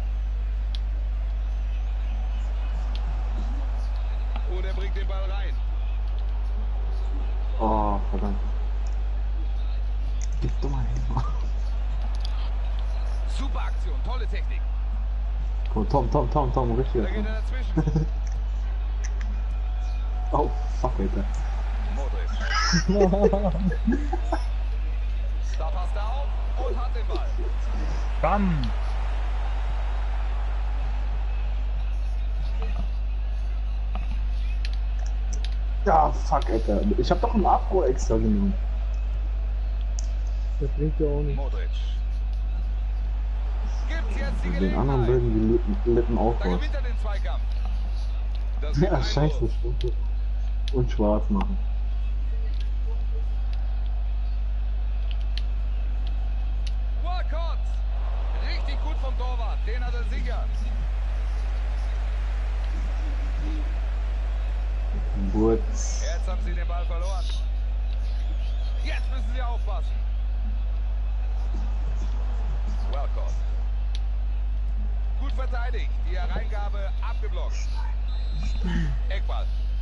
Und er bringt den Ball rein. Oh, verdammt. Gib doch mal hin. Super Aktion, tolle Technik. Oh, Tom, Tom, Tom, Tom, richtig. Da geht er dazwischen. Oh, fuck, Alter. Modric. Da passt er auf und hat den Ball. Bam! Ja, fuck, Alter. Ich hab doch einen Afro extra genommen. Der bringt ja auch nicht. Modric. Gibt's jetzt die Den anderen Gelegenheit. bilden die Lippen, Lippen auch Da was. gewinnt er den Zweikampf. Das gibt Ja, Einwurf. scheiße, stimmt. Und schwarz machen. Walcott. Richtig gut vom Torwart. Den hat er sicher. Wurz. Jetzt haben sie den Ball verloren. Jetzt müssen sie aufpassen. Walcott. Gut verteidigt. Die Hereingabe abgeblockt. Eckball.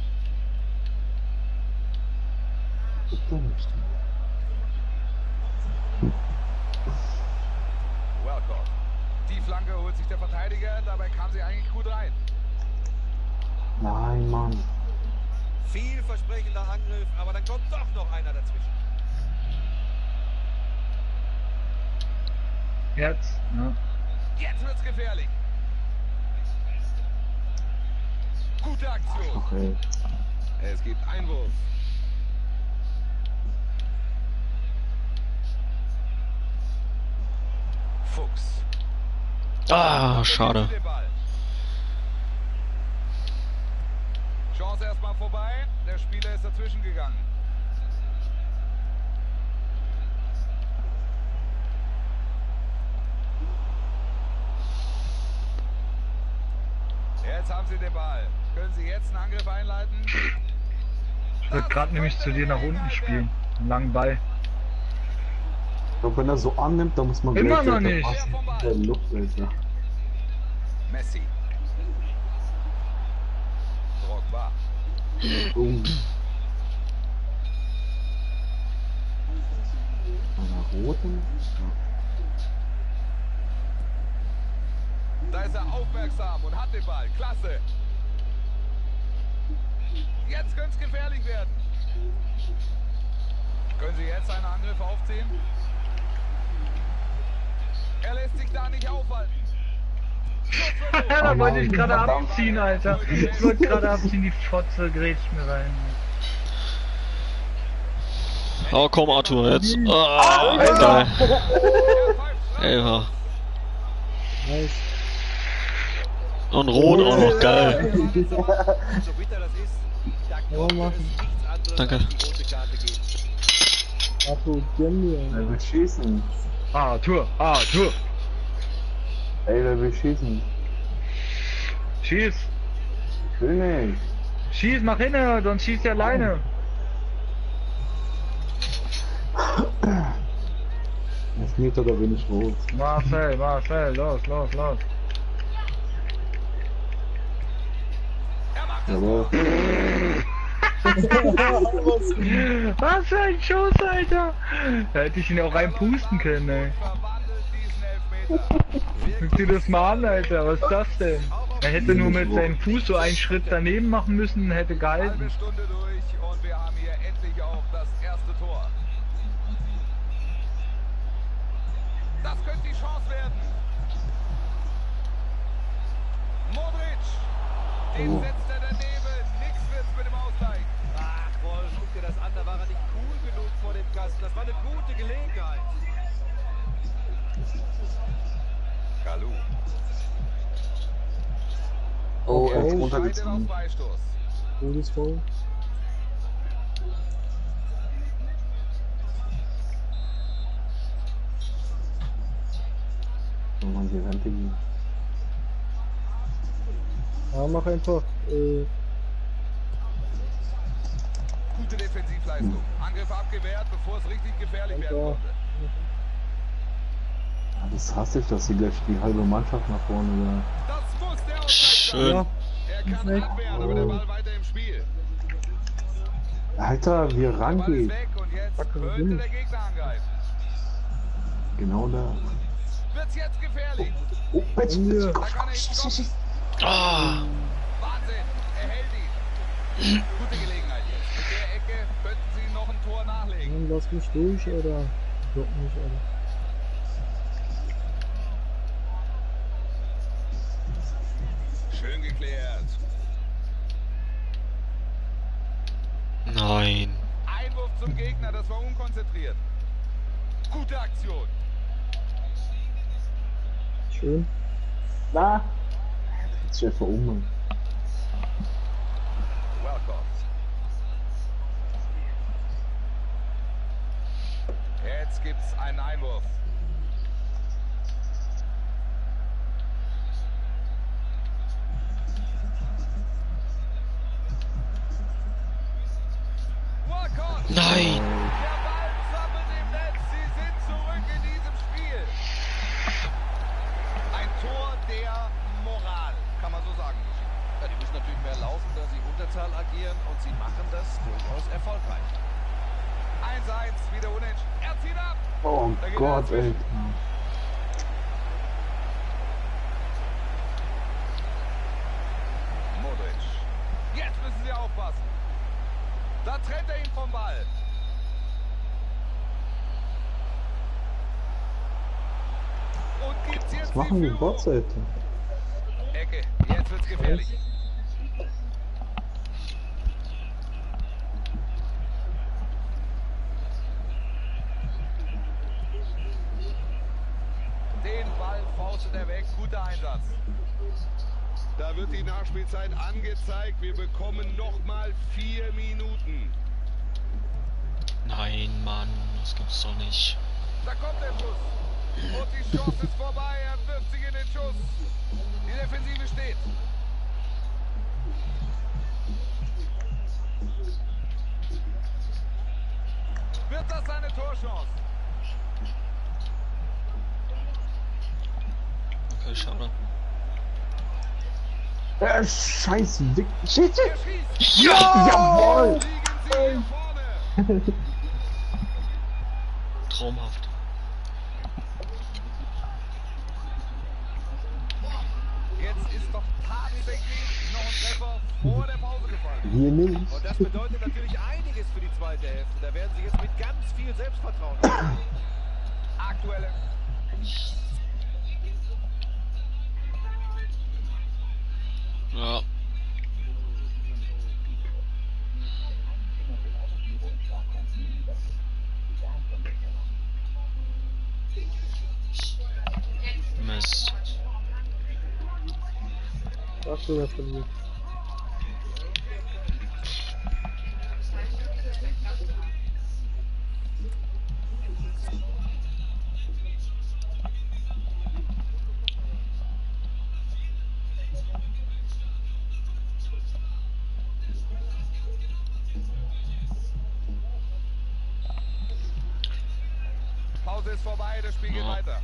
Walcott. Die Flanke holt sich der Verteidiger. Dabei kam sie eigentlich gut rein. Nein, Mann. Vielversprechender Angriff, aber dann kommt doch noch einer dazwischen. Jetzt, ja. Jetzt wird's gefährlich. Gute Aktion. Okay. Es gibt Einwurf. Fuchs. Ah, schade. Den Ball. Chance erstmal vorbei. Der Spieler ist dazwischen gegangen. Jetzt haben sie den Ball. Können sie jetzt einen Angriff einleiten? Ich würde gerade nämlich zu dir nach unten spielen. Einen langen Ball. Ich glaube, wenn er so annimmt, dann muss man Immer gleich noch weiter nicht. passen. Der Luft, Alter. Messi. Drogba. Oh. Einer roten? Da ist er aufmerksam und hat den Ball. Klasse. Jetzt könnte es gefährlich werden. Können Sie jetzt einen Angriff aufziehen? Er lässt sich da nicht aufhalten. Da wollte ich gerade abziehen, Alter. Ich wollte gerade abziehen, die Fotze grätscht mir rein. Oh, komm, Arthur, jetzt. Ah, geil. Elfer. Nice. Und rot auch noch, geil. So bitter das ist, da Ja, konnte machen. es nichts anderes Danke. als die rote Karte geben. Arthur, gönn dir. Wer will schießen? Arthur, Arthur. Ey, wer will schießen? Schieß. Ich will nicht. Schieß, mach hin, sonst schießt er alleine. Auf Meter, da bin ich rot. Marcel, Marcel, los, los, los. Aber Was für ein Schuss, Alter. Da hätte ich ihn auch reinpusten können, ey. Verwandelt diesen Elfmeter. Guck dir das mal an, Alter. Was ist das denn? Er hätte nur mit seinem Fuß so einen Schritt daneben machen müssen und hätte Halbe gehalten. Stunde durch und wir haben hier endlich auch das erste Tor. Das könnte die Chance werden. Modric. Den setzt er daneben. Nix wird's mit dem Ausgleich. Ach, Wolf, guck dir das an, da war er nicht cool genug vor dem Kasten. Das war eine gute Gelegenheit. Kalu. oh, er ist Oh, Scheidet auf runtergezogen. Freistoß. Gutes Foul. Oh Mann, die Rente ging. Ja, mach einfach. Äh, Gute Defensivleistung. Angriff abgewehrt, bevor es richtig gefährlich werden Ja. konnte. Ja, das hasse ich, dass sie gleich die halbe Mannschaft nach vorne da. Das muss der Ausgleich Schön. ja, Er kann Weg. abwehren, aber der Ball weiter im Spiel. Alter, wie er Der Ball ist rangeht. weg und jetzt Fuck, könnte bin der ich. Gegner angreifen. Genau da. Wird's jetzt gefährlich? Oh, Mensch, Ende. Mensch, Da Kopf, kann er Kopf, nicht Kopf, stoppen. Ah, Wahnsinn, er hält ihn. Gute Gelegenheit jetzt. Mit der Ecke könnten sie noch ein Tor nachlegen. Mann, lass mich durch, oder? Block mich, Alter. Schön geklärt. zum Gegner, das war unkonzentriert. Gute Aktion. Schön. Na! Jetzt ist einfach um. Welcome. Jetzt gibt's einen Einwurf. Walcott. Nein! Der Ball zappelt im Netz. Sie sind zurück in diesem Spiel. Ein Tor der Moral, kann man so sagen. Ja, die müssen natürlich mehr laufen, da sie Unterzahl agieren und sie machen das durchaus erfolgreich. eins eins, wieder unentschieden. Er zieht ab. Oh Da geht er Gott, ey. dazwischen. Modric. Jetzt müssen sie aufpassen. Da trennt er ihn vom Ball. Und gibt's jetzt Was machen die Führung. Bots, Alter? Ecke, jetzt wird's gefährlich. Den Ball faustet er weg, guter Einsatz. Da wird die Nachspielzeit angezeigt. Wir bekommen nochmal vier Minuten. Nein, Mann, das gibt's doch nicht. Da kommt der Schuss. Und die Chance ist vorbei, er wirft sich in den Schuss. Die Defensive steht. Wird das seine Torchance? Okay, schade. Äh, scheiß Wick. Shit, shit. Er schießt. Ja! Jawohl! Liegen sie hier vorne. Traumhaft. Jetzt ist doch tatsächlich noch ein Treffer vor der Pause gefallen. Hier nicht. Und das bedeutet natürlich einiges für die zweite Hälfte. Da werden sie jetzt mit ganz viel Selbstvertrauen haben. Aktuelle. Ja. Mist. Ach so, der verliert. Pause ist vorbei, das Spiel geht Ja. weiter.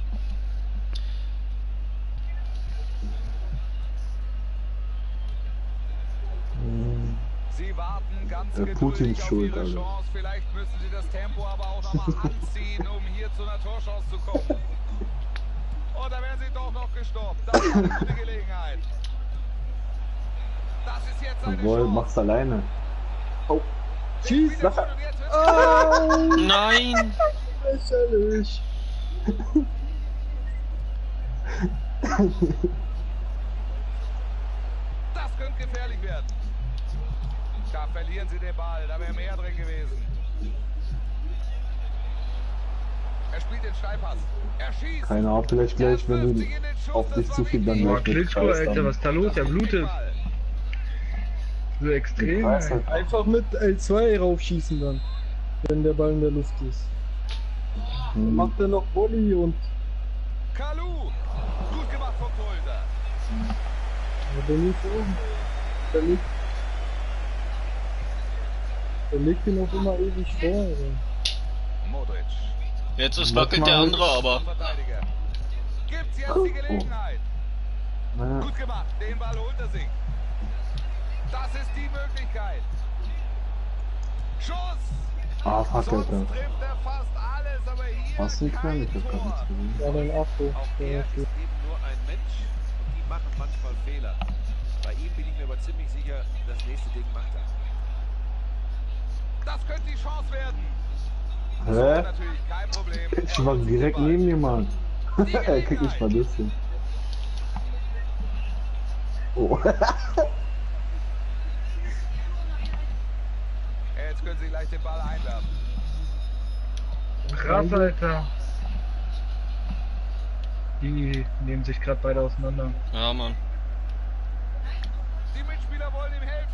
Sie warten ganz Der geduldig Putin auf schuld, ihre Alter. Chance. Vielleicht müssen sie das Tempo aber auch nochmal anziehen, um hier zu einer Torchance zu kommen. Oh, da werden sie doch noch gestoppt. Das ist eine gute Gelegenheit. Das ist jetzt eine Jawohl, Chance. mach's alleine. Oh. Schieß! Schieß! Oh, Nein! lächerlich. Das könnte gefährlich werden. Da verlieren sie den Ball. Da wäre mehr drin gewesen. Er spielt den Steilpass. Er schießt. Keine Ahnung, vielleicht gleich, wenn du auf dich zu viel dann Boah, gleich mit Klitschko, Scheiß Alter, dann. was ist da los? Der blutet. So extrem, Weiß ey. halt. Einfach mit L zwei raufschießen dann, wenn der Ball in der Luft ist. Dann Hm. macht er noch Volley und Kalu. Gut gemacht vom Torhüter. ja, der liegt oben. Der liegt, der legt ihn auch immer ewig vor. Alter. Modric. Jetzt ist Mach wackelt mal der halt. andere, aber. Verteidiger. Gibt's jetzt Oh. die Gelegenheit. Naja. Gut gemacht. Den Ball holt er sich. Das ist die Möglichkeit. Schuss. Ah, fuck, Sonst Alter. trifft er fast alles, aber hier Was ein Knall, ich hab grad kein nichts Tor. gesehen. Ja, dein Afro. Auch Der er war ist gut. eben nur ein Mensch und die machen manchmal Fehler. Bei ihm bin ich mir aber ziemlich sicher, das nächste Ding macht er. Das könnte die Chance werden. Hä? Natürlich kein Problem. Ich war direkt neben mir, Mann. Er kriegt nicht mal das hin. Oh. Jetzt können sie gleich den Ball einwerfen. Krass, Alter. Die nehmen sich gerade beide auseinander. Ja, Mann. Die Mitspieler wollen ihm helfen.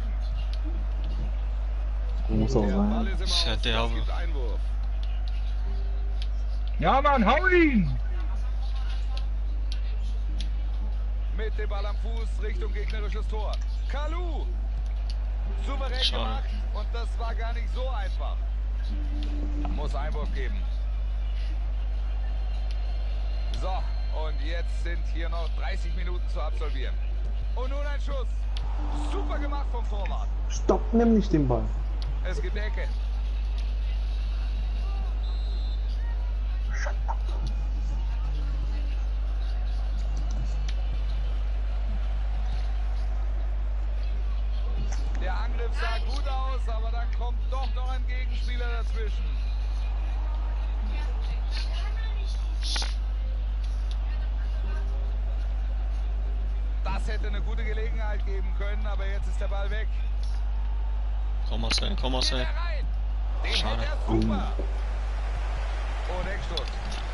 Muss auch Der sein. Ball ist im Ist ja Aus. derbe. Es gibt Einwurf. Ja, Mann, hau ihn! Mit dem Ball am Fuß Richtung gegnerisches Tor. Kalu! Souverän Schade. gemacht und das war gar nicht so einfach. Muss Einwurf geben. So, und jetzt sind hier noch dreißig Minuten zu absolvieren. Und nun ein Schuss. Super gemacht vom Torwart. Stopp, nimm nicht den Ball. Es gibt Ecke. Der Angriff sah gut aus, aber dann kommt doch noch ein Gegenspieler dazwischen. Das hätte eine gute Gelegenheit geben können, aber jetzt ist der Ball weg. Komm Marcel, komm Geht Marcel. er rein? Den Schade. hält er super. Und Eckstoß.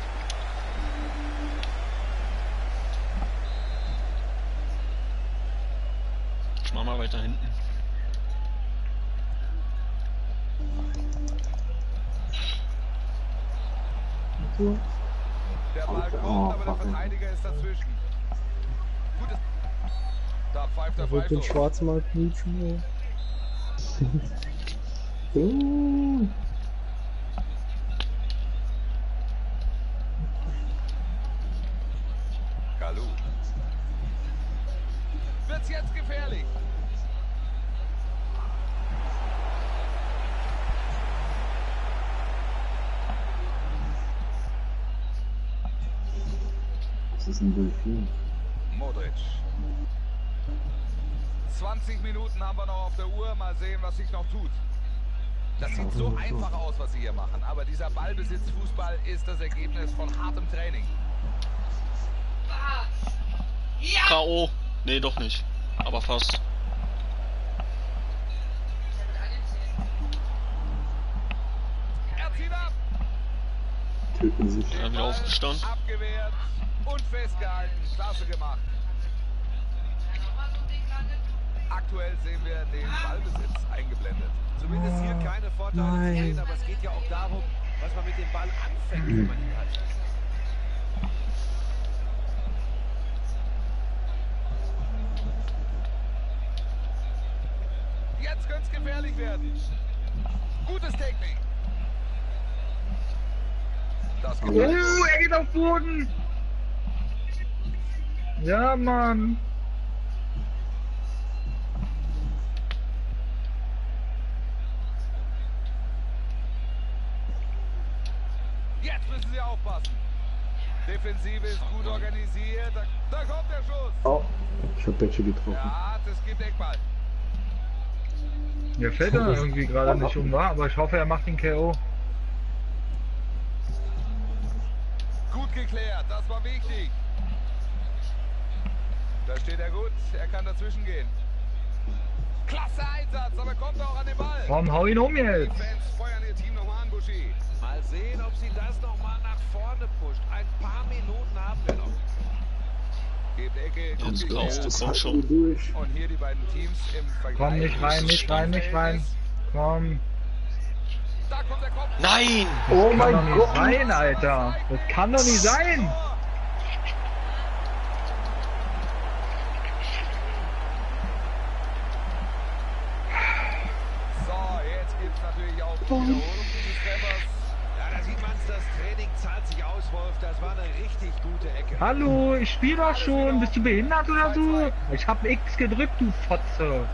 Ich mach mal weiter hinten. Der Ball Oh, kommt, aber der fuck. Verteidiger ist dazwischen. Gutes. Da pfeift der Da wird den Freistoß. Schwarzmarkt knutschen, ey. Uh, Kalu. Wird's jetzt gefährlich? das ist ein Delfin. Modric. zwanzig Minuten haben wir noch auf der Uhr. Mal sehen, was sich noch tut. Das sieht so einfach aus, was sie hier machen. Aber dieser Ballbesitzfußball ist das Ergebnis von hartem Training. K O Nee, doch nicht. Aber fast. Er zieht ab. Töten sich. Ja, wieder aufgestanden. Abgewehrt und festgehalten. Klasse gemacht. Aktuell sehen wir den Ballbesitz eingeblendet. Zumindest hier keine Vorteile zu Nein. sehen, aber es geht ja auch darum, was man mit dem Ball anfängt, wenn man ihn hat. Jetzt könnte es gefährlich werden. Gutes Technik. Das Oh, gefällt mir. er geht auf Boden! Ja, Mann! Jetzt müssen sie aufpassen. Defensive ist gut organisiert. Da, da kommt der Schuss. Oh, ich hab Betsche getroffen. Ja, das gibt Eckball. Mir fällt er irgendwie gerade nicht um, war, aber ich hoffe, er macht den K O. Gut geklärt, das war wichtig. Da steht er gut, er kann dazwischen gehen. Klasse Einsatz, aber kommt auch an den Ball. Komm, hau ihn um Die jetzt! Fans feuern ihr Team nochmal an, Buschi. Mal sehen, ob sie das nochmal nach vorne pusht. Ein paar Minuten haben wir noch. Gibt Ecke, gut Jetzt geklärt. kommst du, komm Du schon. durch. Und hier die beiden Teams im Vergleich. Komm, nicht rein, nicht rein, nicht rein! Komm! Da kommt der Kopf. Nein! Oh Kann mein doch nicht Gott! sein, Alter! Das kann doch nicht sein! So, jetzt gibt es natürlich auch die Wiederholung dieses Treffers. Ja, da sieht man es, das Training zahlt sich aus, Wolf. Das war eine richtig gute Ecke. Hallo, ich spiel doch schon! Bist du behindert oder so? Ich hab X gedrückt, du Fotze!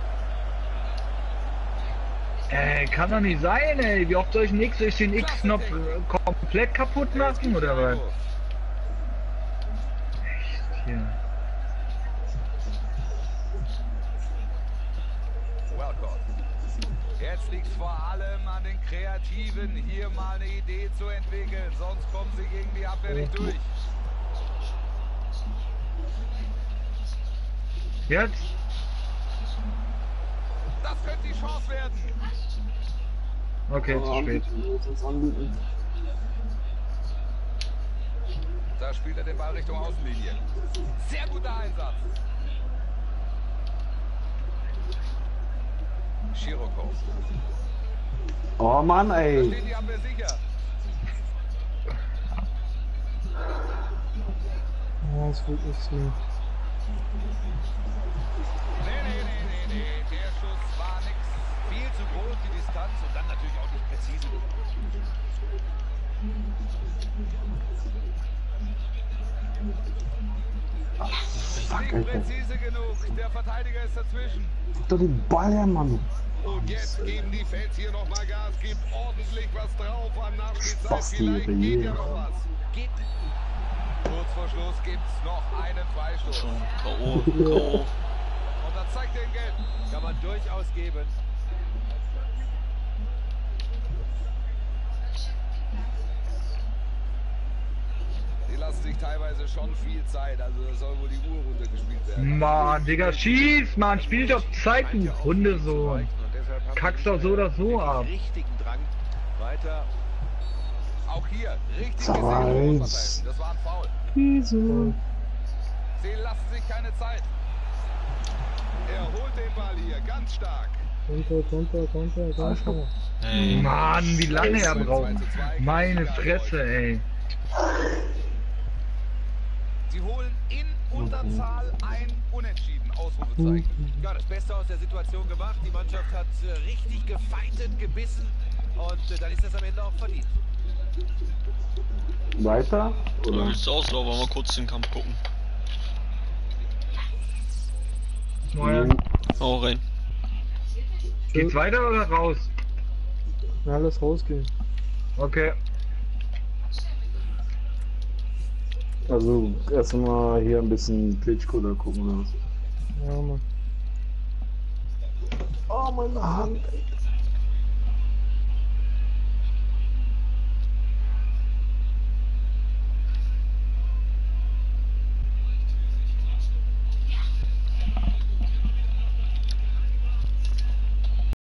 Ey, kann doch nicht sein, ey! Wie oft soll ich den X, soll ich den X-Knopf äh, komplett kaputt machen, oder was? Echt hier. Welcome. Jetzt liegt es vor allem an den Kreativen, hier mal eine Idee zu entwickeln, sonst kommen sie gegen die Abwehr nicht durch. Jetzt? Das könnte die Chance werden. Okay, zu spät. Da spielt er den Ball Richtung Außenlinie. Sehr guter Einsatz. Scirocco. Oh Mann, Da ey. steht die Abwehr sicher. Ja, es wird nicht so. Nee, nee, nee, nee, nee. Der Schuss war nix. Viel zu groß, die Distanz und dann natürlich auch nicht präzise. Fuck, Nicht Alter. präzise genug. Der Verteidiger ist dazwischen. Gib doch den Ball her, Mann. Und jetzt geben die Fans hier nochmal Gas, gibt ordentlich was drauf an Nachspielzeit. Fast die Vielleicht geht Rehe. ja noch was. Geht. Kurz vor Schluss gibt's noch einen Freistoß. Schon K O. K O. Und da zeigt den Gelb. Kann man durchaus geben. Die lassen sich teilweise schon viel Zeit. Also da soll wohl die Uhr runtergespielt werden. Mann, Digga, schieß, Mann, spiel doch Zeit, du Hundesohn. Und deshalb haben Kackst sie doch so oder so den ab. richtigen Drang. Weiter. Auch hier, richtig Sag gesehen, mal, Oberverteidigung. eins. Das war ein Foul. Wieso? Sie lassen sich keine Zeit. Er holt den Ball hier, ganz stark. Konter, Konter, Konter, Konter. Hey. Mann, wie lange er braucht. Meine Fresse, ey. Sie holen in Unterzahl ein Unentschieden. Ausrufezeichen. Ja, das Beste aus der Situation gemacht. Die Mannschaft hat äh, richtig gefeitet, gebissen und äh, dann ist das am Ende auch verdient. Weiter? So Oder? sieht's aus, aber mal kurz den Kampf gucken. Neuer. Hau rein. Geht's weiter oder raus? Ja, lass rausgehen. Okay. Also erstmal hier ein bisschen Klitschko da gucken oder was? Ja, Mann. Oh, meine Hand, ey.